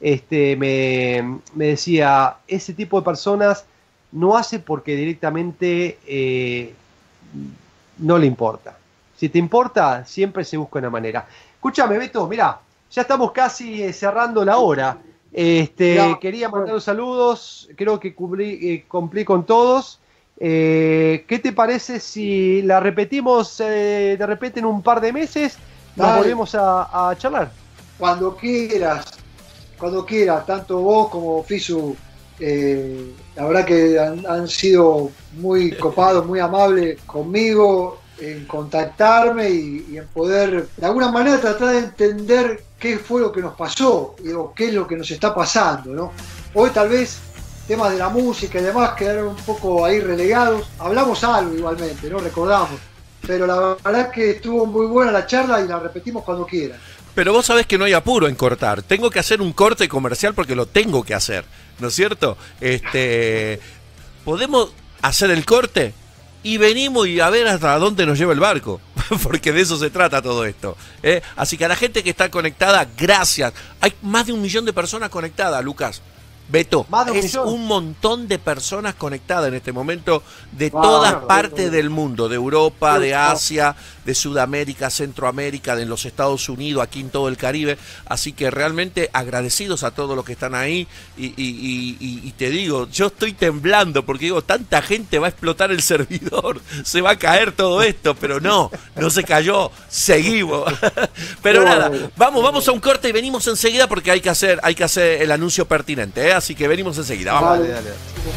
me decía, ese tipo de personas no hace porque directamente no le importa. Si te importa, siempre se busca una manera. Escúchame, Beto, mirá, ya estamos casi cerrando la hora. Quería mandar los saludos, creo que cumplí con todos. ¿Qué te parece si la repetimos de repente en un par de meses? Nos volvemos a charlar. Cuando quieras, tanto vos como Fisu, la verdad que han sido muy copados, muy amables conmigo en contactarme y en poder de alguna manera tratar de entender qué fue lo que nos pasó o qué es lo que nos está pasando, ¿no? Hoy tal vez temas de la música y demás quedaron un poco ahí relegados, hablamos algo igualmente, ¿no? Recordamos, pero la verdad que estuvo muy buena la charla y la repetimos cuando quieran. Pero vos sabés que no hay apuro en cortar. Tengo que hacer un corte comercial porque lo tengo que hacer, ¿no es cierto? Podemos hacer el corte y venimos y a ver hasta dónde nos lleva el barco, porque de eso se trata todo esto. Así que a la gente que está conectada, gracias. Hay más de 1 millón de personas conectadas, Lucas. Beto, es un montón de personas conectadas en este momento de todas partes del mundo, de Europa, de Asia, de Sudamérica, Centroamérica, de los Estados Unidos, aquí en todo el Caribe. Así que realmente agradecidos a todos los que están ahí y te digo, yo estoy temblando porque digo, tanta gente va a explotar el servidor, se va a caer todo esto, pero no se cayó, seguimos. Pero nada, vamos a un corte y venimos enseguida porque hay que hacer el anuncio pertinente, ¿eh? Así que venimos enseguida. Vamos. Dale.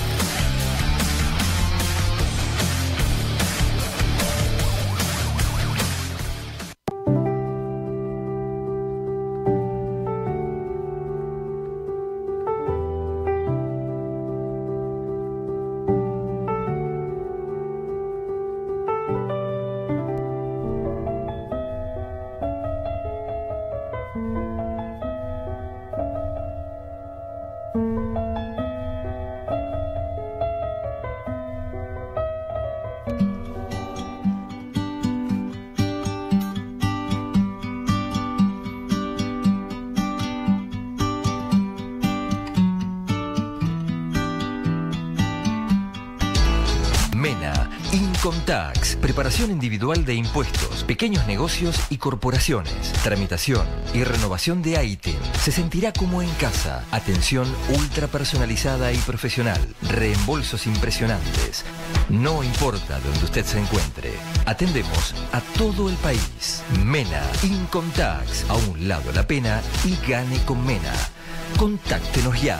Tax, preparación individual de impuestos, pequeños negocios y corporaciones, tramitación y renovación de ITIN. Se sentirá como en casa. Atención ultra personalizada y profesional. Reembolsos impresionantes. No importa donde usted se encuentre. Atendemos a todo el país. Mena Income Tax. A un lado la pena y gane con Mena. Contáctenos ya.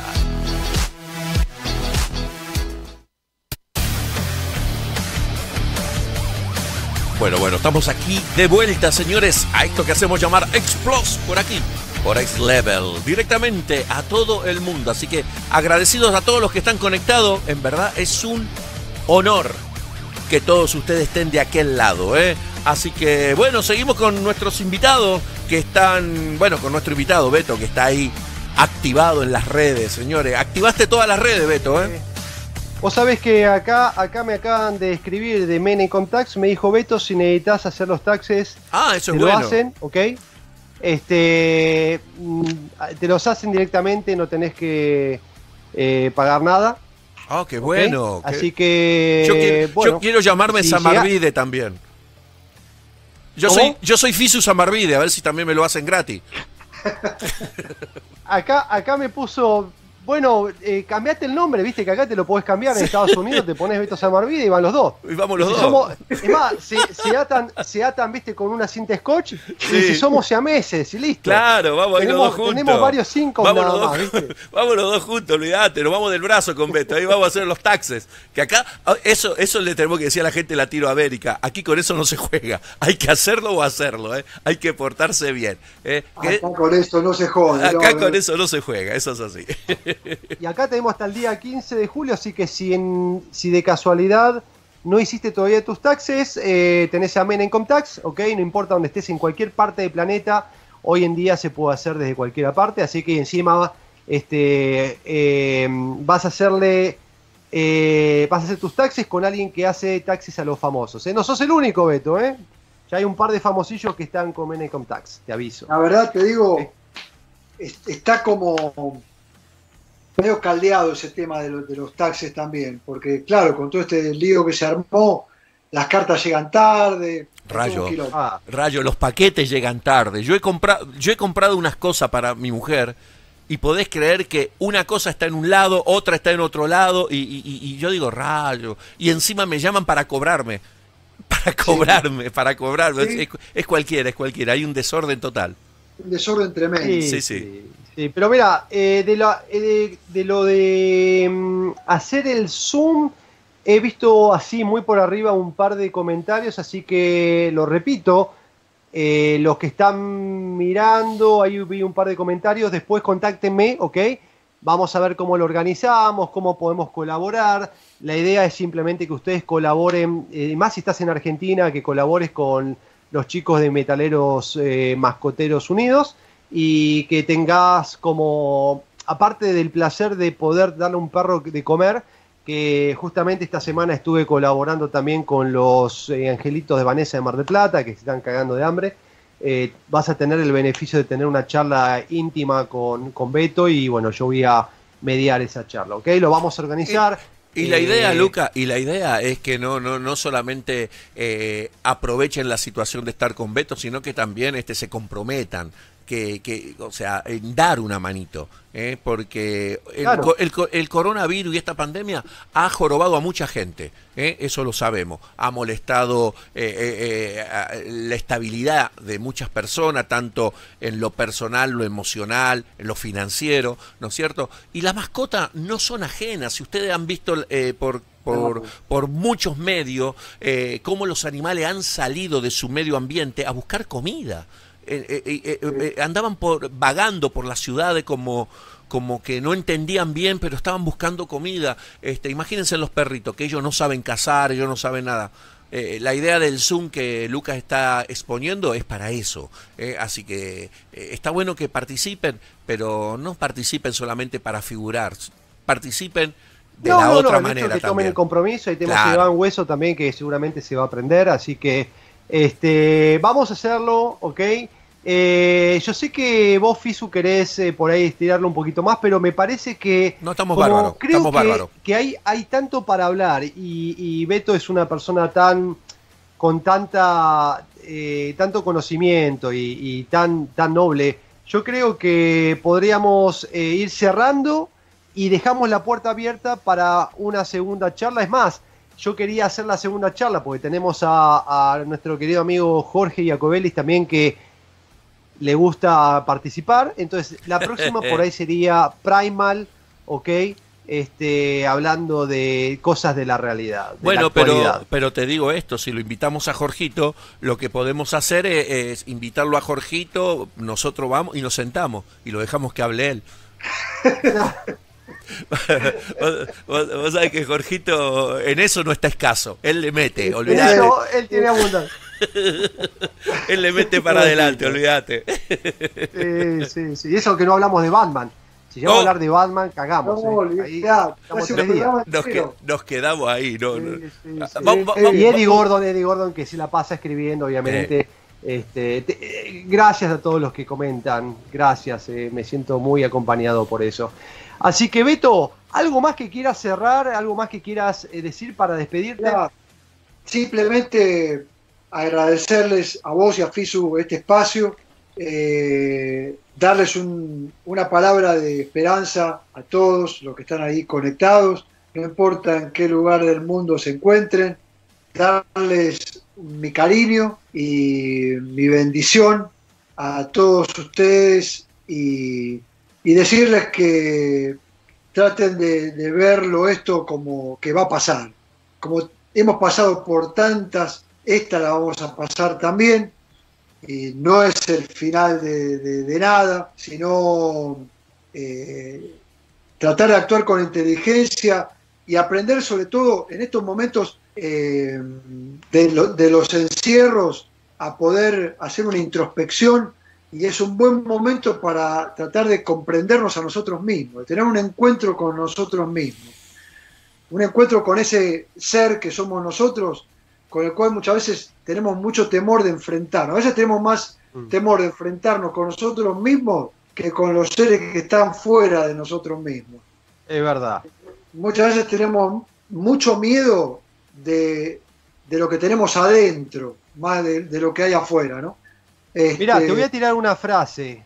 Bueno, estamos aquí de vuelta, señores, a esto que hacemos llamar X-Plus por aquí, por X-Level, directamente a todo el mundo. Así que agradecidos a todos los que están conectados. En verdad es un honor que todos ustedes estén de aquel lado, ¿eh? Así que, bueno, seguimos con nuestros invitados que están, con nuestro invitado Beto, que está ahí activado en las redes, señores. Activaste todas las redes, Beto, ¿eh? Vos sabés que acá me acaban de escribir de Mena Income Tax, me dijo Beto, si necesitas hacer los taxes, eso te es lo hacen, ¿ok? Te los hacen directamente, no tenés que pagar nada. Ah, qué bueno. ¿Okay? Así que yo quiero llamarme Samarvide también. Yo soy Fisu Samarvide, a ver si también me lo hacen gratis. Acá me puso... cambiate el nombre, viste que acá te lo podés cambiar en Estados Unidos, te pones Beto Samarvide y van los dos. Y vamos los dos. Es más, se atan, viste, con una cinta scotch y si somos siameses y listo. Claro, vamos a ir los dos juntos. Tenemos varios 5 nada más, ¿viste? Vamos los dos juntos, olvidate, nos vamos del brazo con Beto, ahí vamos a hacer los taxes. Que acá, eso le tenemos que decir a la gente de Latinoamérica, aquí con eso no se juega, hay que hacerlo o hacerlo, hay que portarse bien. Acá con eso no se juega. Acá con eso no se juega, eso es así. Y acá tenemos hasta el día 15 de julio, así que si de casualidad no hiciste todavía tus taxes, tenés a Mena Income Tax, ¿ok? No importa donde estés, en cualquier parte del planeta, hoy en día se puede hacer desde cualquier parte, así que encima vas a hacer tus taxes con alguien que hace taxes a los famosos. No sos el único, Beto, ¿eh? Ya hay un par de famosillos que están con Mena Income Tax, te aviso. La verdad, te digo, está como... medio caldeado ese tema de los taxes también, porque claro, con todo este lío que se armó, las cartas llegan tarde. Rayo, los paquetes llegan tarde. Yo he comprado unas cosas para mi mujer y podés creer que una cosa está en un lado, otra está en otro lado y yo digo, rayo, y encima me llaman para cobrarme. Sí. Es cualquiera, hay un desorden total. Un desorden tremendo. Sí, pero mira, de lo de hacer el Zoom, he visto así muy por arriba un par de comentarios, así que lo repito, los que están mirando, ahí vi un par de comentarios, después contáctenme, ¿ok? Vamos a ver cómo lo organizamos, cómo podemos colaborar. La idea es simplemente que ustedes colaboren, más si estás en Argentina, que colabores con los chicos de Metaleros Mascoteros Unidos, y que tengas como, aparte del placer de poder darle a un perro de comer, que justamente esta semana estuve colaborando también con los angelitos de Vanessa de Mar del Plata, que se están cagando de hambre. Vas a tener el beneficio de tener una charla íntima con Beto, y bueno, yo voy a mediar esa charla, ¿ok? Lo vamos a organizar. Y la idea, Luca, y la idea es que no solamente aprovechen la situación de estar con Beto, sino que también se comprometan, o sea, en dar una manito, porque Claro. el coronavirus y esta pandemia ha jorobado a mucha gente, eso lo sabemos, ha molestado la estabilidad de muchas personas, tanto en lo personal, lo emocional, en lo financiero, ¿no es cierto? Y las mascotas no son ajenas. Si ustedes han visto por muchos medios cómo los animales han salido de su medio ambiente a buscar comida. Andaban vagando por las ciudades como que no entendían bien, pero estaban buscando comida. Imagínense los perritos, que ellos no saben cazar, ellos no saben nada. La idea del Zoom que Lucas está exponiendo es para eso. Así que está bueno que participen, pero no participen solamente para figurar, participen de la otra manera que tomen también. el compromiso. Ahí tenemos Claro. a Iván Hueso también, que seguramente se va a aprender, así que vamos a hacerlo, ¿ok? Yo sé que vos, Fisu, querés por ahí estirarlo un poquito más, pero me parece que No, estamos bárbaros, creo estamos bárbaros. que hay tanto para hablar, y Beto es una persona con tanto conocimiento y tan noble. Yo creo que podríamos ir cerrando y dejamos la puerta abierta para una segunda charla. Es más, yo quería hacer la segunda charla porque tenemos a nuestro querido amigo Jorge Iacobelis también, que le gusta participar. Entonces la próxima por ahí sería Primal, ¿ok? Hablando de cosas de la realidad, de Bueno, la actualidad. pero te digo esto, si lo invitamos a Jorgito, lo que podemos hacer es invitarlo a Jorgito, nosotros vamos y nos sentamos y lo dejamos que hable él. Vos sabés que Jorgito en eso no está escaso, él le mete, olvidate. Eso, él tiene abundancia. Él le mete para adelante, olvídate. Sí. Eso que no hablamos de Batman. Si llegamos No. a hablar de Batman, cagamos. No, Ahí olvidate, estamos hace un 3 días. programa Nos, entero. nos quedamos ahí, no. Sí. Vamos, Y Eddie Gordon, que se la pasa escribiendo, obviamente. Gracias a todos los que comentan. Gracias, me siento muy acompañado por eso. Así que, Beto, ¿algo más que quieras cerrar? ¿Algo más que quieras decir para despedirte? Mirá, simplemente agradecerles a vos y a Fisu este espacio, darles una palabra de esperanza a todos los que están ahí conectados, no importa en qué lugar del mundo se encuentren, darles mi cariño y mi bendición a todos ustedes, y decirles que traten de verlo esto como que va a pasar. Como hemos pasado por tantas, esta la vamos a pasar también, y no es el final de nada, sino tratar de actuar con inteligencia y aprender, sobre todo en estos momentos de los encierros, a poder hacer una introspección, y es un buen momento para tratar de comprendernos a nosotros mismos, de tener un encuentro con nosotros mismos, un encuentro con ese ser que somos nosotros, con el cual muchas veces tenemos mucho temor de enfrentarnos. A veces tenemos más temor de enfrentarnos con nosotros mismos que con los seres que están fuera de nosotros mismos. Es verdad. Muchas veces tenemos mucho miedo de lo que tenemos adentro, más de lo que hay afuera, ¿no? Mirá, te voy a tirar una frase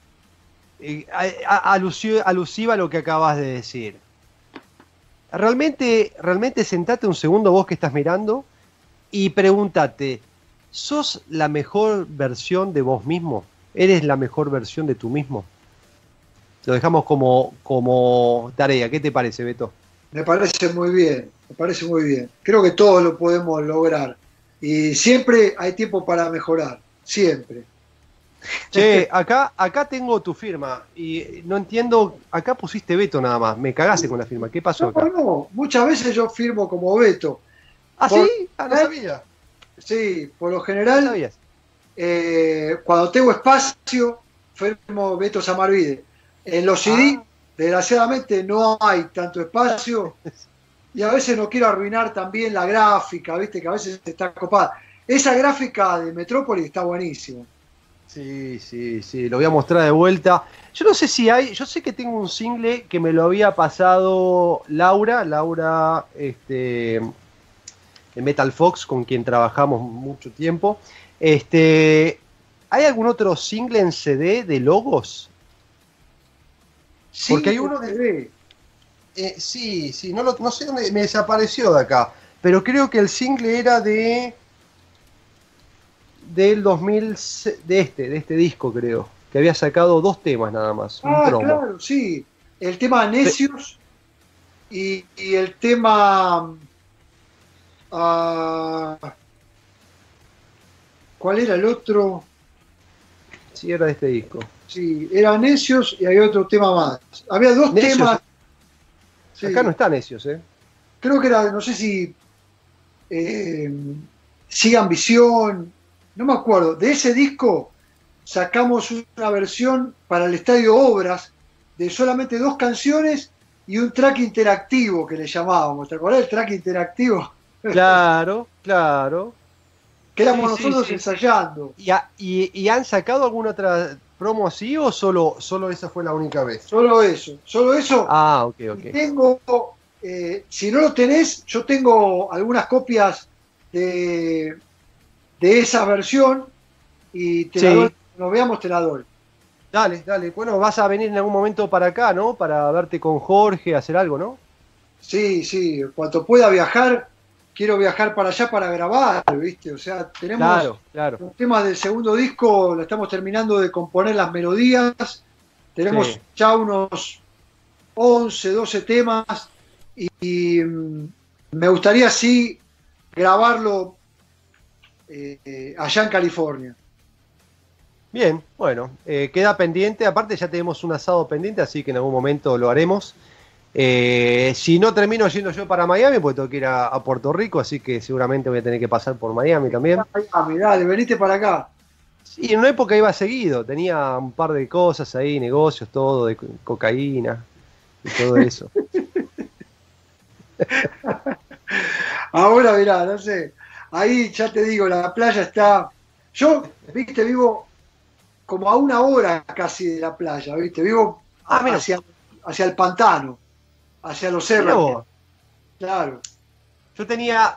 alusiva a lo que acabas de decir. Realmente sentate un segundo, vos que estás mirando, y pregúntate, ¿sos la mejor versión de vos mismo? ¿Eres la mejor versión de tú mismo? Lo dejamos como tarea. ¿Qué te parece, Beto? Me parece muy bien, me parece muy bien. Creo que todos lo podemos lograr. Y siempre hay tiempo para mejorar, siempre. Che, acá tengo tu firma y no entiendo, acá pusiste Beto nada más, me cagaste con la firma, ¿qué pasó acá? No, muchas veces yo firmo como Beto. ¿Ah, sí? Ah, no sabía. Sí, por lo No general, sabías. cuando tengo espacio, firmo Beto Samarvide. En los CD, desgraciadamente, no hay tanto espacio y a veces no quiero arruinar también la gráfica, viste que a veces está copada. Esa gráfica de Metrópolis está buenísima. Sí, lo voy a mostrar de vuelta. Yo no sé si hay, yo sé que tengo un single que me lo había pasado Laura, de Metal Fox, con quien trabajamos mucho tiempo. ¿Hay algún otro single en CD de Logos? Sí, porque hay uno de... sí, no sé dónde, me desapareció de acá, pero creo que el single era del 2000, de este disco, creo, que había sacado 2 temas nada más, un promo. Claro, sí, el tema Necios y el tema ¿cuál era el otro? Sí, era de este disco. Sí, era Necios y hay otro tema más. Había 2 Necios. temas. Sí. Acá no está Necios, Creo que era, no sé si Sigan Visión, no me acuerdo. De ese disco sacamos una versión para el Estadio Obras de solamente 2 canciones y un track interactivo que le llamábamos. ¿Te acordás del track interactivo? Claro. Que éramos Sí, nosotros sí. ensayando. ¿Y han sacado alguna otra promo así o solo esa fue la única vez? Solo eso. Ah, ok. Y tengo, si no lo tenés, yo tengo algunas copias de esa versión y te la doy, nos veamos, te la doy. Dale. Bueno, vas a venir en algún momento para acá, ¿no? Para verte con Jorge, hacer algo, ¿no? Sí, cuanto pueda viajar, quiero viajar para allá para grabar, ¿viste? O sea, tenemos Claro. los temas del segundo disco, lo estamos terminando de componer las melodías, tenemos ya unos 11, 12 temas y me gustaría sí grabarlo allá en California. Bien, bueno, queda pendiente, aparte ya tenemos un asado pendiente, así que en algún momento lo haremos. Si no termino yendo yo para Miami, pues tengo que ir a Puerto Rico, así que seguramente voy a tener que pasar por Miami también. Miami, dale, venite para acá. Sí, en una época iba seguido, tenía un par de cosas ahí, negocios, todo, de cocaína y todo eso. Ahora mirá, no sé, ahí ya te digo, la playa está... Yo, viste, vivo como a 1 hora casi de la playa, viste, vivo hacia el pantano, hacia los cerros. Claro. Yo tenía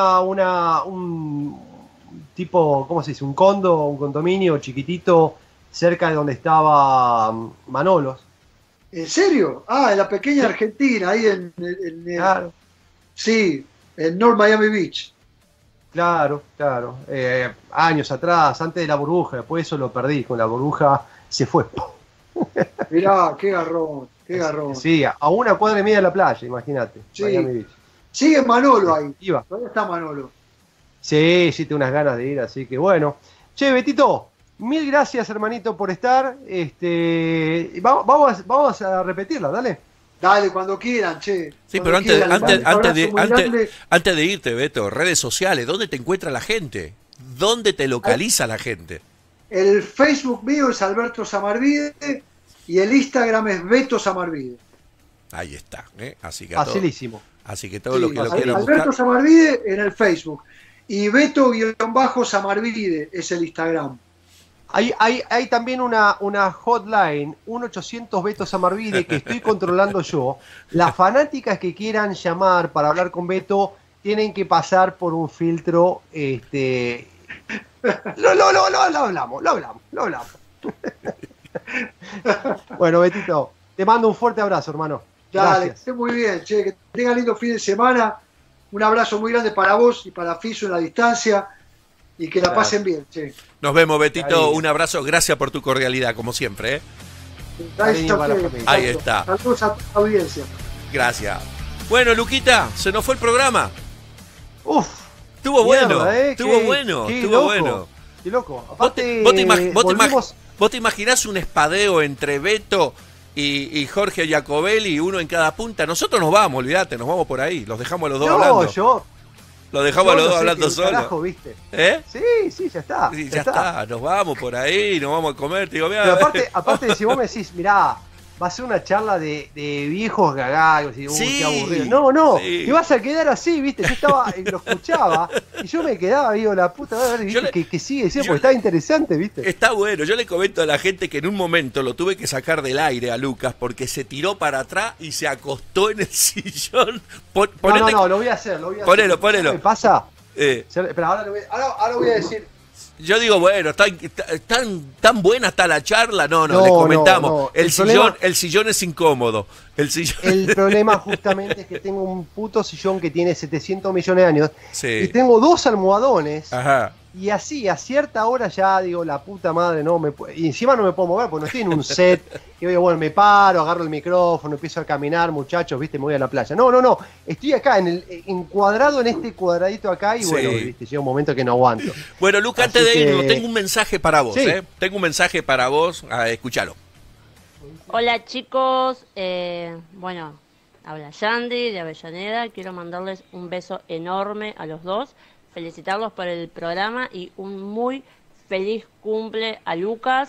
un tipo, ¿cómo se dice? Un condominio chiquitito cerca de donde estaba Manolos. ¿En serio? En la pequeña Argentina, ahí en Claro. Sí, en North Miami Beach. Claro. Años atrás, antes de la burbuja, después eso lo perdí, con la burbuja se fue. Mirá, qué garrón. Sí, a 1 cuadra y media de la playa, imagínate. Sí. Miami Beach. Sigue Manolo ahí. Iba. ¿Dónde está Manolo? Sí, tengo unas ganas de ir, así que bueno. Che, Betito, mil gracias, hermanito, por estar. Vamos a repetirla, dale. Dale, cuando quieran, che. Sí, Cuando pero quieran. antes de irte, Beto, redes sociales, ¿dónde te encuentra la gente? ¿Dónde te localiza la gente? El Facebook mío es Alberto Samarvide y el Instagram es Beto Samarvide. Ahí está, Así que Facilísimo. Así que todo lo que lo quieran Alberto buscar. Samarvide en el Facebook y Beto-Samarvide es el Instagram. Hay también una hotline, 1-800 Beto Samarvide, que estoy controlando yo. Las fanáticas que quieran llamar para hablar con Beto tienen que pasar por un filtro. Lo hablamos. Bueno, Betito, te mando un fuerte abrazo, hermano. Dale, Gracias. esté muy bien, che, que tengan lindo fin de semana. Un abrazo muy grande para vos y para Fiso en la distancia y que la pasen bien, che. Nos vemos, Betito. Cariño. Un abrazo. Gracias por tu cordialidad, como siempre. Gracias a para la ustedes. familia. Ahí está. Saludos a tu audiencia. Gracias. Bueno, Luquita, se nos fue el programa. Uf, Estuvo bueno. mierda, Estuvo bueno. qué Estuvo loco, bueno. Qué loco. ¿Vos Aparte, ¿Vos te imaginás un espadeo entre Beto y Jorge Jacobelli, uno en cada punta? Nosotros nos vamos, olvídate, nos vamos por ahí. Los dejamos a los dos hablando. Lo dejamos a los no dos sé hablando qué solos. carajo, ¿viste? ¿Eh? Sí, ya está. Sí, ya está, nos vamos por ahí, nos vamos a comer. Te digo, mirá, Pero aparte, si vos me decís, mirá, va a ser una charla de viejos gagagos y Sí, qué aburrido. No, sí. te vas a quedar así, ¿viste? Yo estaba, lo escuchaba y yo me quedaba, digo, la puta madre, ¿viste? Que sigue diciendo, porque estaba interesante, ¿viste? Está bueno, yo le comento a la gente que en un momento lo tuve que sacar del aire a Lucas porque se tiró para atrás y se acostó en el sillón. No, lo voy a hacer, Ponelo. ¿Qué me pasa? Eh, Pero ahora voy a decir. Yo digo, bueno, tan buena está la charla. No, No, le comentamos. no. El sillón es incómodo. El problema justamente es que tengo un puto sillón que tiene 700 millones de años Sí. y tengo 2 almohadones. Ajá. Y así, a cierta hora ya digo, la puta madre, y encima no me puedo mover, porque no estoy en un set, que digo, bueno, me paro, agarro el micrófono, empiezo a caminar, muchachos, viste, me voy a la playa. No, estoy acá, encuadrado en este cuadradito acá, y Sí. bueno, viste, llega un momento que no aguanto. Bueno, Lucas, Así antes de que- irnos, tengo un mensaje para vos, Sí. Tengo un mensaje para vos, escúchalo. Hola chicos, bueno, habla Yandy de Avellaneda, quiero mandarles un beso enorme a los dos, felicitarlos por el programa y un muy feliz cumple a Lucas,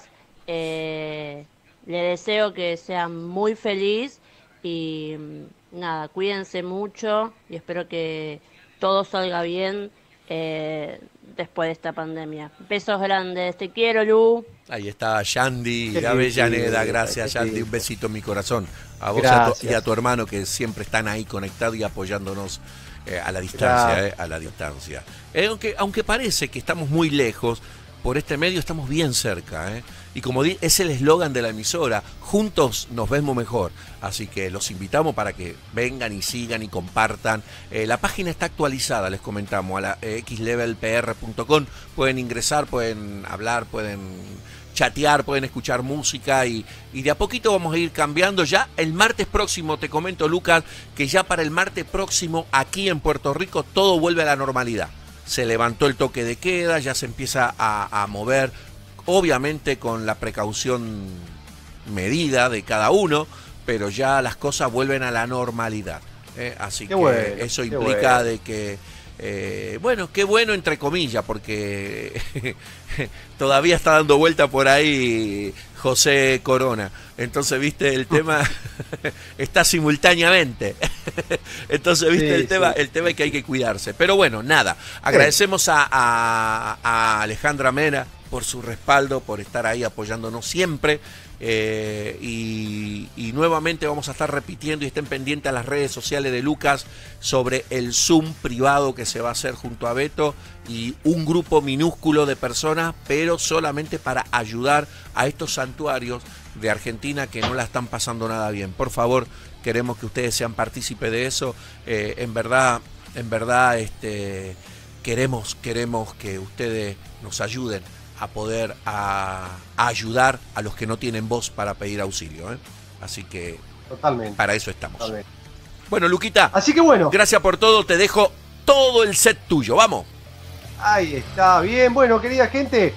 le deseo que sea muy feliz y nada, cuídense mucho y espero que todo salga bien después de esta pandemia. Besos grandes, te quiero Lu. Ahí está Yandy Qué de Avellaneda, lindo, gracias qué Yandy, lindo. un besito en mi corazón. A vos Gracias. y a tu hermano que siempre están ahí conectados y apoyándonos a la distancia, Gracias. a la distancia. Aunque parece que estamos muy lejos, por este medio estamos bien cerca, Y como es el eslogan de la emisora, juntos nos vemos mejor. Así que los invitamos para que vengan y sigan y compartan. La página está actualizada, les comentamos, a la xlevelpr.com. Pueden ingresar, pueden hablar, pueden chatear, pueden escuchar música y de a poquito vamos a ir cambiando. Ya el martes próximo, te comento, Lucas, que ya para el martes próximo aquí en Puerto Rico todo vuelve a la normalidad. Se levantó el toque de queda, ya se empieza a mover, obviamente con la precaución medida de cada uno, pero ya las cosas vuelven a la normalidad. Así Qué que bueno, eso qué implica bueno. de que bueno, qué bueno entre comillas, porque todavía está dando vuelta por ahí José Corona. Entonces, viste, el tema está simultáneamente. Entonces, viste, Sí, el tema es que hay que cuidarse. Pero bueno, nada. Agradecemos a Alejandra Mena por su respaldo, por estar ahí apoyándonos siempre. Y nuevamente vamos a estar repitiendo y estén pendientes a las redes sociales de Lucas sobre el Zoom privado que se va a hacer junto a Beto y un grupo minúsculo de personas, pero solamente para ayudar a estos santuarios de Argentina que no la están pasando nada bien. Por favor, queremos que ustedes sean partícipes de eso. En verdad, queremos que ustedes nos ayuden a poder a ayudar a los que no tienen voz para pedir auxilio, Así que Totalmente. para eso estamos. Totalmente. Bueno, Luquita, Así que bueno, gracias por todo, te dejo todo el set tuyo, vamos. ahí está, bien, bueno, querida gente,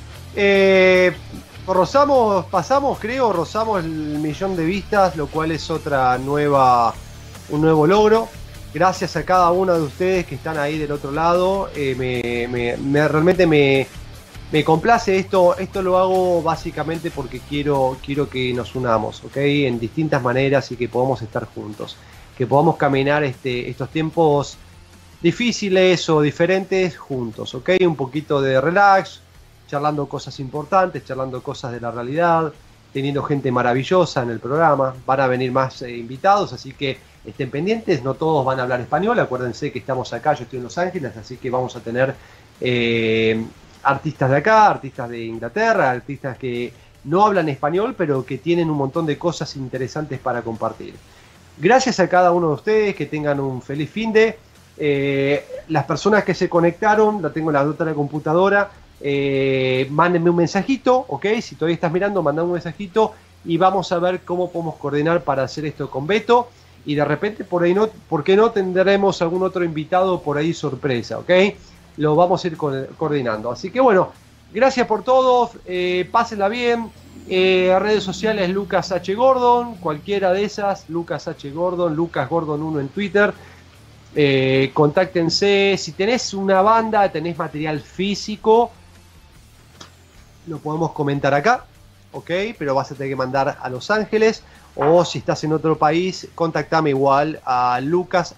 rozamos el 1.000.000 de vistas, lo cual es un nuevo logro. Gracias a cada uno de ustedes que están ahí del otro lado, realmente me complace esto lo hago básicamente porque quiero que nos unamos, ¿ok? En distintas maneras y que podamos estar juntos, que podamos caminar estos tiempos difíciles o diferentes juntos, ¿ok? Un poquito de relax, charlando cosas importantes, charlando cosas de la realidad, teniendo gente maravillosa en el programa, van a venir más invitados, así que estén pendientes, no todos van a hablar español, acuérdense que estamos acá, yo estoy en Los Ángeles, así que vamos a tener artistas de acá, artistas de Inglaterra, artistas que no hablan español, pero que tienen un montón de cosas interesantes para compartir. Gracias a cada uno de ustedes, que tengan un feliz finde. Las personas que se conectaron, la tengo en la otra computadora, mándenme un mensajito, ¿ok? Si todavía estás mirando, mandame un mensajito y vamos a ver cómo podemos coordinar para hacer esto con Beto. Y de repente, por qué no tendremos algún otro invitado por ahí sorpresa, ¿ok? Lo vamos a ir coordinando. Así que bueno, gracias por todo, pásenla bien. Redes sociales Lucas H. Gordon, cualquiera de esas, Lucas H. Gordon, Lucas Gordon 1 en Twitter. Contáctense. Si tenés una banda, tenés material físico, lo podemos comentar acá, ok, pero vas a tener que mandar a Los Ángeles, o si estás en otro país, contactame igual a Lucas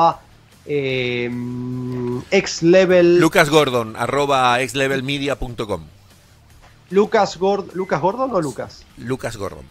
Lucas@xlevelmedia.com. Lucas Gordon o Lucas Gordon.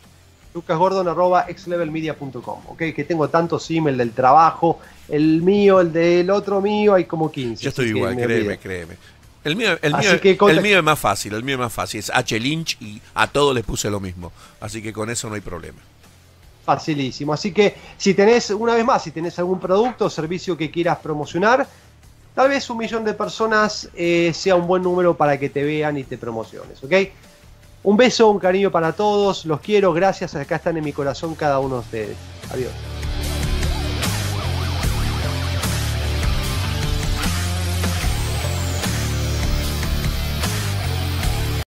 lucasgordon@xlevelmedia.com, ok, que tengo tantos emails del trabajo, el mío, el del otro mío, hay como 15. Yo estoy igual, créeme. El mío es más fácil, es H. Lynch y a todos les puse lo mismo, así que con eso no hay problema. Facilísimo, así que si tenés algún producto o servicio que quieras promocionar, tal vez 1 millón de personas sea un buen número para que te vean y te promociones, ¿ok? Un beso, un cariño para todos, los quiero, gracias, acá están en mi corazón cada uno de ustedes. Adiós.